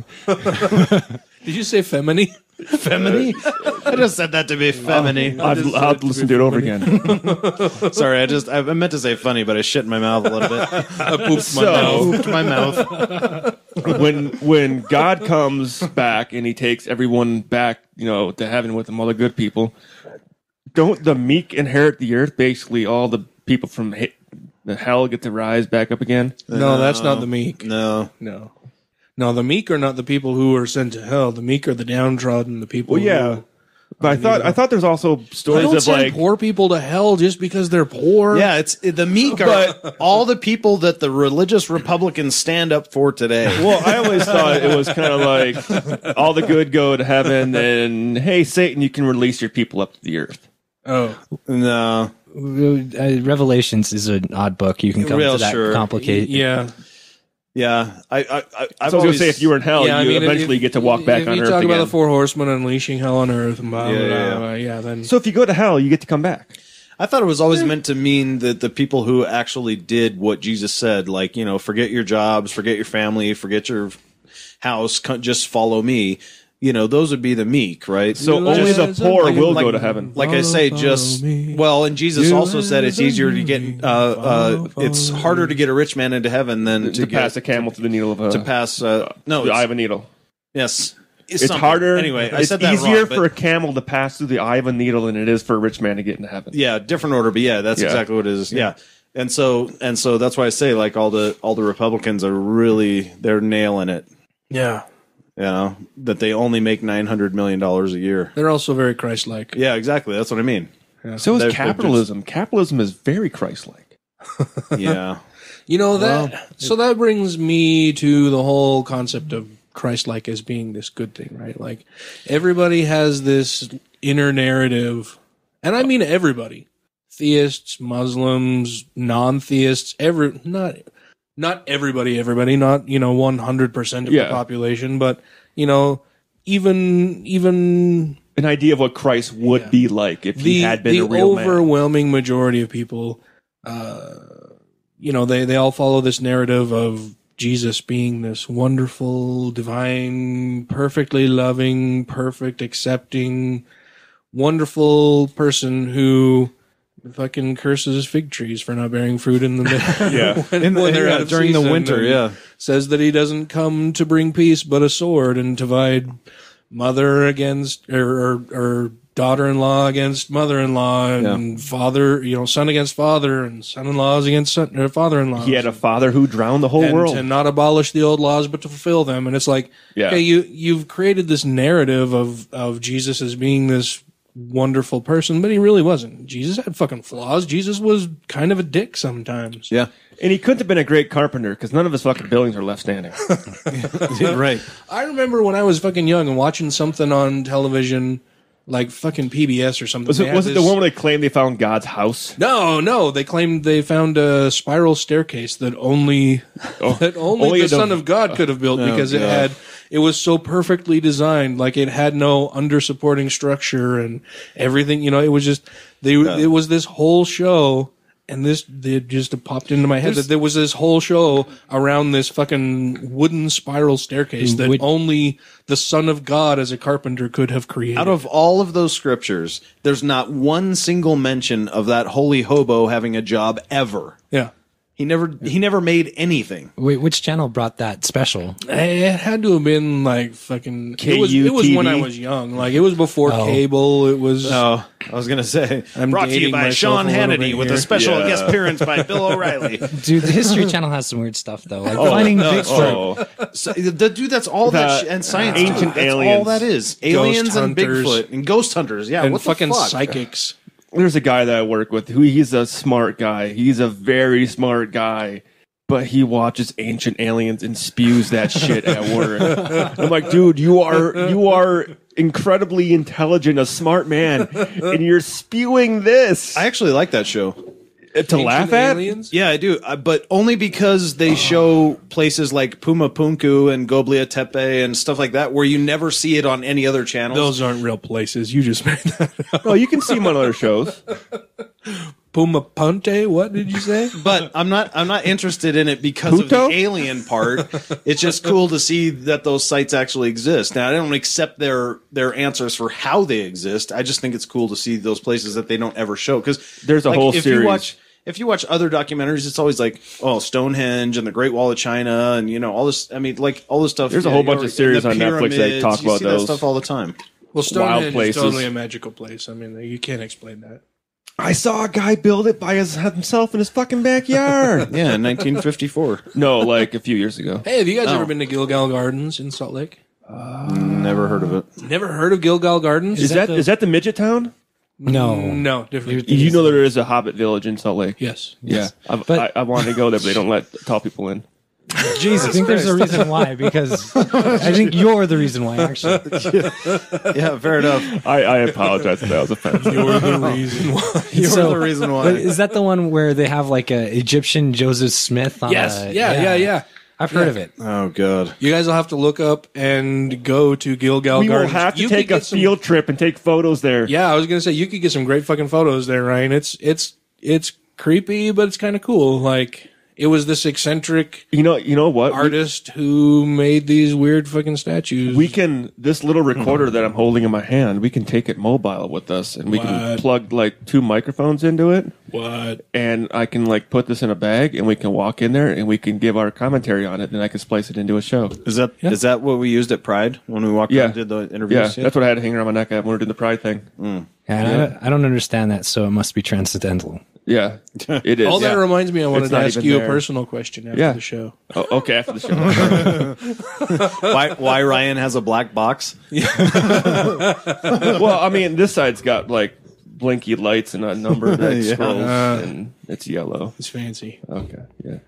Did you say femini? Femini? I just said that to be femini. I'd, I'd listen to it over again. Sorry, I just I meant to say funny, but I shit in my mouth a little bit. I pooped my So- mouth. Pooped my mouth. when when God comes back and he takes everyone back, you know, to heaven with him, all the good people, don't the meek inherit the earth? Basically, all the people from he- the hell get to rise back up again. No, that's not the meek. No. No. No, the meek are not the people who are sent to hell. The meek are the downtrodden, the people Well, yeah, who... but I thought I thought there's also stories Don't of send like poor people to hell just because they're poor. Yeah, it's the meek are all the people that the religious Republicans stand up for today. Well, I always thought it was kind of like all the good go to heaven, and hey, Satan, you can release your people up to the earth. Oh. No. Uh, Revelations is an odd book. You can come Real to that sure. complicated. Yeah. Yeah. I I I I've So I was always gonna say, if you were in hell, yeah, I you mean, eventually if, get to walk back if on you earth talk again. about the four horsemen unleashing hell on earth and blah, blah, Yeah, yeah, blah, yeah, then... So if you go to hell, you get to come back. I thought it was always meant to mean that the people who actually did what Jesus said, like, you know, forget your jobs, forget your family, forget your house, co- just follow me. You know, those would be the meek, right? So You only the as a poor like- will like- go to heaven. Like I say, Follow, just follow me. well, and Jesus You also said it's as a easier to me. get. Uh, uh, Follow, it's follow harder to get a rich man into heaven than to, to get, pass a camel to the needle of a to pass. Uh, no, the it's, eye of a needle. yes, It's something. harder. Anyway, I it's said that easier wrong, for but- a camel to pass through the eye of a needle than it is for a rich man to get into heaven. Yeah, different order, but yeah, that's Yeah. exactly what it is. Yeah. And so and so that's why I say like all the all the Republicans are really they're nailing it. Yeah. You know, that they only make nine hundred million dollars a year. They're also very Christ-like. Yeah, exactly. That's what I mean. So is They're- they're capitalism. Capitalism is very Christ-like. Yeah. You know, that... so that brings me to the whole concept of Christ-like as being this good thing, right? Like, everybody has this inner narrative, and I mean everybody. Theists, Muslims, non-theists, every... Not... Not everybody, everybody, not, you know, one hundred percent of Yeah. the population, but, you know, even, even An idea of what Christ would be like if he the, had been the a real man. overwhelming majority of people, uh, you know, they, they all follow this narrative of Jesus being this wonderful, divine, perfectly loving, perfect, accepting, wonderful person who fucking curses fig trees for not bearing fruit in the middle. Yeah. when, In the- when they're yeah, out of during the season, winter, and yeah. says that he doesn't come to bring peace but a sword, and divide mother against or or, or daughter-in-law against mother-in-law, and Yeah. father, you know, son against father, and son-in-laws against son, or father-in-law. He had a father who drowned the whole and world. to not abolish the old laws but to fulfill them. And it's like, Yeah. okay, you you've created this narrative of of Jesus as being this wonderful person, but he really wasn't. Jesus had fucking flaws. Jesus was kind of a dick sometimes. Yeah. And he couldn't have been a great carpenter because none of his fucking buildings are left standing. Right. I remember when I was fucking young and watching something on television, like fucking P B S or something. Was They it, had was it the this- one where they claimed they found God's house? No, no. They claimed they found a spiral staircase that only that only, only the a Son dev- of God could have built, because it God. had it was so perfectly designed. Like, it had no under supporting structure and everything. You know, it was just they. It was this whole show. And this it just popped into my head that there was this whole show around this fucking wooden spiral staircase that Which- only the Son of God as a carpenter could have created. Out of all of those scriptures, there's not one single mention of that holy hobo having a job ever. yeah. He never he never made anything. Wait, which channel brought that special? It had to have been like fucking. It was, K U it was when T V? I was young. Like, it was before Oh. cable. It was. Oh, I was gonna say I'm brought to you dating by myself Sean a little Hannity bit with here. a special Yeah. guest appearance by Bill O'Reilly. Dude, the History Channel has some weird stuff though. Like finding Bigfoot. Oh, So, the dude, that's all that The sh- and science. ancient too. That's all aliens. that is. Aliens and hunters. Bigfoot and ghost hunters. Yeah, and what fucking the fuck? psychics. there's a guy that I work with who he's a smart guy. He's a very smart guy, but he watches Ancient Aliens and spews that shit at work. I'm like, dude, you are you are incredibly intelligent, a smart man, and you're spewing this I actually like that show. to laugh Ancient at. aliens? Yeah, I do, uh, but only because they show places like Puma Punku and Goblia Tepe and stuff like that where you never see it on any other channels. Those aren't real places. You just made that up. No, you can see him on other shows. Puma Ponte? What did you say? But I'm not. I'm not interested in it because Puto? of the alien part. It's just cool to see that those sites actually exist. Now, I don't accept their their answers for how they exist. I just think it's cool to see those places that they don't ever show. Because There's a whole if series. You watch, if you watch other documentaries, it's always like, oh, Stonehenge and the Great Wall of China, and you know all this. I mean, like all this stuff. There's a yeah, whole you bunch know, of series and the on Netflix that pyramids, talk you about see those. that stuff all the time. Well, Stonehenge is places. totally a magical place. I mean, you can't explain that. I saw a guy build it by his, himself in his fucking backyard. Yeah, in nineteen fifty-four. No, like a few years ago. Hey, have you guys Oh. ever been to Gilgal Gardens in Salt Lake? Never heard of it. Never heard of Gilgal Gardens? Is that is that the midget town? No. No, different. You know there is a Hobbit village in Salt Lake. Yes. Yeah, I've, But- I, I wanted to go there, but they don't let tall people in. Jesus, I think there's a reason why, because I think you're the reason why, actually. Yeah, fair enough. I, I apologize if that was offensive. You're the reason why. You're So- the reason why. But is that the one where they have like a Egyptian Joseph Smith on Yes. a- Yeah, yeah, yeah. I've heard of it. Oh god. You guys will have to look up and go to Gilgal We will Gardens. have to You take could a get some- field trip and take photos there. Yeah, I was gonna say you could get some great fucking photos there, Ryan. It's it's it's creepy, but it's kind of cool. Like, it was this eccentric You know, you know what? We, artist who made these weird fucking statues. we can this little recorder that I'm holding in my hand. We can take it mobile with us, and we can What? plug like two microphones into it, what? and I can like put this in a bag, and we can walk in there, and we can give our commentary on it, and I can splice it into a show. Is that is Yeah. that what we used at Pride when we walked Yeah. around and did the Yeah, interviews? that's what I had hanging around my neck when we were doing the Pride thing. Yeah, I, I don't understand that, so it must be transcendental. Yeah, it is. All that yeah. reminds me, I wanted It's to not ask even you there. a personal question after Yeah. the show. Oh, okay, after the show. why why Ryan has a black box? Well, I mean, this side's got like blinky lights and a number that Yeah. scrolls, Uh. and it's yellow. It's fancy. Okay,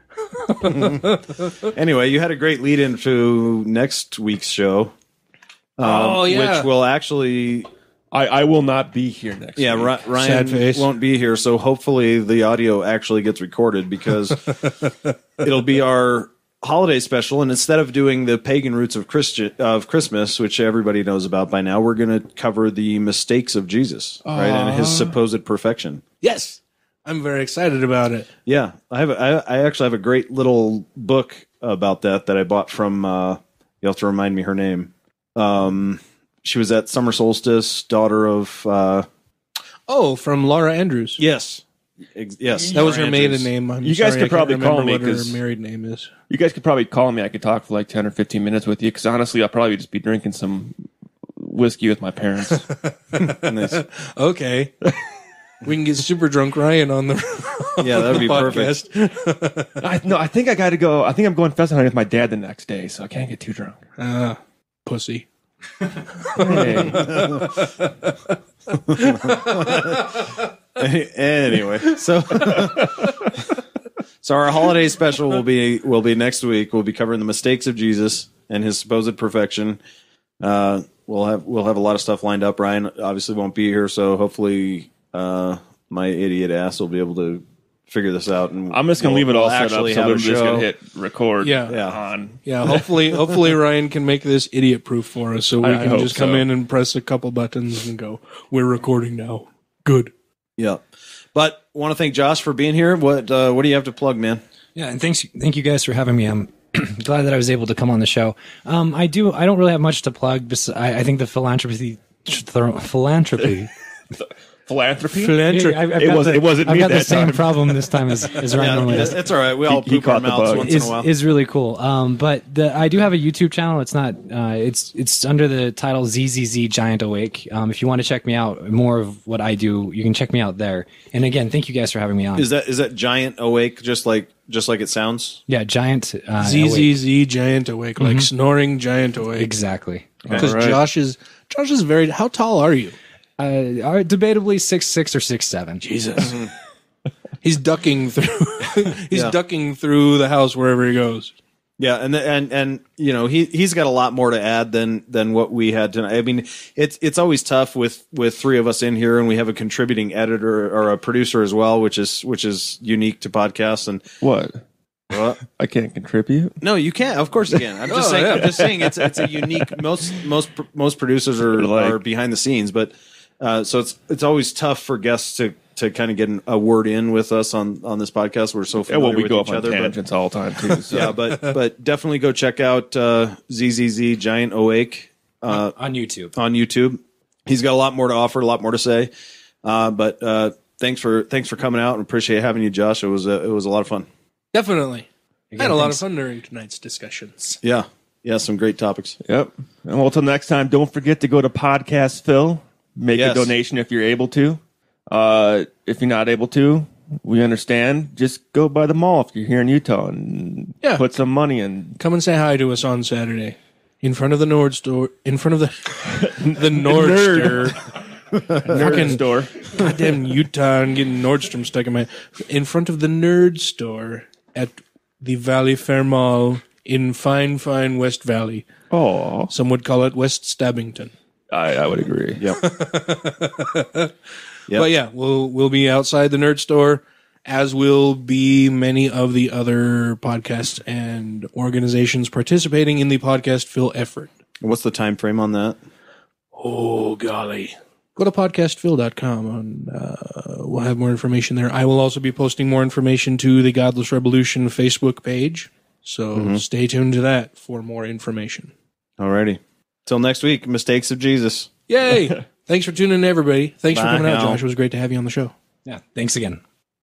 yeah. Anyway, you had a great lead into next week's show. um, Oh, yeah. Which will actually I, I will not be here next. yeah, week. Ri- Ryan Sad face. won't be here, so hopefully the audio actually gets recorded because it'll be our holiday special, and instead of doing the pagan roots of Christi- of Christmas, which everybody knows about by now, we're going to cover the mistakes of Jesus, right, and his supposed perfection. Yes, I'm very excited about it. Yeah, I have. A, I, I actually have a great little book about that that I bought from. Uh, you have to remind me her name. Um, she was at summer solstice, daughter of. Uh, Oh, from Laura Andrews. Yes. Ex- yes. That was her Laura maiden Andrews. name. I'm You guys sorry, could I can't probably remember call me what her 'cause- married name is. You guys could probably call me. I could talk for like ten or fifteen minutes with you because honestly, I'll probably just be drinking some whiskey with my parents. Nice. Okay. We can get super drunk Ryan on the Yeah, that would be podcast. perfect. I, no, I think I got to go. I think I'm going pheasant hunting with my dad the next day, so I can't get too drunk. Uh, pussy. Hey. Anyway, so so our holiday special will be will be next week. We'll be covering the mistakes of Jesus and his supposed perfection. Uh, we'll have we'll have a lot of stuff lined up. Ryan obviously won't be here, so hopefully uh, my idiot ass will be able to figure this out. And I'm just gonna we'll- leave it all we'll set up, actually so have we're a just show. gonna hit record. Yeah. Yeah. On. Yeah, hopefully hopefully Ryan can make this idiot proof for us so we I- I can hope just come so. in and press a couple buttons and go, we're recording now. Good. Yeah, but want to thank Josh for being here. What uh, what do you have to plug, man? Yeah, and thanks, thank you guys for having me. I'm glad that I was able to come on the show. Um, I do. I don't really have much to plug. Bes- I, I think the philanthropy, philanthropy. Philanthropy. Philanthropy. I've, I've It got wasn't- the, it wasn't I've me got the that same time. problem this time as, as Ryan normally Yeah, does. it's all right. We all He- he poop our caught the mouths bug. once is, in a while. is really cool. Um, but the, I do have a YouTube channel. It's not. Uh, it's it's under the title Z Z Z Giant Awake. Um, if you want to check me out, more of what I do, you can check me out there. And again, thank you guys for having me on. Is that is that giant awake just like just like it sounds? yeah, Giant uh, Z Awake. Z Z giant awake, like snoring giant awake. Exactly. Because All right. Josh is Josh is very. How tall are you? Uh, are debatably six six or six seven. Jesus. He's ducking through. He's Yeah. ducking through the house wherever he goes. Yeah, and the, and and you know he he's got a lot more to add than than what we had tonight. I mean, it's it's always tough with with three of us in here, and we have a contributing editor or a producer as well, which is which is unique to podcasts. And What? what? I can't contribute. No, you can't. Of course you can. I'm just Oh, saying. yeah. I'm just saying it's it's a unique. Most most most producers are Like- are behind the scenes, but uh, so it's it's always tough for guests to to kind of get an, a word in with us on on this podcast. We're so Yeah, familiar well, we with go each up on other, but- tangents all the time too. So. yeah, but but definitely go check out uh, Z Z Z Giant Awake uh, On YouTube. on YouTube. He's got a lot more to offer, a lot more to say. Uh, but uh, thanks for thanks for coming out and appreciate having you, Josh. It was a, it was a lot of fun. Definitely. I had a lot thanks. of fun during tonight's discussions. Yeah, yeah, some great topics. Yep. And well, till next time, don't forget to go to Podcast Phil. Make Yes. a donation if you're able to. Uh, if you're not able to, we understand. Just go by the mall if you're here in Utah and Yeah. put some money in. Come and say hi to us on Saturday in front of the Nord store. In front of the the Nord Nerd. store. Nerd Fucking store. goddamn Utah and getting Nordstrom stuck in my. In front of the Nerd store at the Valley Fair Mall in fine, fine West Valley. Oh, Some would call it West Stabbington. I, I would agree. Yep. Yep. But yeah, we'll we'll be outside the Nerd store, as will be many of the other podcasts and organizations participating in the Podcast Phil effort. What's the time frame on that? Oh, golly. Go to podcast phil dot com and uh, we'll have more information there. I will also be posting more information to the Godless Rebelution Facebook page. So stay tuned to that for more information. Alrighty. Till next week, mistakes of Jesus. Yay! Thanks for tuning in, everybody. Thanks Bye for coming out, now. Josh. It was great to have you on the show. Yeah. Thanks again.